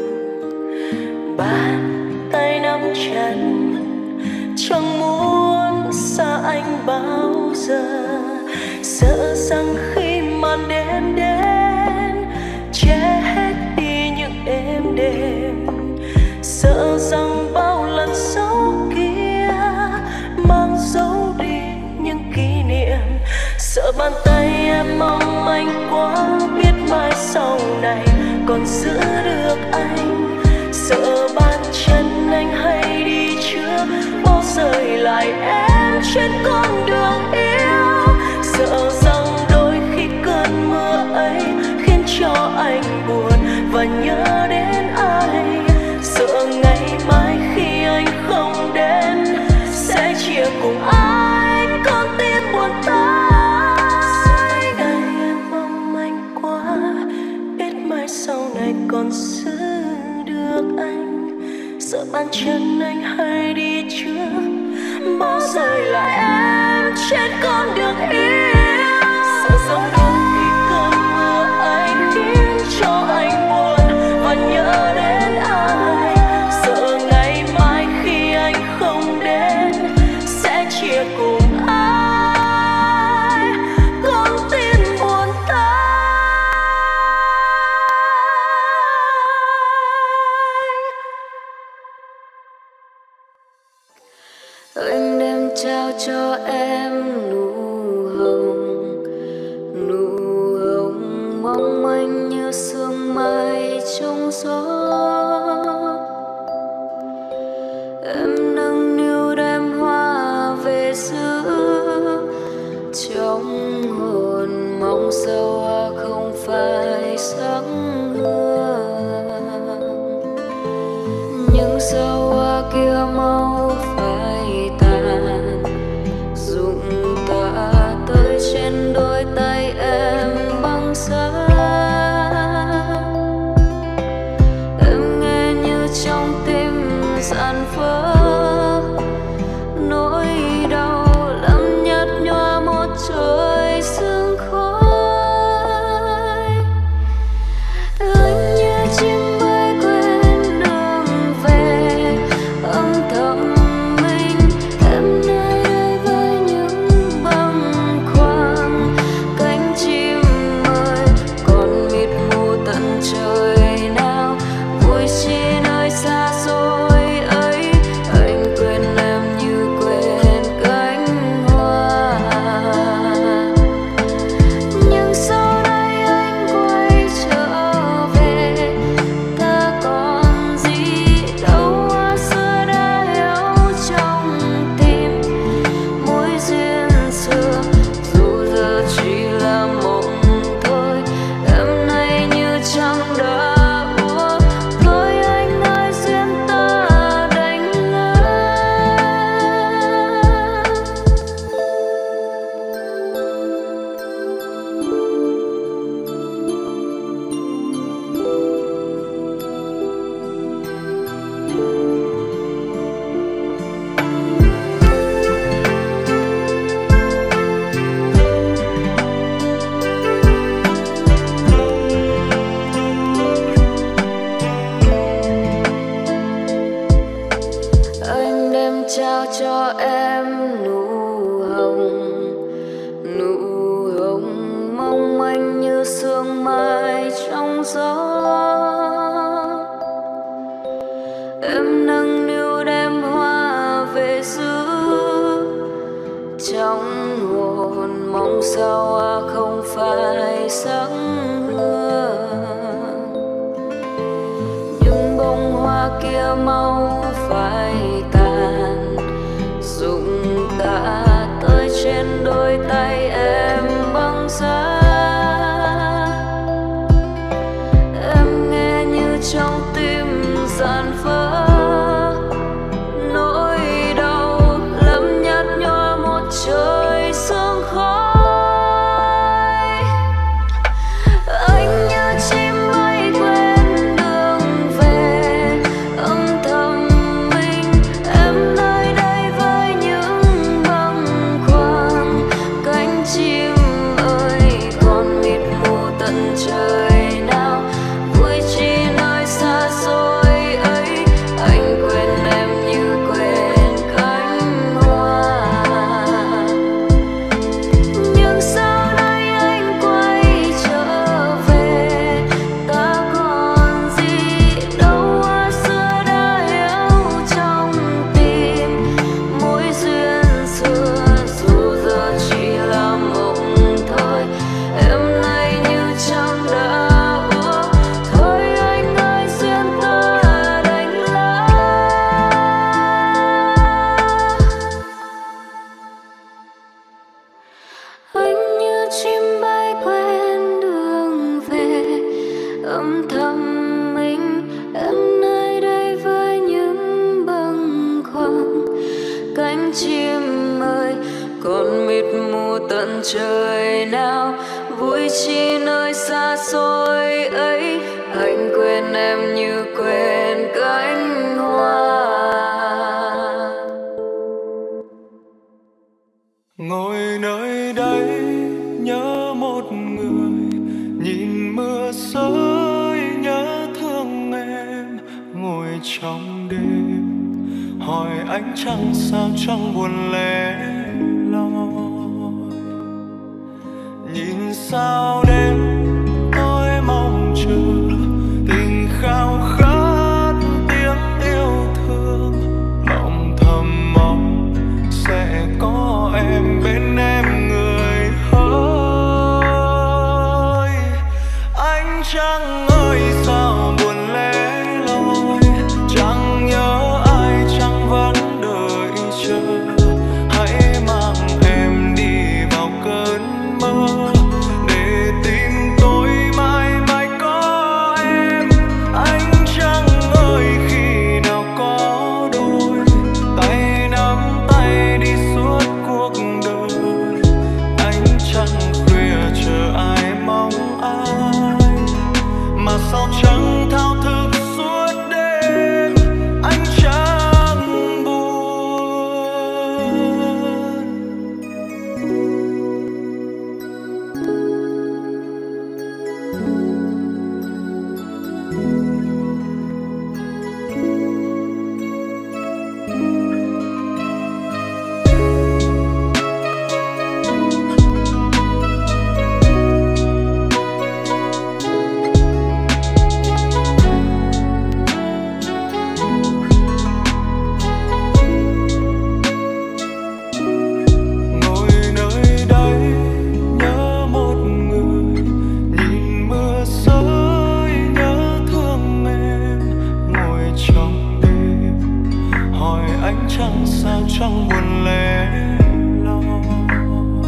bàn tay nắm chặt chẳng muốn xa anh bao giờ, sợ rằng khi màn đêm đến che hết đi những êm đềm, sợ rằng bao lần gió kia mang dấu đi những kỷ niệm, sợ bàn tay em mong manh quá biết mai sau này còn giữ được anh, sợ bàn chân anh hay đi trước bao rời lại em trên con đường yêu, sợ rằng đôi khi cơn mưa ấy khiến cho anh buồn và nhớ đến ai, sợ ngày mai khi anh không đến sẽ chia cùng ai con tim buồn tay. Sau này còn giữ được anh, sợ bàn chân anh hay đi trước bao rời lại em trên con đường yêu, sợ rằng đôi khi cơn mưa ấy khiến cho anh buồn và nhớ đến ai, sợ ngày mai khi anh không đến sẽ chia cùng ai con tim buồn tay. Anh đem trao cho em nụ hồng, nụ hồng mong manh như sương mai trong gió. Em nâng niu đem hoa về giữ trong hồn, mong sao hoa không phải sắc hương, nhưng sao hoa kia mau phai tàn, rụng tả tới trên đôi tay em băng giá. Em nghe như trong tim dạn vỡ, nỗi đau lắm nhạt nhòa một trời sương khói. Anh như chim bay quên đường về, âm thầm kia mau phai tàn, rụng cả tới trên đôi tay em băng giá. Em nghe như trong tim dạn vỡ, nỗi đau lắm nhạt nhòa một trời sương khói. Anh như chim bay quên đường về, âm thầm mình em nơi đây với những bâng khuâng. Cánh chim ơi còn mịt mù tận trời nào, vui chi nơi xa xôi ấy. Anh quên em như quên cánh hoa, nhưng sao đây anh quay trở về, ta còn gì đâu hoa xưa đã héo trong tim. Mối duyên xưa dù giờ chỉ là mộng thôi, em nay như trăng đã úa. Thôi anh ơi duyên ta đành lá. Anh như chim bay quên đường về, âm thầm mình em nơi đây với những bâng khuâng. Cánh chim ơi còn mịt mù tận trời nào, vui chi nơi xa xôi ấy. Anh quên em như quên cánh hoa. Ngồi nơi đây nhớ một người, nhìn mưa rơi nhớ thương em. Ngồi trong đêm hỏi ánh trăng sao trăng buồn lẻ loi. Nhìn sao đêm tôi mong chờ, tình khao khát tiếng yêu thương. Mong thầm mong sẽ có em bên em người ơi. Ánh trăng ơi sao buồn lẻ loi, chẳng nhớ ai chẳng vẫn đợi chờ. Hãy mang em đi vào cơn mơ, để tim tôi mãi mãi có em. Ánh trăng ơi khi nào có đôi, tay nắm tay đi suốt cuộc đời. Ánh trăng khuya chờ ai mong ai, mà sao trăng thao thức suốt đêm. Ánh trăng buồn. Ngồi nơi đây nhớ một người, nhìn mưa rơi nhớ thương em. Ngồi trong đêm hỏi ánh trăng sao trăng buồn lẻ loi.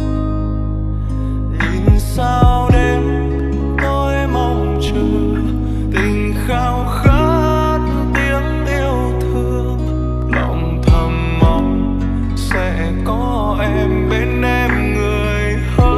Nhìn sao đêm tôi mong chờ, tình khao khát tiếng yêu thương. Lòng thầm mong sẽ có em bên em người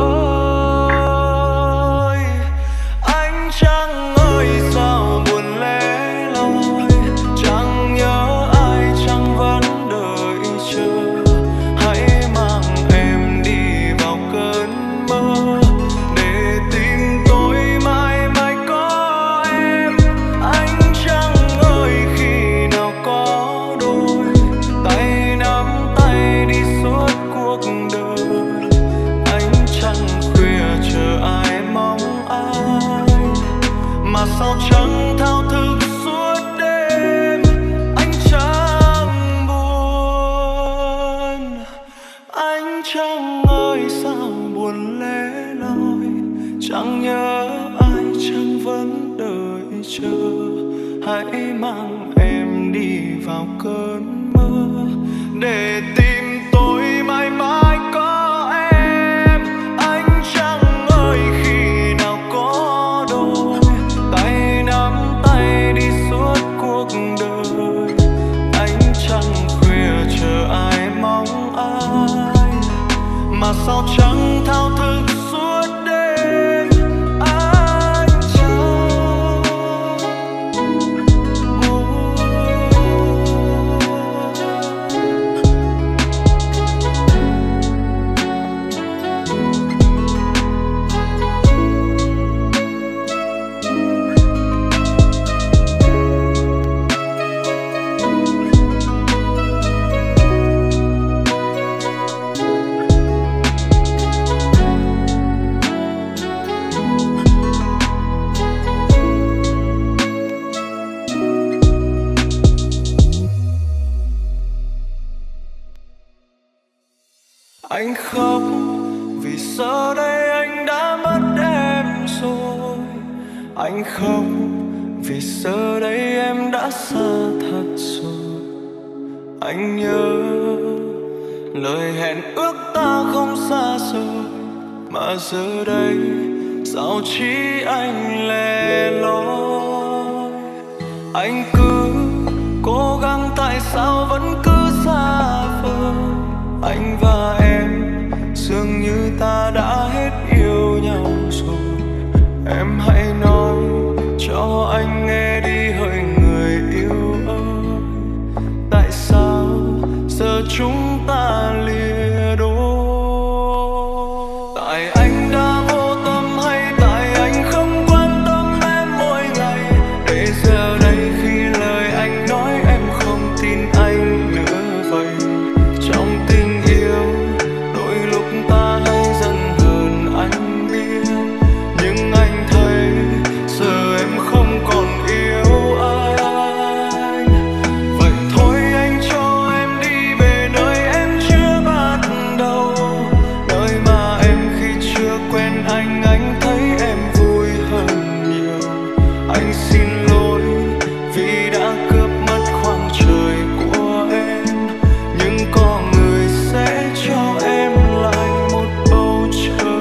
ơi. Ánh trăng ơi sao buồn lẻ loi, chẳng nhớ ai chẳng vẫn đợi chờ. Hãy mang em đi vào cơn mơ, để tim tôi mãi mãi có em. Ánh trăng ơi khi nào có đôi, tay nắm tay đi suốt cuộc đời. Ánh trăng khuya chờ ai mong ai, mà sao trăng thao thức suốt đêm. Ánh trăng buồn. Ánh trăng ơi sao buồn lẻ loi, chẳng nhớ ai chẳng vẫn đợi chờ. Hãy mang em đi vào cơn mơ để tìm tôi mãi mãi có em. Anh trăng ơi khi nào có đôi tay nắm tay đi suốt cuộc đời. Anh trăng khuya chờ ai mong ai mà sao chẳng thao thức suốt đêm. Anh trăng buồn. Anh khóc vì giờ đây anh đã mất em rồi. Anh khóc vì giờ đây em đã xa thật rồi. Anh nhớ lời hẹn ước ta không xa rồi, mà giờ đây sao chỉ anh lẻ loi. Anh cứ cố gắng tại sao vẫn cứ xa vời. Anh và em dường như ta đã hết yêu nhau rồi. Em hãy nói cho anh nghe đi hỡi người yêu ơi, tại sao giờ chúng ta lìa đôi. Tại anh đã vô tâm hay tại anh không quan tâm em mỗi ngày, để giờ đây khi lời anh nói em không tin anh nữa vậy. Trong tình yêu đôi lúc ta hay giận hơn anh biết, nhưng anh thấy giờ em không còn yêu anh. Vậy thôi anh cho em đi về nơi em chưa bắt đầu, nơi mà em khi chưa quen anh anh thấy em vui hơn nhiều. Anh xin lỗi vì đã cướp mất khoảng trời của em, nhưng có người sẽ cho em lại một bầu trời.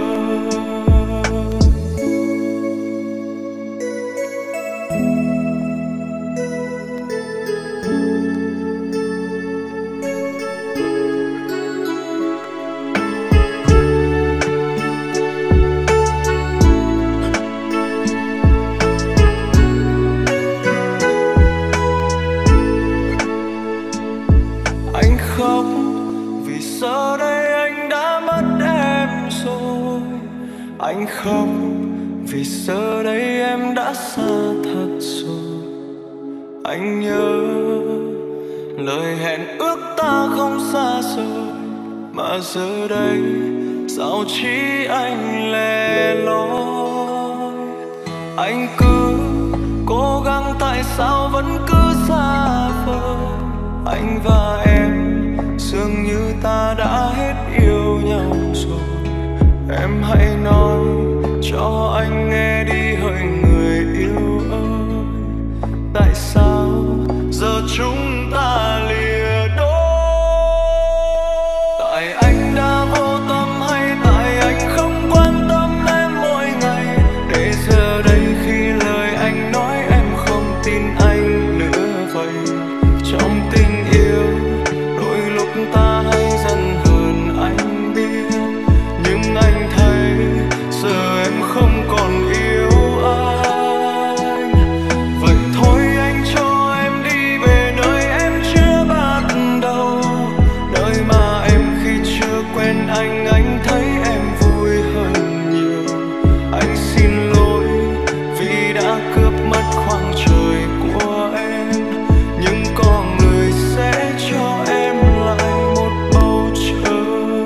Anh khóc vì giờ đây anh đã mất em rồi. Anh khóc vì giờ đây em đã xa thật rồi. Anh nhớ lời hẹn ước ta không xa rồi, mà giờ đây sao chỉ anh lẻ loi. Anh cứ cố gắng tại sao vẫn cứ xa vời. Anh và em dường như ta đã hết yêu nhau rồi. Em hãy nói cho anh nghe đi hỡi người yêu ơi, tại sao giờ chúng ta lìa đôi. Tại anh đã vô tâm hay tại anh không quan tâm em mỗi ngày, để giờ đây khi lời anh nói em không tin anh nữa vậy. Trong tình yêu đôi lúc ta hay giận hơn anh biết, nhưng anh thấy giờ em không còn yêu anh. Vậy thôi anh cho em đi về nơi em chưa bắt đầu, nơi mà em khi chưa quen anh anh thấy em vui hơn nhiều. Anh xin lỗi vì đã cướp mất khoảng trời của em, nhưng có người sẽ cho em lại một bầu trời.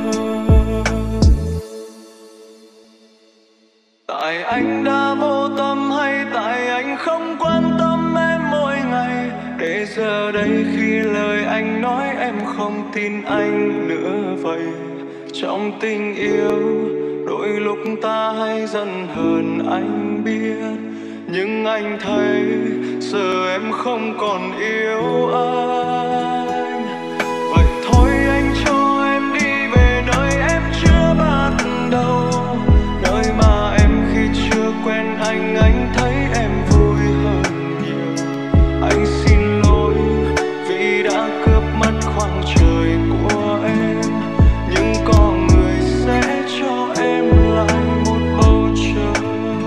Tại anh đã vô tâm hay tại anh không quan tâm em mỗi ngày, để giờ đây khi lời anh nói em không tin anh nữa vậy. Trong tình yêu đôi lúc ta hay giận hơn anh biết, nhưng anh thấy giờ em không còn yêu anh. Vậy thôi anh cho em đi về nơi em chưa bắt đầu, nơi mà em khi chưa quen anh anh thấy em vui hơn nhiều. Anh xin lỗi vì đã cướp mất khoảng trời của em, nhưng có người sẽ cho em lại một bầu trời.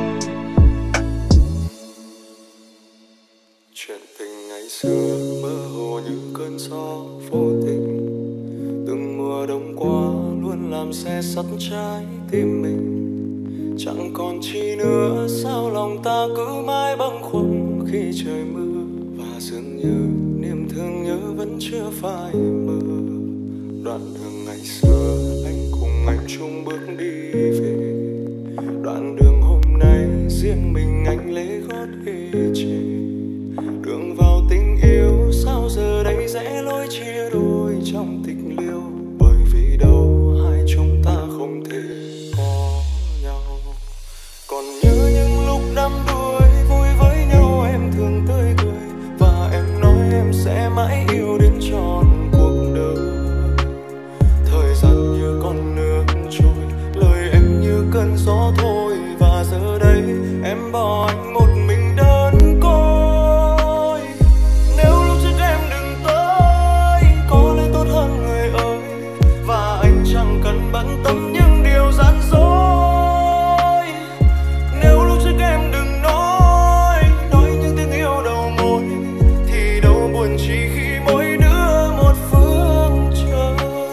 Chuyện tình ngày xưa mơ hồ như cơn gió vô tình, từng mùa đông qua luôn làm xe sắt trái tim mình. Chẳng còn chi nữa sao lòng ta cứ mãi bâng khuâng khi trời mưa, và dường như niềm thương nhớ vẫn chưa phai mờ. Đoạn đường ngày xưa anh cùng anh chung bước đi về, đoạn đường hôm nay riêng mình anh lấy gót ê chề. Đường vào tình yêu sao giờ đây rẽ lối chia đôi trong tịch liêu, bởi vì đâu hai chúng ta không thể có nhau. Còn nhớ những lúc đắm đuối vui với nhau em thường tươi cười, và em nói em sẽ mãi yêu đến trọn cuộc đời. Thời gian như con nước trôi, lời em như cơn gió thôi, và giờ đây em bỏ anh một mình đơn côi. Nếu lúc trước em đừng tới có lẽ tốt hơn người ơi, và anh chẳng cần bận tâm những điều gian dối. Nếu lúc trước em đừng nói nói những tiếng yêu đầu môi, thì đâu buồn chỉ khi mỗi đứa một phương trời.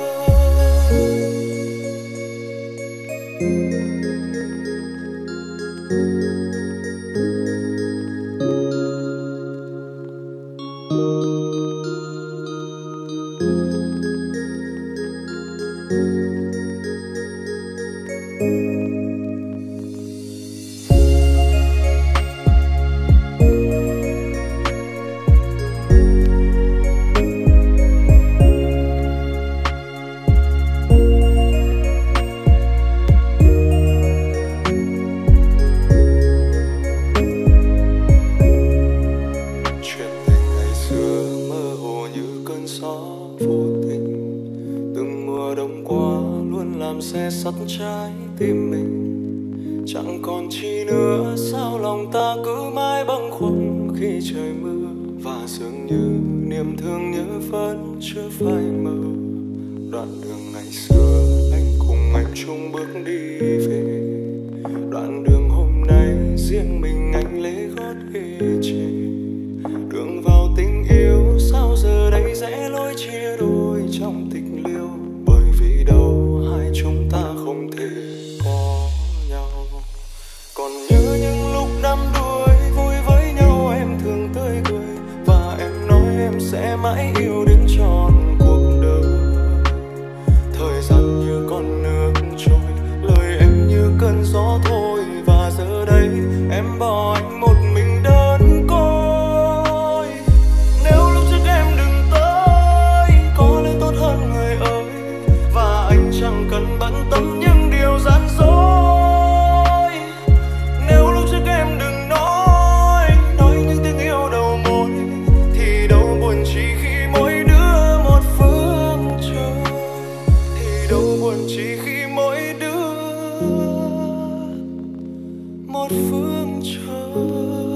Chuyện tình ngày xưa mơ hồ như cơn gió vô tình, từng mùa đông qua luôn làm xe sắt trái tim mình. Chẳng còn chi nữa sao lòng ta cứ mãi bâng khuâng khi trời mưa, và dường như niềm thương nhớ vẫn chưa phai mờ. Đoạn đường ngày xưa anh cùng anh chung bước đi về, đoạn đường hôm nay riêng mình anh lấy gót ê chề. Đường vào tình yêu sao giờ đây rẽ lối chia đôi trong tịch liêu, bởi vì đâu hai chúng ta không thể có nhau. Còn nhớ những lúc đắm đuối vui với nhau em thường tươi cười, và em nói em sẽ mãi yêu đến trọn cuộc đời. Thời gian như con nước trôi, lời em như cơn gió thôi, và giờ đây em bỏ anh một mình đơn côi. Nếu lúc trước em đừng tới có lẽ tốt hơn người ơi, và anh chẳng cần bận tâm những điều gian dối. Nếu lúc trước em đừng nói nói những tiếng yêu đầu môi, thì đâu buồn chỉ khi mỗi đứa một phương trời. Thì đâu buồn chỉ khi mỗi đứa một phương trời.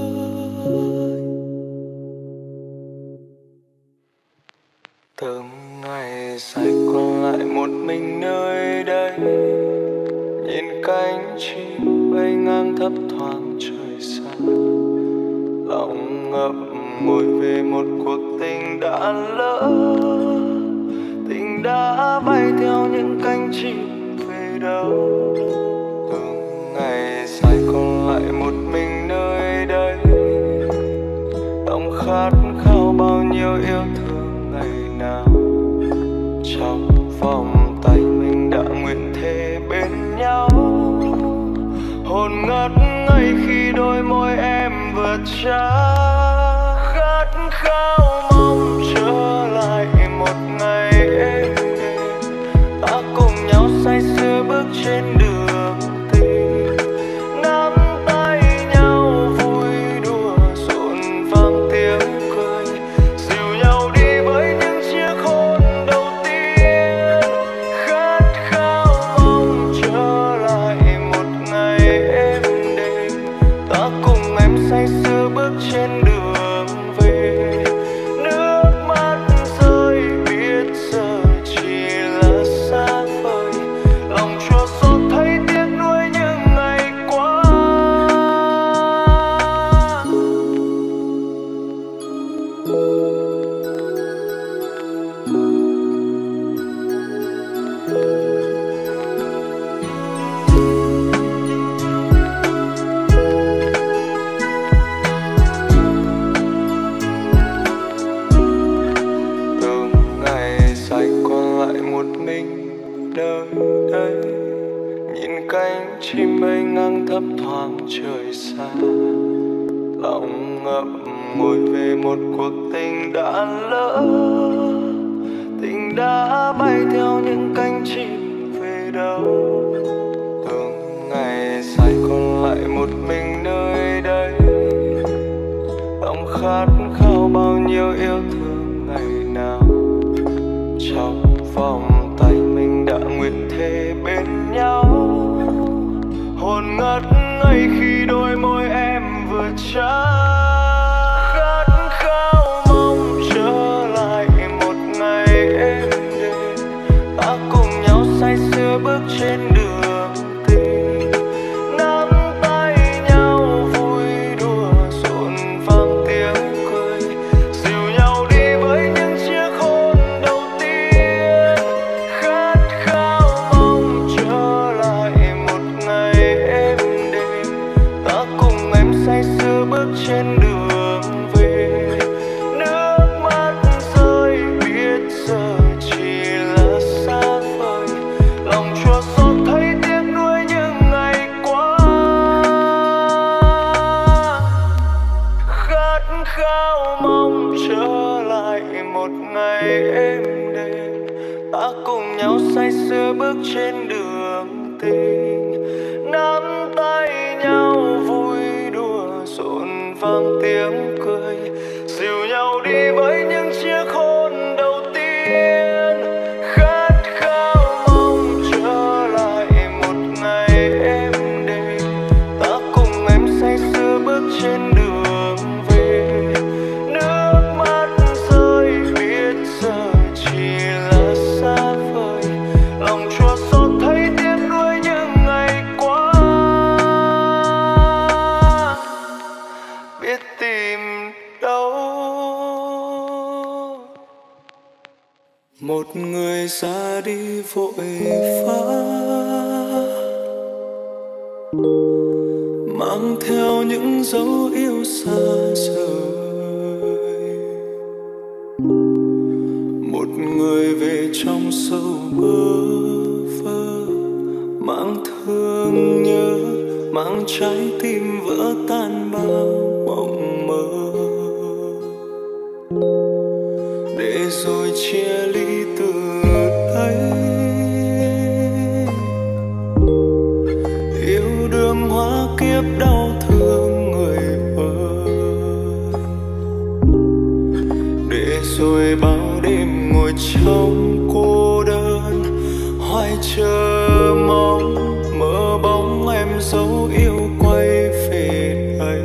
Từng ngày say còn lại một mình nơi đây, nhìn cánh chim bay ngang thấp thoáng trời xa. Lòng ngậm ngùi về một cuộc tình đã lỡ, tình đã bay theo những cánh chim về đâu. Từng ngày say còn lại một mình nơi đây, lòng khát khao bao nhiêu yêu thương ngày nào. Trong vòng tay mình đã nguyện thề bên nhau, hồn ngất ngây khi đôi môi em vượt trao. Khát khao mong trở lại một ngày êm đềm, ta cùng nhau say sưa bước trên đường tình, nắm tay nhau vui đời đây. Nhìn cánh chim bay ngang thấp thoáng trời xa, lòng ngậm ngùi về một cuộc tình đã lỡ. Tình đã bay theo những cánh chim về đâu, từng ngày dài còn lại một mình nơi đây. Lòng khát khao bao nhiêu yêu thương ngày nào, trong vòng tay mình đã nguyện thề bên nhau. Hồn ngất ngây khi đôi môi em vừa trao. Khát khao mong trở lại một ngày êm đềm, ta cùng nhau say sưa bước trên đường tình. Nắm tay nhau vui đùa rộn vang tiếng cười, dìu nhau đi với những chiếc hôn đầu tiên. Khát khao mong trở lại một ngày êm đềm, ta cùng em say sưa bước trên đường về. Nước mắt rơi biết giờ chỉ là xa vời, lòng chua xót thấy tiếc nuối những ngày qua. Khát khao mong trở lại một ngày êm đềm, ta cùng nhau say sưa bước trên đường tình. Nắm tay nhau vui đùa rộn vang tiếng cười, dìu nhau đi với những chiếc hôn đầu tiên. Khát khao mong trở lại một ngày êm đềm, ta cùng em say sưa bước trên đường về. Nước mắt rơi biết giờ chỉ là xa vời, lòng chua xót thấy tiếc nuối những ngày qua. Biết tìm đâu một người ra đi vội vã, mang theo những dấu yêu xa rời. Một người về trong sâu bơ vơ, mang thương nhớ, mang trái tim vỡ tan bao mộng mơ. Để rồi chia ly từ đây, yêu đương hóa kiếp đau thương người ơi. Để rồi bao đêm ngồi trong cô đơn, hoài chờ mong mơ bóng em dấu yêu quay về đây.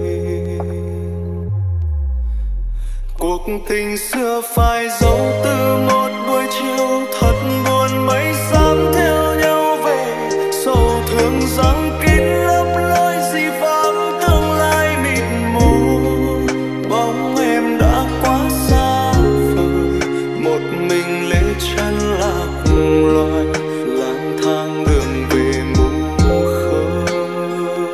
Cuộc tình xưa phai dấu từ một buổi chiều thật buồn, mấy dám theo nhau về sầu thương rằng kín lấp lối gì vắng tương lai mịt mù. Bóng em đã quá xa vời, một mình lê chân lạc loài, lang thang đường về mù khơi.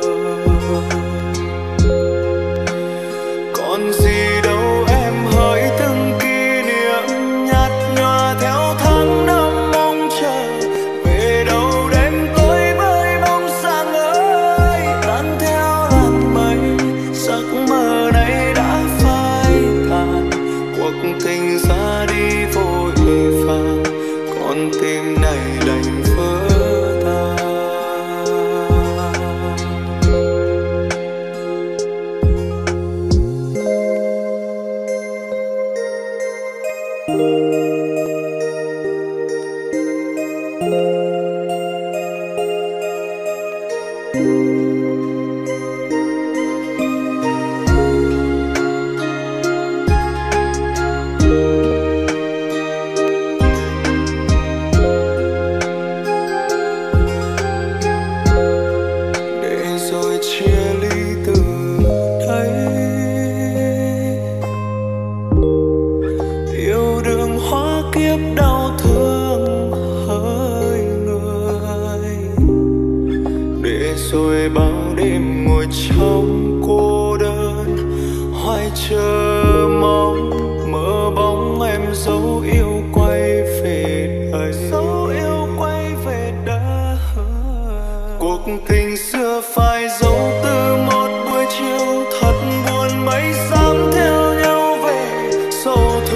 Còn gì đâu em hỡi từng kỷ niệm nhạt nhòa theo tháng năm mong chờ. Về đâu đêm tối với bóng sáng ơi, tan theo làn mây, giấc mơ này đã phai tàn. Cuộc tình ra đi vội vàng, con tim này đành vỡ tan. Để rồi chia ly từ đây, yêu đương hóa kiếp đau thương hỡi người. Để rồi bao đêm ngồi trong cô đơn, hoài chờ mong mơ bóng em dấu yêu quay về đây. Dấu yêu quay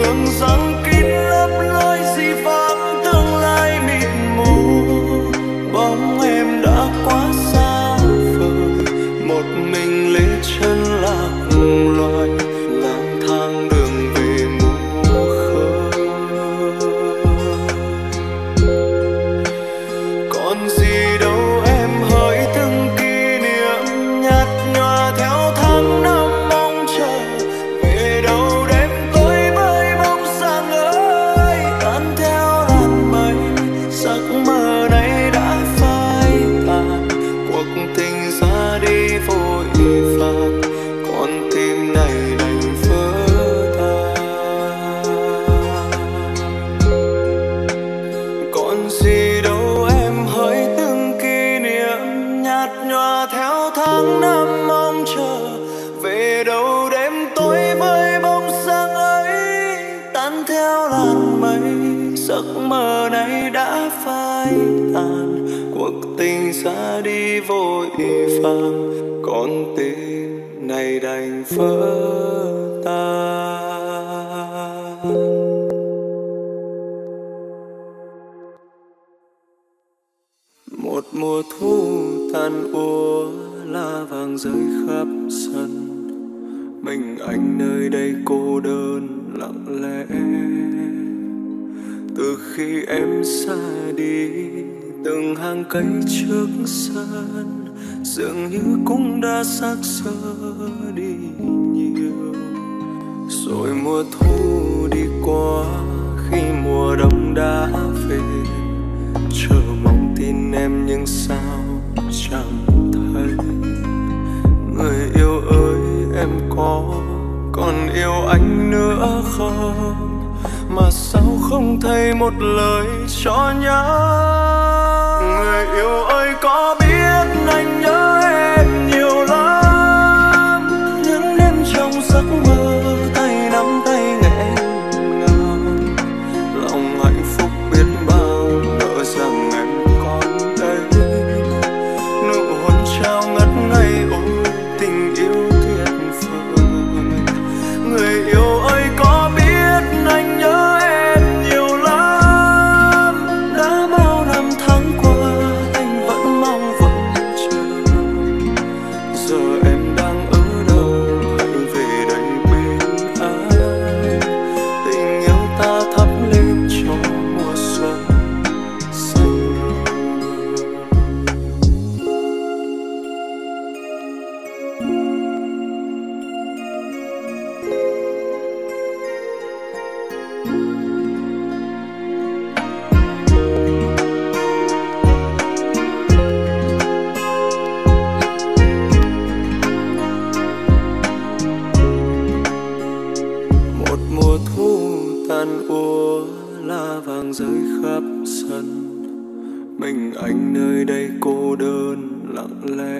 tưởng rằng kín lấp lối gì vắng tương lai mịt mù. Bóng em đã quá xa vời, một mình lê chân lạc loài, lang thang đường về mùa khơi. Còn gì đâu em hỡi từng kỷ niệm nhạt nhòa theo tháng năm mong chờ. Về đâu đêm tối với bóng sáng ơi, tan theo làn mây, giấc mơ này đã phai tàn. Cuộc tình ra đi vội vàng, con tim này đành vỡ tan. Còn gì đâu em hỡi từng kỷ niệm nhạt nhòa theo tháng năm mong chờ. Về đâu đêm tối với bóng sáng ấy, tan theo làn mây, giấc mơ này đã phai tàn. Cuộc tình ra đi vội vàng, con tim này đành vỡ tan. Một mùa thu tàn úa, lá vàng rơi khắp sân. Mình anh nơi đây cô đơn lặng lẽ. Từ khi em xa đi, từng hàng cây trước sân dường như cũng đã xác xơ đi nhiều. Rồi mùa thu đi qua, khi mùa đông đã về, chờ mong tin em nhưng sao chẳng thấy. Người yêu ơi em có còn yêu anh nữa không? Mà sao không thấy một lời cho nhau? Người yêu ơi có biết anh nhớ em nhiều lắm. Những đêm trong giấc mơ, tay nắm tay nghẹn ngào. Lòng hạnh phúc biết bao, ngỡ rằng em còn đây. Nụ hôn trao ngất ngây, ôi tình yêu tuyệt vời. Người yêu ơi có biết anh nhớ em nhiều lắm. Đã bao năm tháng qua anh vẫn mong vẫn chờ. Giờ em đang ở đâu, hãy về đây bên anh. Tình yêu ta thắp lên cho mùa xuân xanh ngời. Một mùa thu tàn úa, lá vàng rơi khắp sân. Mình anh nơi đây cô đơn lặng lẽ.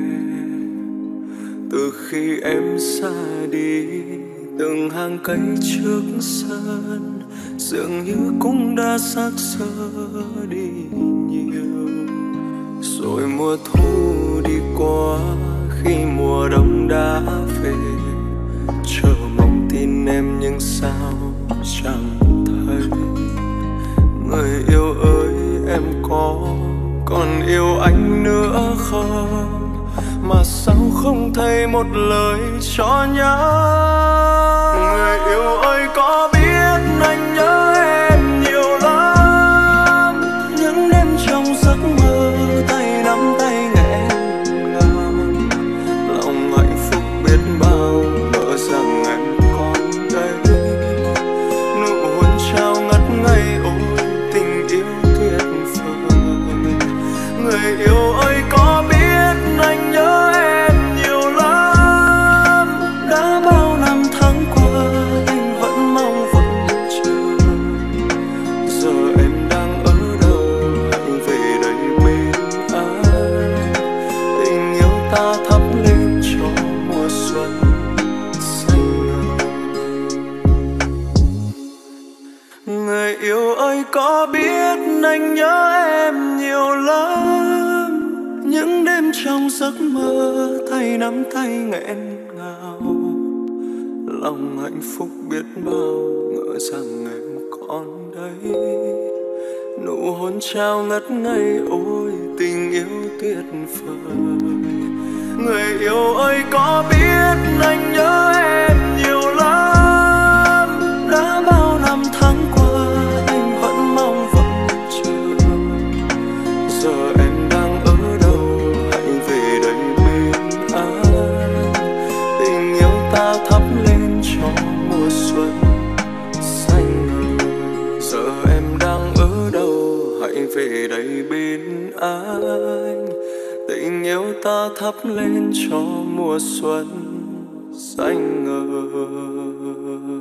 Từ khi em xa đi, từng hàng cây trước sân dường như cũng đã xác xơ đi nhiều. Rồi mùa thu đi qua, khi mùa đông đã về, chờ mong tin em nhưng sao chẳng thấy. Người yêu ơi em có còn yêu anh nữa không? Mà sao không thấy một lời cho nhau? Người yêu ơi có biết anh nhớ em nhiều lắm. Những đêm trong giấc mơ, tay nắm tay nghẹn ngào. Lòng hạnh phúc biết bao, ngỡ rằng em còn đây. Nụ hôn trao ngất ngây, ôi tình yêu tuyệt vời. Người yêu ơi có biết anh nhớ em nhiều lắm. Đã bao năm tháng qua anh vẫn mong vẫn chờ. Giờ em đang ở đâu, hãy về đây bên anh. Tình yêu ta thắp lên cho mùa xuân xanh ngời. Người yêu ơi có biết anh nhớ em nhiều lắm. Những đêm trong giấc mơ, tay nắm tay nghẹn ngào. Lòng hạnh phúc biết bao, ngỡ ngỡ rằng em còn đây. Nụ hôn trao ngất ngây, ôi tình yêu tuyệt vời. Người yêu ơi có biết anh nhớ em nhiều lắm. Đã bao năm tháng qua anh vẫn mong vẫn chờ. Giờ em đang ở đâu, hãy về đây bên anh. Tình yêu ta thắp lên cho mùa xuân xanh ngời. Giờ em đang ở đâu, hãy về đây bên anh. Tình yêu ta thắp lên cho mùa xuân xanh ngời.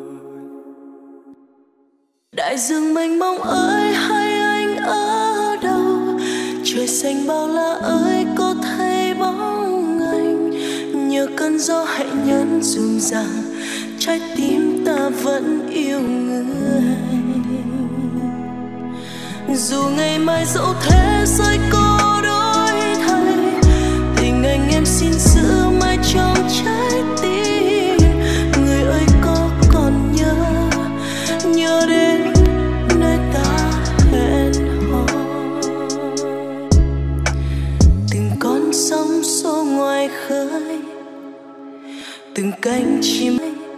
Đại dương mênh mông ơi, hay anh ở đâu? Trời xanh bao la ơi, có thấy bóng anh? Nhờ cơn gió hãy nhấn dùm rằng trái tim ta vẫn yêu người. Dù ngày mai dẫu thế giới có đổi thay, tình anh em xin giữ mãi trong trái tim. Người ơi có còn nhớ, nhớ đến nơi ta hẹn hò. Từng con sóng xô ngoài khơi, từng cánh chim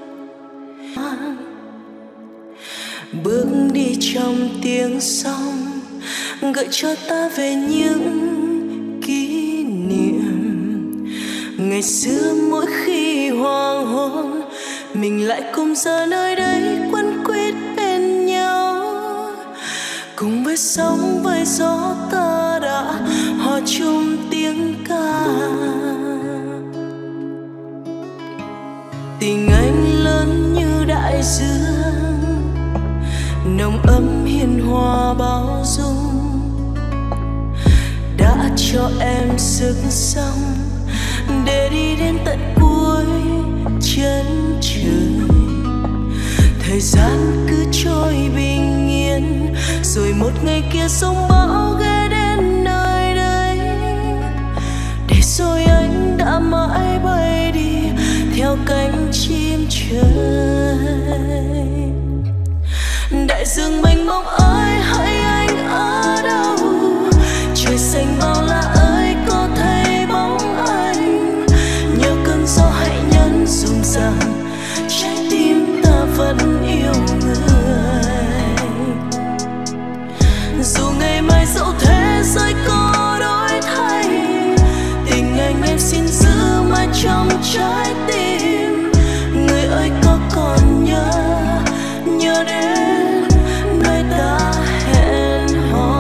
bước đi trong tiếng sóng, gợi cho ta về những kỷ niệm ngày xưa. Mỗi khi hoàng hôn mình lại cùng giờ nơi đây quấn quýt bên nhau, cùng với sóng với gió ta đã hòa chung tiếng ca. Tình anh lớn như đại dương, nồng ấm hiền hòa bao dung, đã cho em sức sống để đi đến tận cuối chân trời. Thời gian cứ trôi bình yên, rồi một ngày kia sóng bão ghé đến nơi đây. Để rồi anh đã mãi bay đi theo cánh chim trời. Đại dương mênh mông ơi, hỡi anh ở đâu? Trời xanh bao la ơi, có thấy bóng anh? Nhờ cơn gió hãy nhấn dùm rằng trái tim ta vẫn yêu người. Dù ngày mai dẫu thế giới có đổi thay, tình anh em xin giữ mãi trong trái tim. Người ơi có còn nhớ, nhớ đến nơi ta hẹn hò.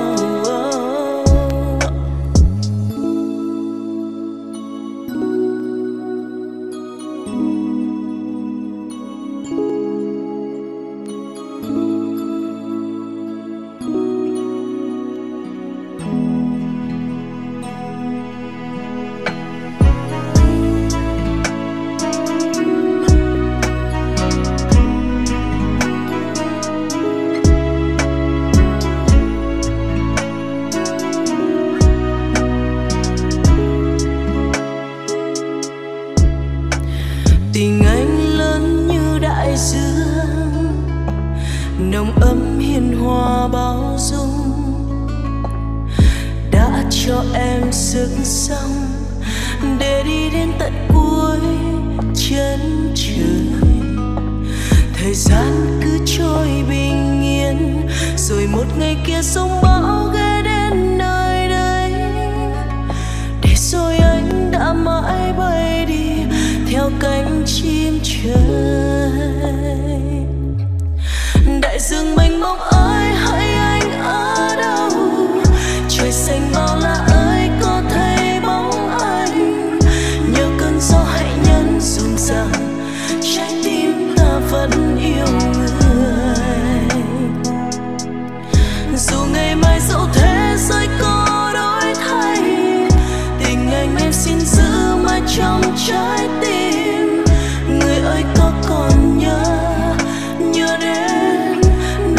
Tình anh lớn như đại dương, nồng ấm hiền hòa bao dung, đã cho em sức sống để đi đến tận cuối chân trời. Thời gian cứ trôi bình yên, rồi một ngày kia sóng bão ghé đến nơi đây. Để rồi anh đã mãi bay đi theo cánh chim trời. Đại dương mênh mông ơi, hỡi anh ở đâu? Trời xanh bao la ơi, có thấy bóng anh? Nhờ cơn gió hãy nhấn dùm rằng trái tim ta vẫn yêu người. Dù ngày mai dẫu thế giới có đổi thay, tình anh em xin giữ mãi trong trái tim. Người ơi có còn nhớ, nhớ đến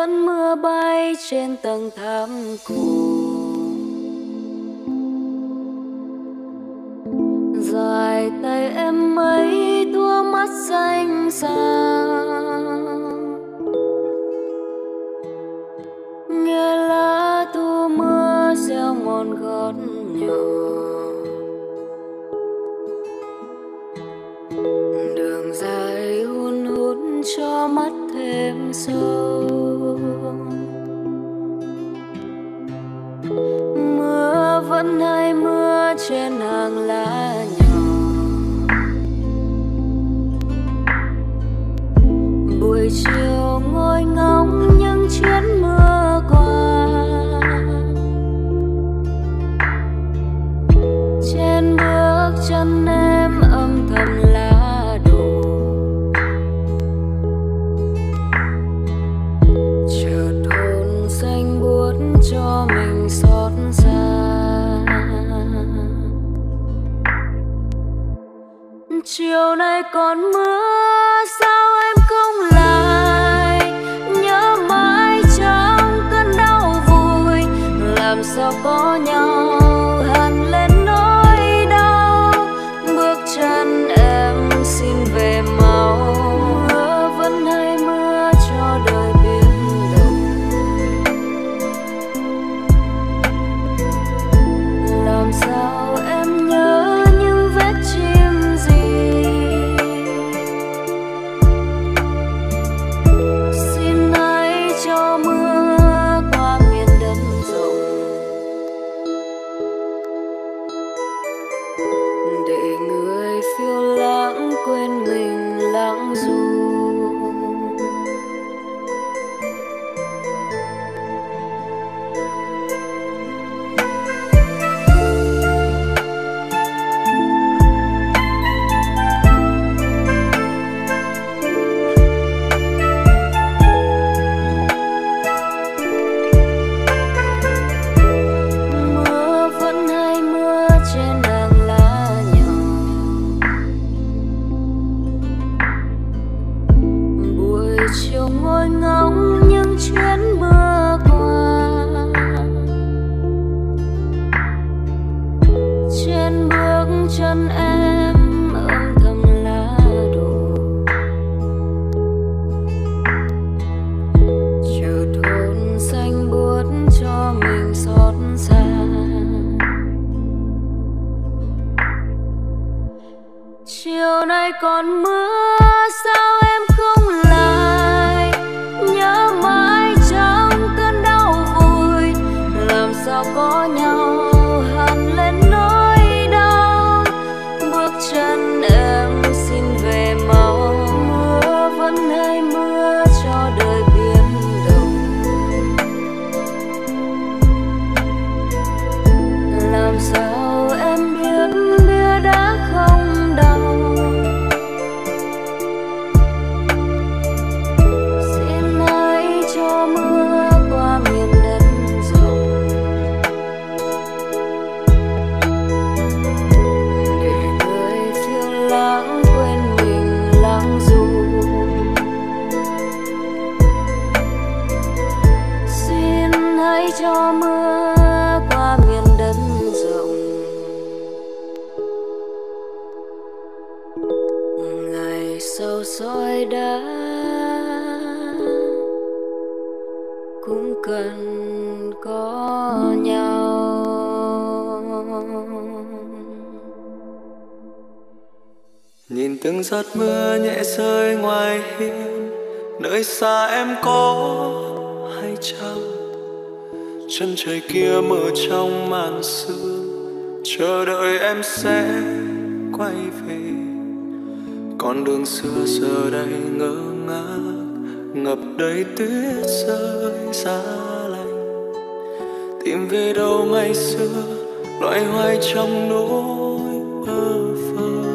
cơn mưa bay trên tầng tháp cổ. Dài tay em mấy tua mắt xanh xao, nghe lá thu mưa reo mòn gót nhỏ. Đường dài hun hút cho mắt thêm sâu. Mưa vẫn hay mưa trên hàng lá nhỏ. Buổi chiều ngồi ngóng những chuyến mưa qua. Trên bước chân em âm thầm lá đổ. Chợt hồn xanh buốt cho mình xót xa. Chiều nay còn mưa sao em không lại, nhớ mãi trong cơn đau vùi. Làm sao có nhau hằn lên nỗi đau, bước chân em xin về mau. Mưa vẫn hay mưa cho đời biến động. Làm sao em nhớ những vết chim gì. Xin hãy cho mưa qua miền đất rộng, để người phiêu lãng quên mình lãng du. Mưa vẫn hay mưa trên hàng lá nhỏ. Buổi chiều ngồi ngóng những chuyến mưa qua. Trên bước chân em âm thầm lá đổ. Chợt hồn xanh buốt cho mình xót xa. Chiều nay còn mưa sao em không lại, nhớ mãi trong cơn đau vùi. Làm sao có nhau hằn lên nỗi đau, bước chân em xin về mau. Mưa vẫn hay mưa cho đời biến động. Làm sao em biết bia đã không đau. Xin hãy cho mưa qua miền đất rộng, để người phiêu lãng quên mình lãng du. Xin hãy cho mưa qua miền đất rộng. Ngày sâu soi đá cũng cần có nhau. Nhìn từng giọt mưa nhẹ rơi ngoài hiên, nơi xa em có hay chăng? Chân trời kia mờ trong màn sương, chờ đợi em sẽ quay về. Con đường xưa giờ đây ngơ ngác, ngập đầy tuyết rơi giá lạnh. Tìm về đâu ngày xưa, loay hoay trong nỗi bơ vơ.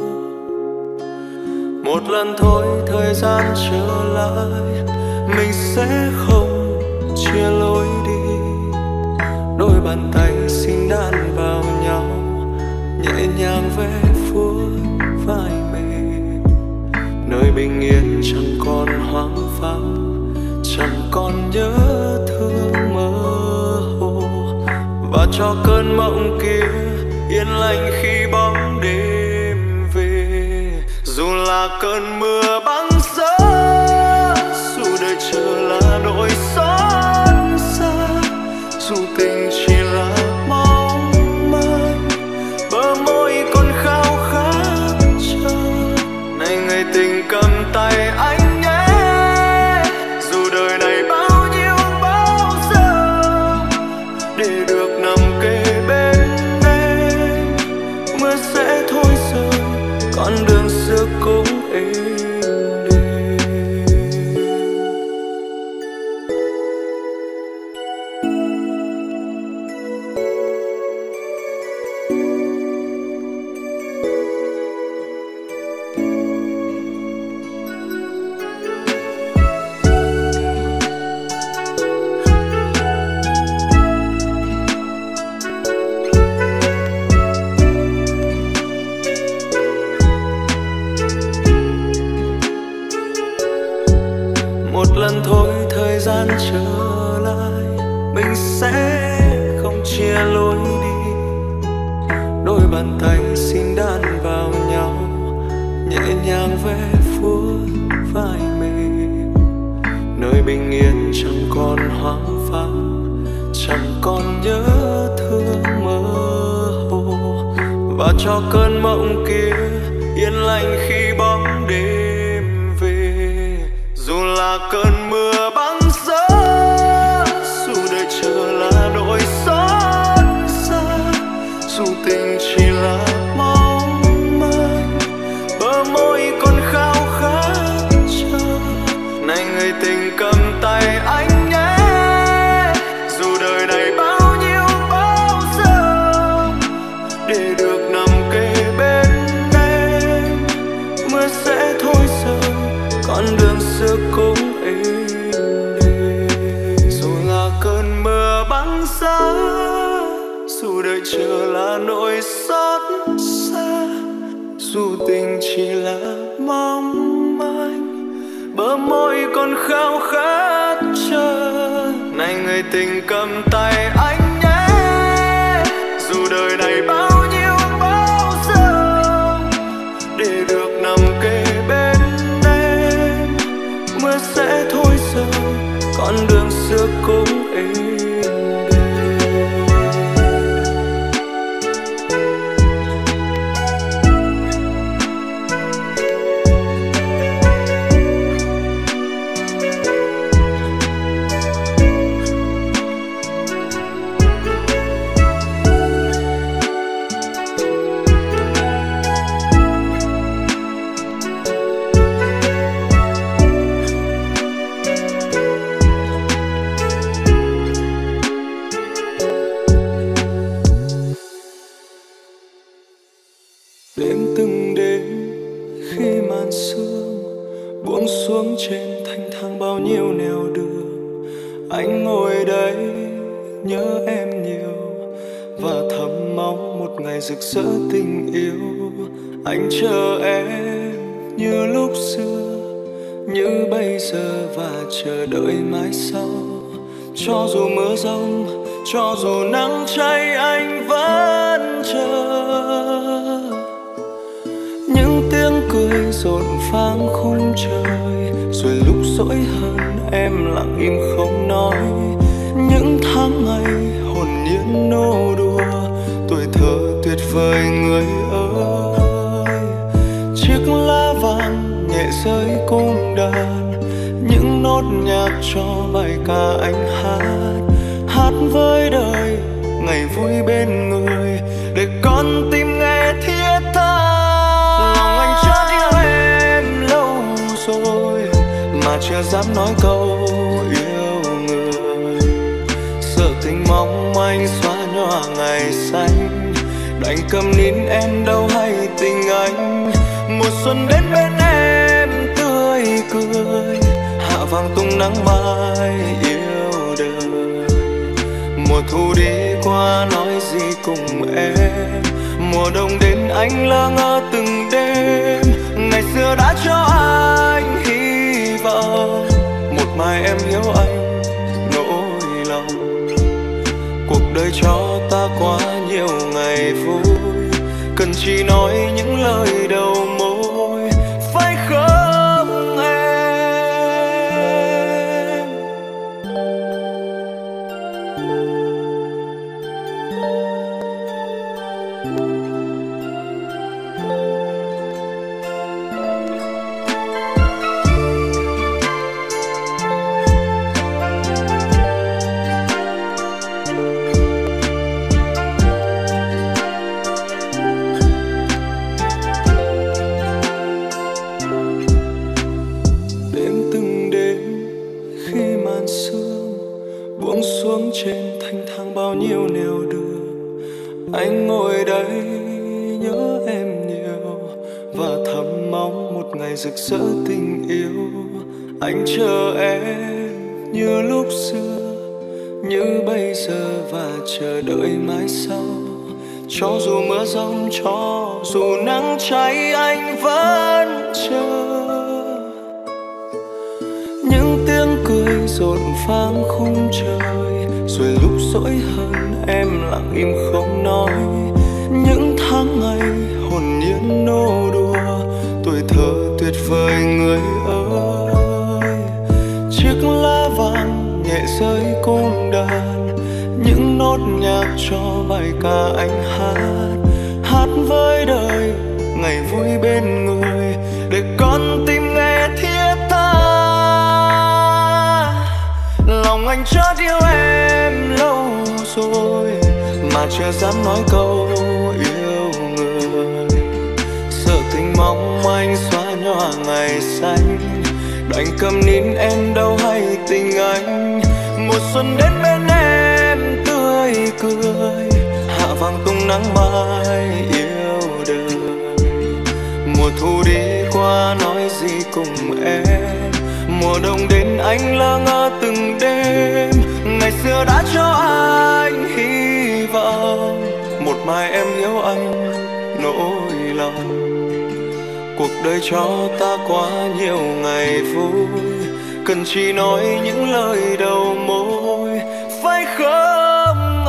Một lần thôi thời gian trở lại, mình sẽ không chia lối đi. Đôi bàn tay xinh đan vào nhau, nhẹ nhàng vẽ phút vai mềm. Nơi bình yên chẳng còn hoang vắng, chẳng có còn nhớ thương mơ hồ, và cho cơn mộng kia yên lành khi bóng đêm về. Dù là cơn mưa băng giá, dù đời chờ là nỗi xót xa, dù tình chỉ là mong manh, bờ môi còn khao khát chờ. Này người tình cầm tay anh nhé, dù đời này bao nhiêu bao giờ, để được nằm kề bên em. Mưa sẽ thôi rơi, con đường xưa cũng êm đềm. Một lần thôi thời gian trở lại, mình sẽ không chia lối đi. Đôi bàn tay xin đan vào nhau, nhẹ nhàng ve vuốt vai mềm. Nơi bình yên chẳng còn hoang vắng, chẳng còn nhớ thương mơ hồ, và cho cơn mộng kia yên lành khi bóng đêm về. Dù là cơn mưa băng giá, dù đời chờ là nỗi xót xa, dù tình chỉ là mong manh, bờ môi còn khao khát chờ. Này người tình cầm tay anh nhé, dù đời này bao nhiêu bao giờ, để được nằm kề bên em. Mưa sẽ thôi rơi, con đường xưa cũng êm đềm. Dù là cơn mưa băng giá, dù đời chờ là nỗi xót xa, dù tình chỉ là mong manh, bờ môi còn khao khát chờ. Này người tình cầm tay anh nhé, dù đời này bao nhiêu bao giờ, để được nằm kề bên em. Mưa sẽ thôi rơi, con đường xưa cũng êm đềm. Đêm từng đêm khi màn sương buông xuống trên thanh thang bao nhiêu nẻo đường, anh ngồi đây nhớ em nhiều và thầm mong một ngày rực rỡ tình yêu. Anh chờ em như lúc xưa, như bây giờ và chờ đợi mãi sau. Cho dù mưa giông, cho dù nắng cháy, anh vẫn chờ. Những tiếng cười rộn vang khung trời, rồi lúc dỗi hơn em lặng im không nói. Những tháng ngày hồn nhiên nô đùa, tuổi thơ tuyệt vời người ơi. Chiếc lá vàng nhẹ rơi cung đàn, những nốt nhạc cho bài ca anh hát. Hát với đời ngày vui bên người, để con tim nghe thiết tha. Lòng anh chót yêu em lâu rồi, mà chưa dám nói câu yêu người. Sợ tình mong manh xóa nhòa ngày xanh, đành cầm nín em đâu hay tình anh. Mùa xuân đến bên em tươi cười, hạ vàng tung nắng mai yêu đời. Mùa thu đi qua nói gì cùng em, mùa đông đến anh lơ ngơ từng đêm. Ngày xưa đã cho anh hy vọng, một mai em hiểu anh rực rỡ tình yêu. Anh chờ em như lúc xưa, như bây giờ và chờ đợi mãi sau. Cho dù mưa giông, cho dù nắng cháy, anh vẫn chờ. Những tiếng cười rộn vang khung trời, rồi lúc dỗi hơn em lặng im không nói. Những tháng ngày hồn nhiên nô đùa, tuổi thơ tuyệt vời người ơi. Chiếc lá vàng nhẹ rơi cung đàn, những nốt nhạc cho bài ca anh hát. Hát với đời ngày vui bên người, để con tim nghe thiết tha. Lòng anh chót yêu em lâu rồi, mà chưa dám nói câu yêu người. Sợ tình mong anh xóa nhòa ngày xanh, đành cầm nín em đâu hay tình anh. Mùa xuân đến bên em tươi cười, hạ vàng tung nắng mai yêu đời. Mùa thu đi qua nói gì cùng em, mùa đông đến anh lơ ngơ từng đêm. Ngày xưa đã cho anh hy vọng, một mai em hiểu anh nỗi lòng. Cuộc đời cho ta quá nhiều ngày vui, cần chỉ nói những lời đầu môi, phải không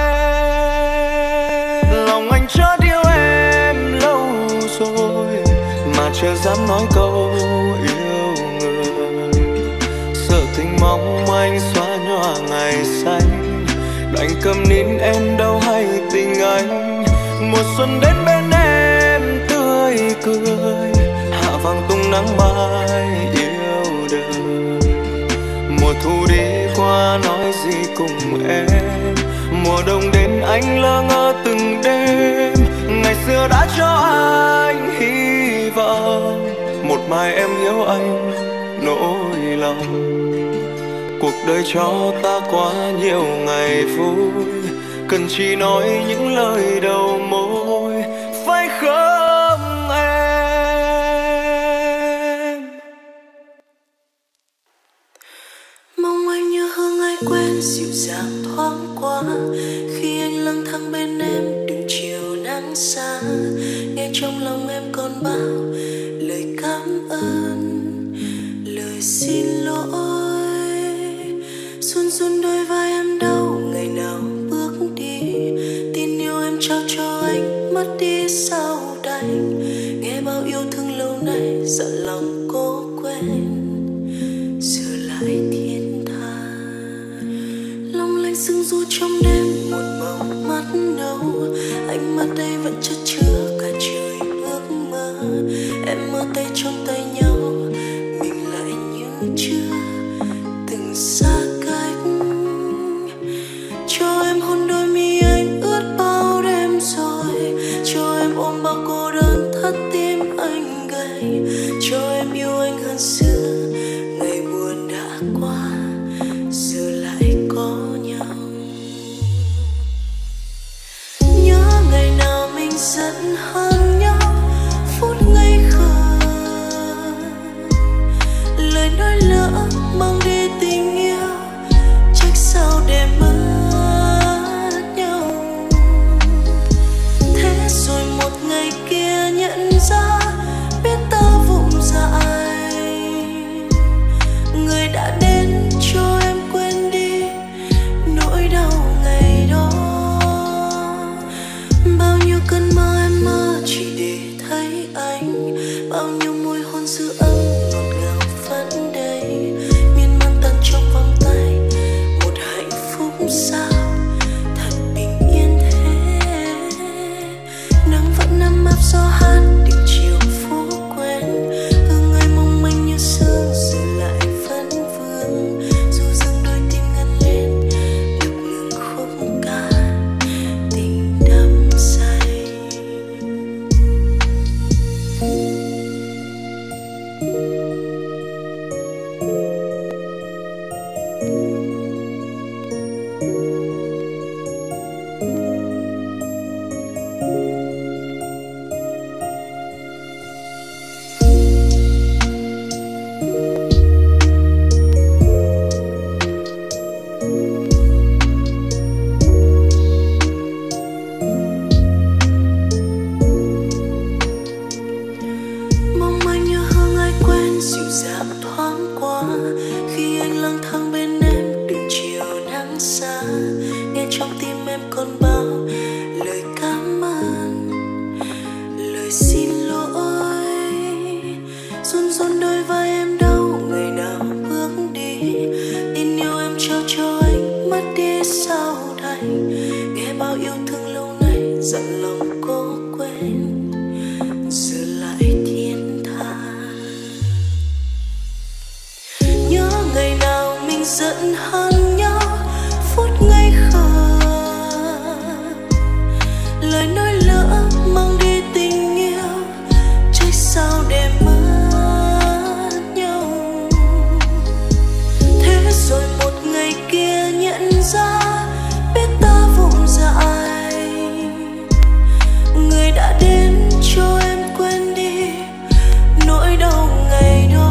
em? Lòng anh chót yêu em lâu rồi, mà chưa dám nói câu yêu người. Sợ tình mong anh xóa nhòa ngày xanh, đành cầm nín em đâu hay tình anh. Mùa xuân đến bên em tươi cười, hạ vàng tung nắng mai yêu đời. Mùa thu đi qua nói gì cùng em, mùa đông đến anh lơ ngơ từng đêm. Ngày xưa đã cho anh hy vọng, một mai em hiểu anh nỗi lòng. Cuộc đời cho ta quá nhiều ngày vui, cần chỉ nói những lời đầu môi, phải không em? Mong anh như hương ai quen dịu dàng thoáng qua, khi anh lang thang bên em đừng chiều nắng xa. Nghe trong lòng em còn bao lời cảm ơn, lời xin lỗi. Xuân xuân đôi vai em đau ngày nào bước đi, tin yêu em trao cho anh mất đi sao đành. Nghe bao yêu thương lâu nay dặn lòng cố quên, giờ lại thiên tha. Long lanh sương du trong đêm một màu mắt nâu, ánh mắt đây vẫn chất chứa cả trời ước mơ. Em mơ tay trong tay nhau, mình lại như chưa từng xa cách. Cho em hôn đôi mi anh ướt bao đêm rồi, cho em ôm bao cô đơn thắt tim anh gầy. Cho em yêu anh hơn xưa, ngày buồn đã qua, giờ lại có nhau. Nhớ ngày nào mình giận hơn nhau, phút ngây khờ đằng xa, nghe trong tim em còn bao lời cảm ơn, lời xin lỗi. Run run đôi vai em đâu ngày nào bước đi, tin yêu em trao cho anh mất đi sao đành. Nghe bao yêu thương lâu nay dặn lòng cố quên, giờ lại thiên thang. Nhớ ngày nào mình giận hơn nhau, phút ngây khờ, lời nói lỡ mang đi tình yêu, trách sao để mất nhau. Thế rồi một ngày kia nhận ra biết ta vụng dại, người đã đến cho em quên đi nỗi đau ngày đó.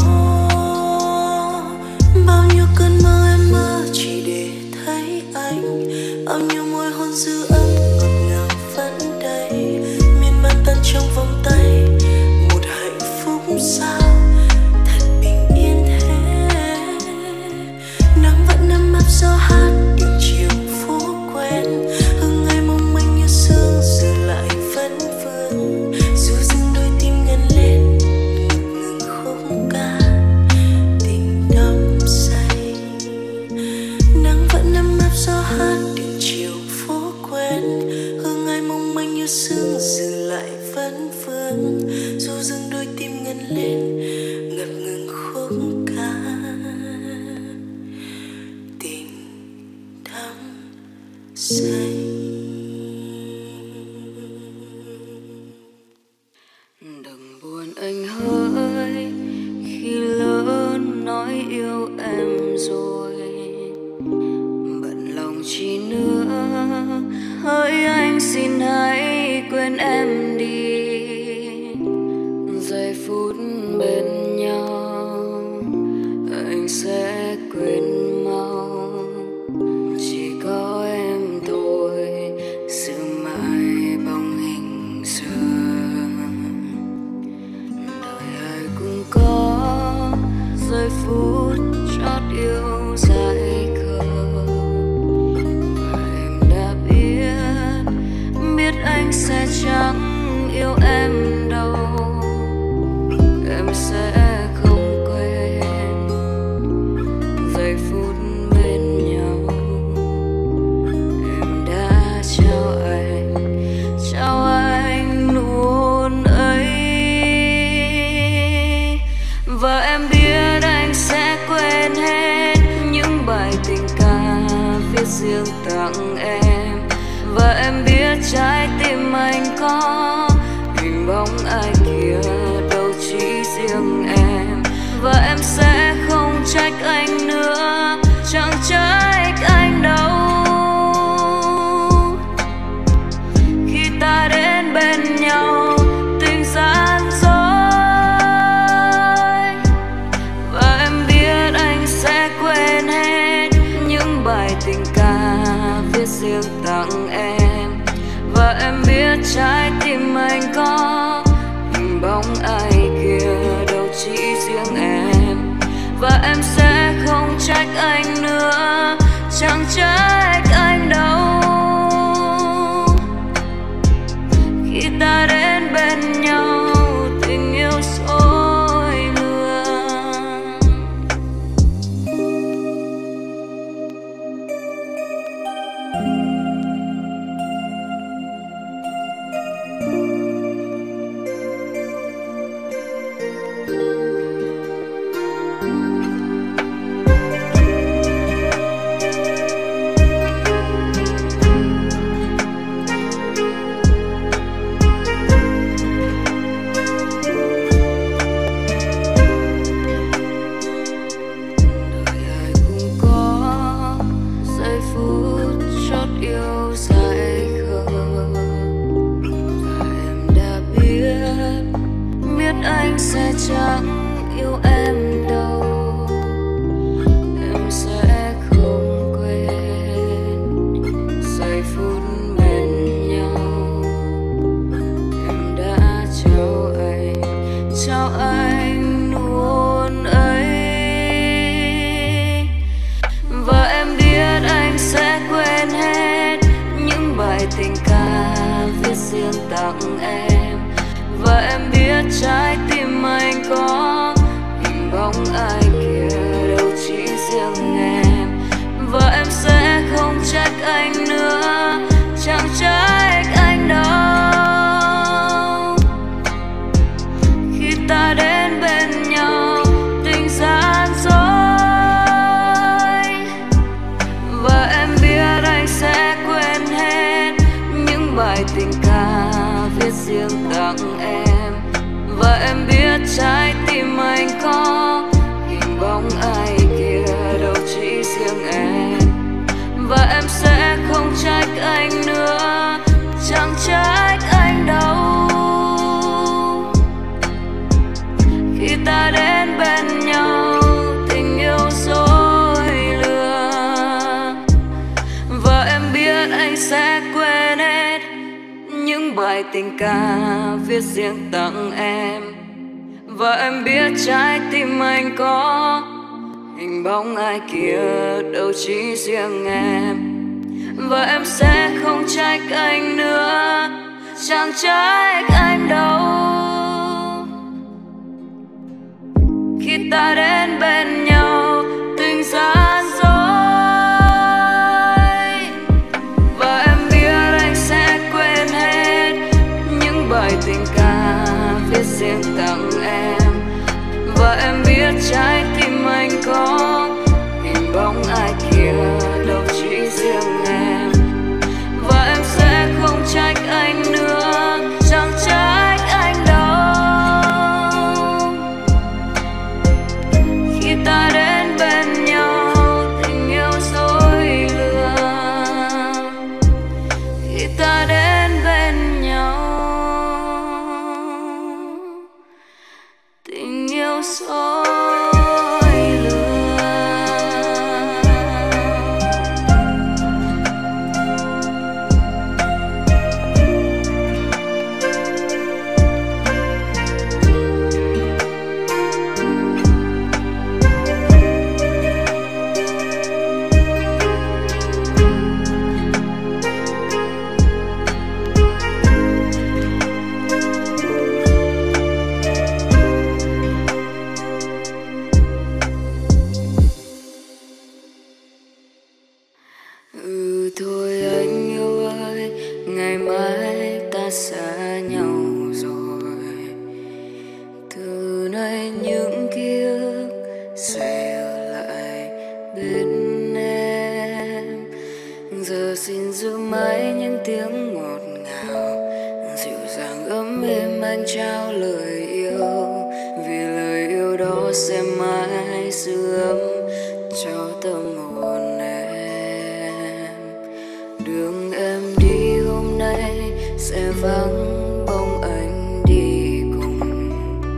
Bao nhiêu cơn mơ em mơ chỉ để thấy anh, bao nhiêu môi hôn dư âm ngọt ngào vẫn đây, miên man tan trong vòng tay một hạnh phúc sao thật bình yên thế. Nắng vẫn ấm áp gió hát đường chiều phố quen, hương ngày mong manh như sương giờ lại vẫn vương. Dù dưng đôi tim ngân lên ngừng khúc ca tình đắm say. Nắng vẫn ấm áp gió hát đường chiều phố quen, hương ngày mong manh như sương giờ lại vẫn vương. Dù dưng đôi tim ngân lên ngập ngừng khúc ca tình đắm say. Đừng buồn anh hỡi, khi lớn nói yêu em rồi, bận lòng chi nữa. Hỡi anh xin hãy quên em đi, giây phút bên nhau anh sẽ quên mau. Chỉ có em thôi giữ mãi bóng hình xưa. Đời ai cũng có giây phút chót yêu dại khờ, và em đã biết biết anh sẽ chẳng yêu em đâu. Em sẽ không quên giây phút bên nhau em đã trao anh, trao anh nụ hôn ấy. Và em biết anh sẽ quên hết những bài tình ca viết riêng tặng em. Và em biết trái tim anh có hình bóng ai kia đâu chỉ riêng em. Và em sẽ không trách anh nữa, chẳng trách anh đâu. Khi ta đến bên nhau tình gian dối, và em biết anh sẽ quên hết những bài tình ca viết riêng tặng em. Và em biết trái tim anh có hình bóng ai kia đâu chỉ riêng em. Và em sẽ không trách anh nữa, chẳng trách anh đâu. Khi ta đến bên nhau tình yêu dối lừa. Anh sẽ chẳng yêu em đâu. Em sẽ không quên giây phút bên nhau em đã trao anh, trao anh nụ hôn ấy. Và em biết anh sẽ tặng em. Và em biết trái tim anh có hình bóng ai kia, đâu chỉ riêng em. Và em sẽ không trách anh nữa, chẳng trách anh đâu. Khi ta đến bên nhau tình gian dối, và em biết anh sẽ quên hết những bài tình ca viết riêng tặng em. Và em biết trái tim anh có hình bóng ai kia, đâu chỉ riêng em. Và em sẽ không trách anh nữa, chẳng trách anh đâu. Khi ta đến bên nhau tình yêu dối lừa, và em biết anh sẽ quên hết những bài tình ca viết riêng tặng em. Và em biết trái tim anh có hình bóng ai kia, đâu chỉ riêng em. Và em sẽ không trách anh nữa, chẳng trách anh đâu. Khi ta đến bên nhau tình gian dối, và em biết anh sẽ quên hết những bài tình ca viết riêng tặng em. Và em biết trái tim anh có hình bóng ai kia, đâu chỉ riêng em. Và em sẽ không trách anh nữa, chẳng trách anh đâu. Khi ta đến bên nhau tình yêu dối lừa, khi ta đến bên nhau tình yêu dối lừa. Ừ thôi anh yêu ơi, ngày mai ta xa nhau rồi. Từ nay những ký ức sẽ ở lại bên em. Giờ xin giữ mãi những tiếng ngọt ngào, dịu dàng ấm êm anh trao lời yêu. Vì lời yêu đó sẽ mãi giữ ấm cho tâm hồn em. Đường em đi hôm nay sẽ vắng bóng anh đi cùng,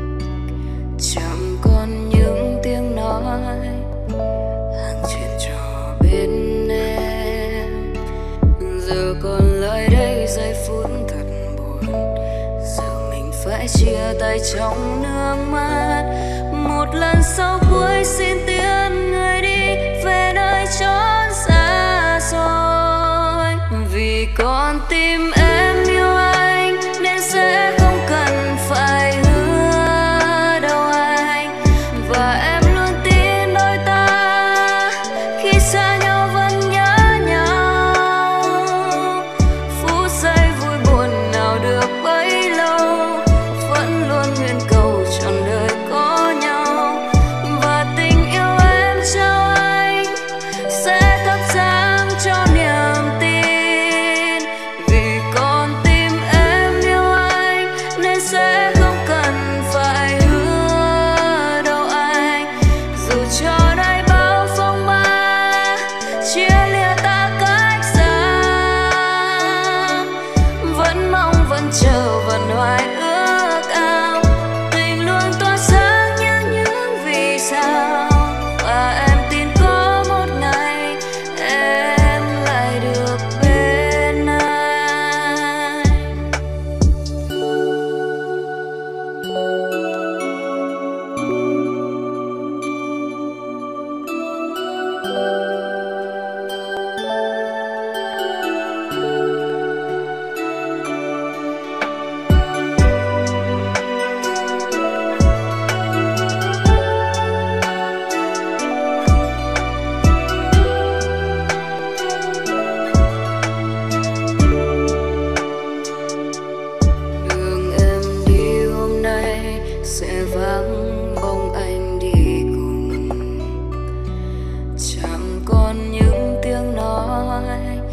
chẳng còn những tiếng nói hàng chuyện trò bên em. Giờ còn lại đây giây phút thật buồn, giờ mình phải chia tay trong nước mắt. Một lần sau cuối xin tiễn người đi về nơi chốn xa xôi. Vì con tim em yêu anh nên sẽ không cần phải hứa đâu anh. Và em luôn tin đôi ta khi xa nhau vẫn nhớ nhau. Phút giây vui buồn nào được bấy lâu, vẫn luôn nguyện cầu trọn đời có nhau. Và tình yêu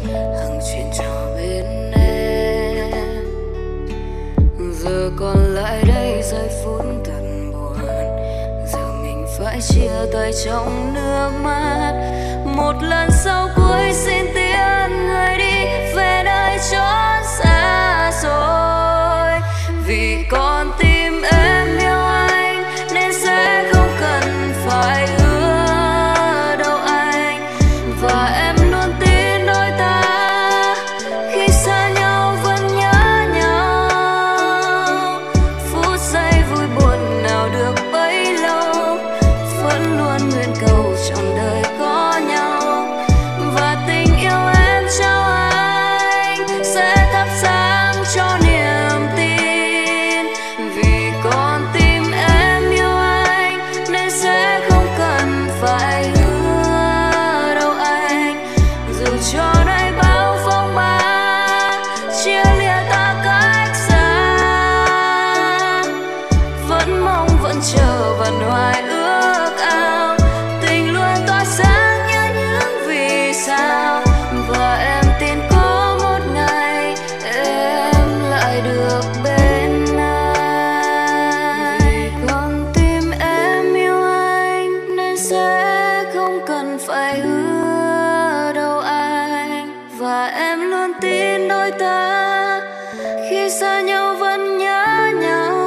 hằng chuyện trò bên em. Giờ còn lại đây giây phút thật buồn, giờ mình phải chia tay trong nước mắt. Một lần sau cuối xin tiễn người đi về nơi chốn xa xôi. Vì con tim em yêu anh nên sẽ không cần phải ưa đâu anh. Và em luôn tin đôi ta khi xa nhau vẫn nhớ nhau. Phút giây vui buồn nào được bấy lâu, vẫn luôn nguyện cầu trọn đời có nhau. Và tình yêu em trao anh sẽ thắp sáng cho niềm tin. Vì con tim em yêu anh nên sẽ không cần phải hứa đâu anh. Dù cho đây bao phong ba chia lìa ta cách xa, vẫn mong vẫn chờ vẫn hoài ước ao. Tình luôn tỏa sáng như những vì sao. Và em tin có một ngày em lại được bên anh. Vì con tim em yêu anh nên sẽ không cần phải hứa đâu anh. Và em luôn tin đôi ta khi xa nhau vẫn nhớ nhau.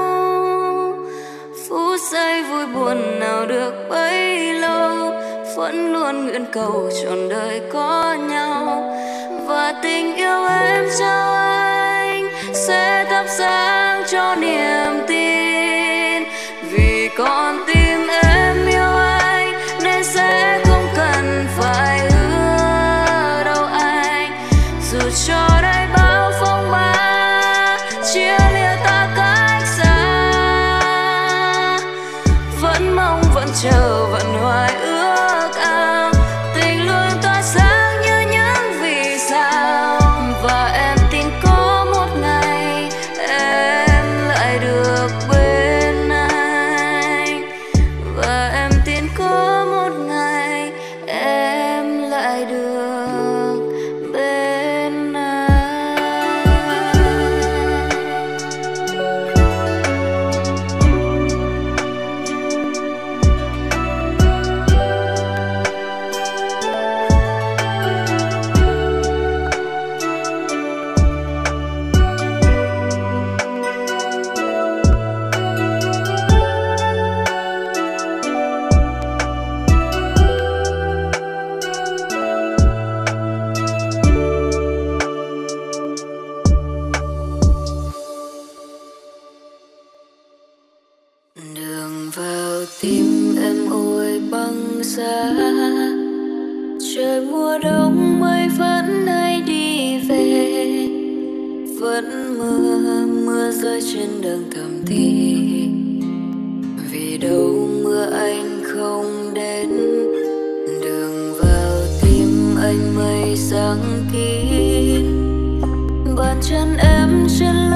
Phút giây vui buồn nào được bấy lâu, vẫn luôn nguyện cầu trọn đời có nhau. Và tình yêu em trao anh sẽ thắp sáng cho niềm tin. Vì con tim em yêu anh nên sẽ không cần phải hứa đâu anh. Dù cho đây bao phong ba chia lìa ta cách xa, vẫn mong vẫn chờ vẫn hoài ước ao. Tình luôn tỏa sáng như những vì sao. Và em tin có một ngày em lại được bên anh. Và em tin có một ngày em lại được bên anh. Đường vào tim em ôi băng giá, trời mùa đông mây vẫn hay đi về. Vẫn mưa, mưa rơi trên đường thầm thì. Vì đâu mưa anh không đến. Đường vào tim anh mây sáng kín, bàn chân em trên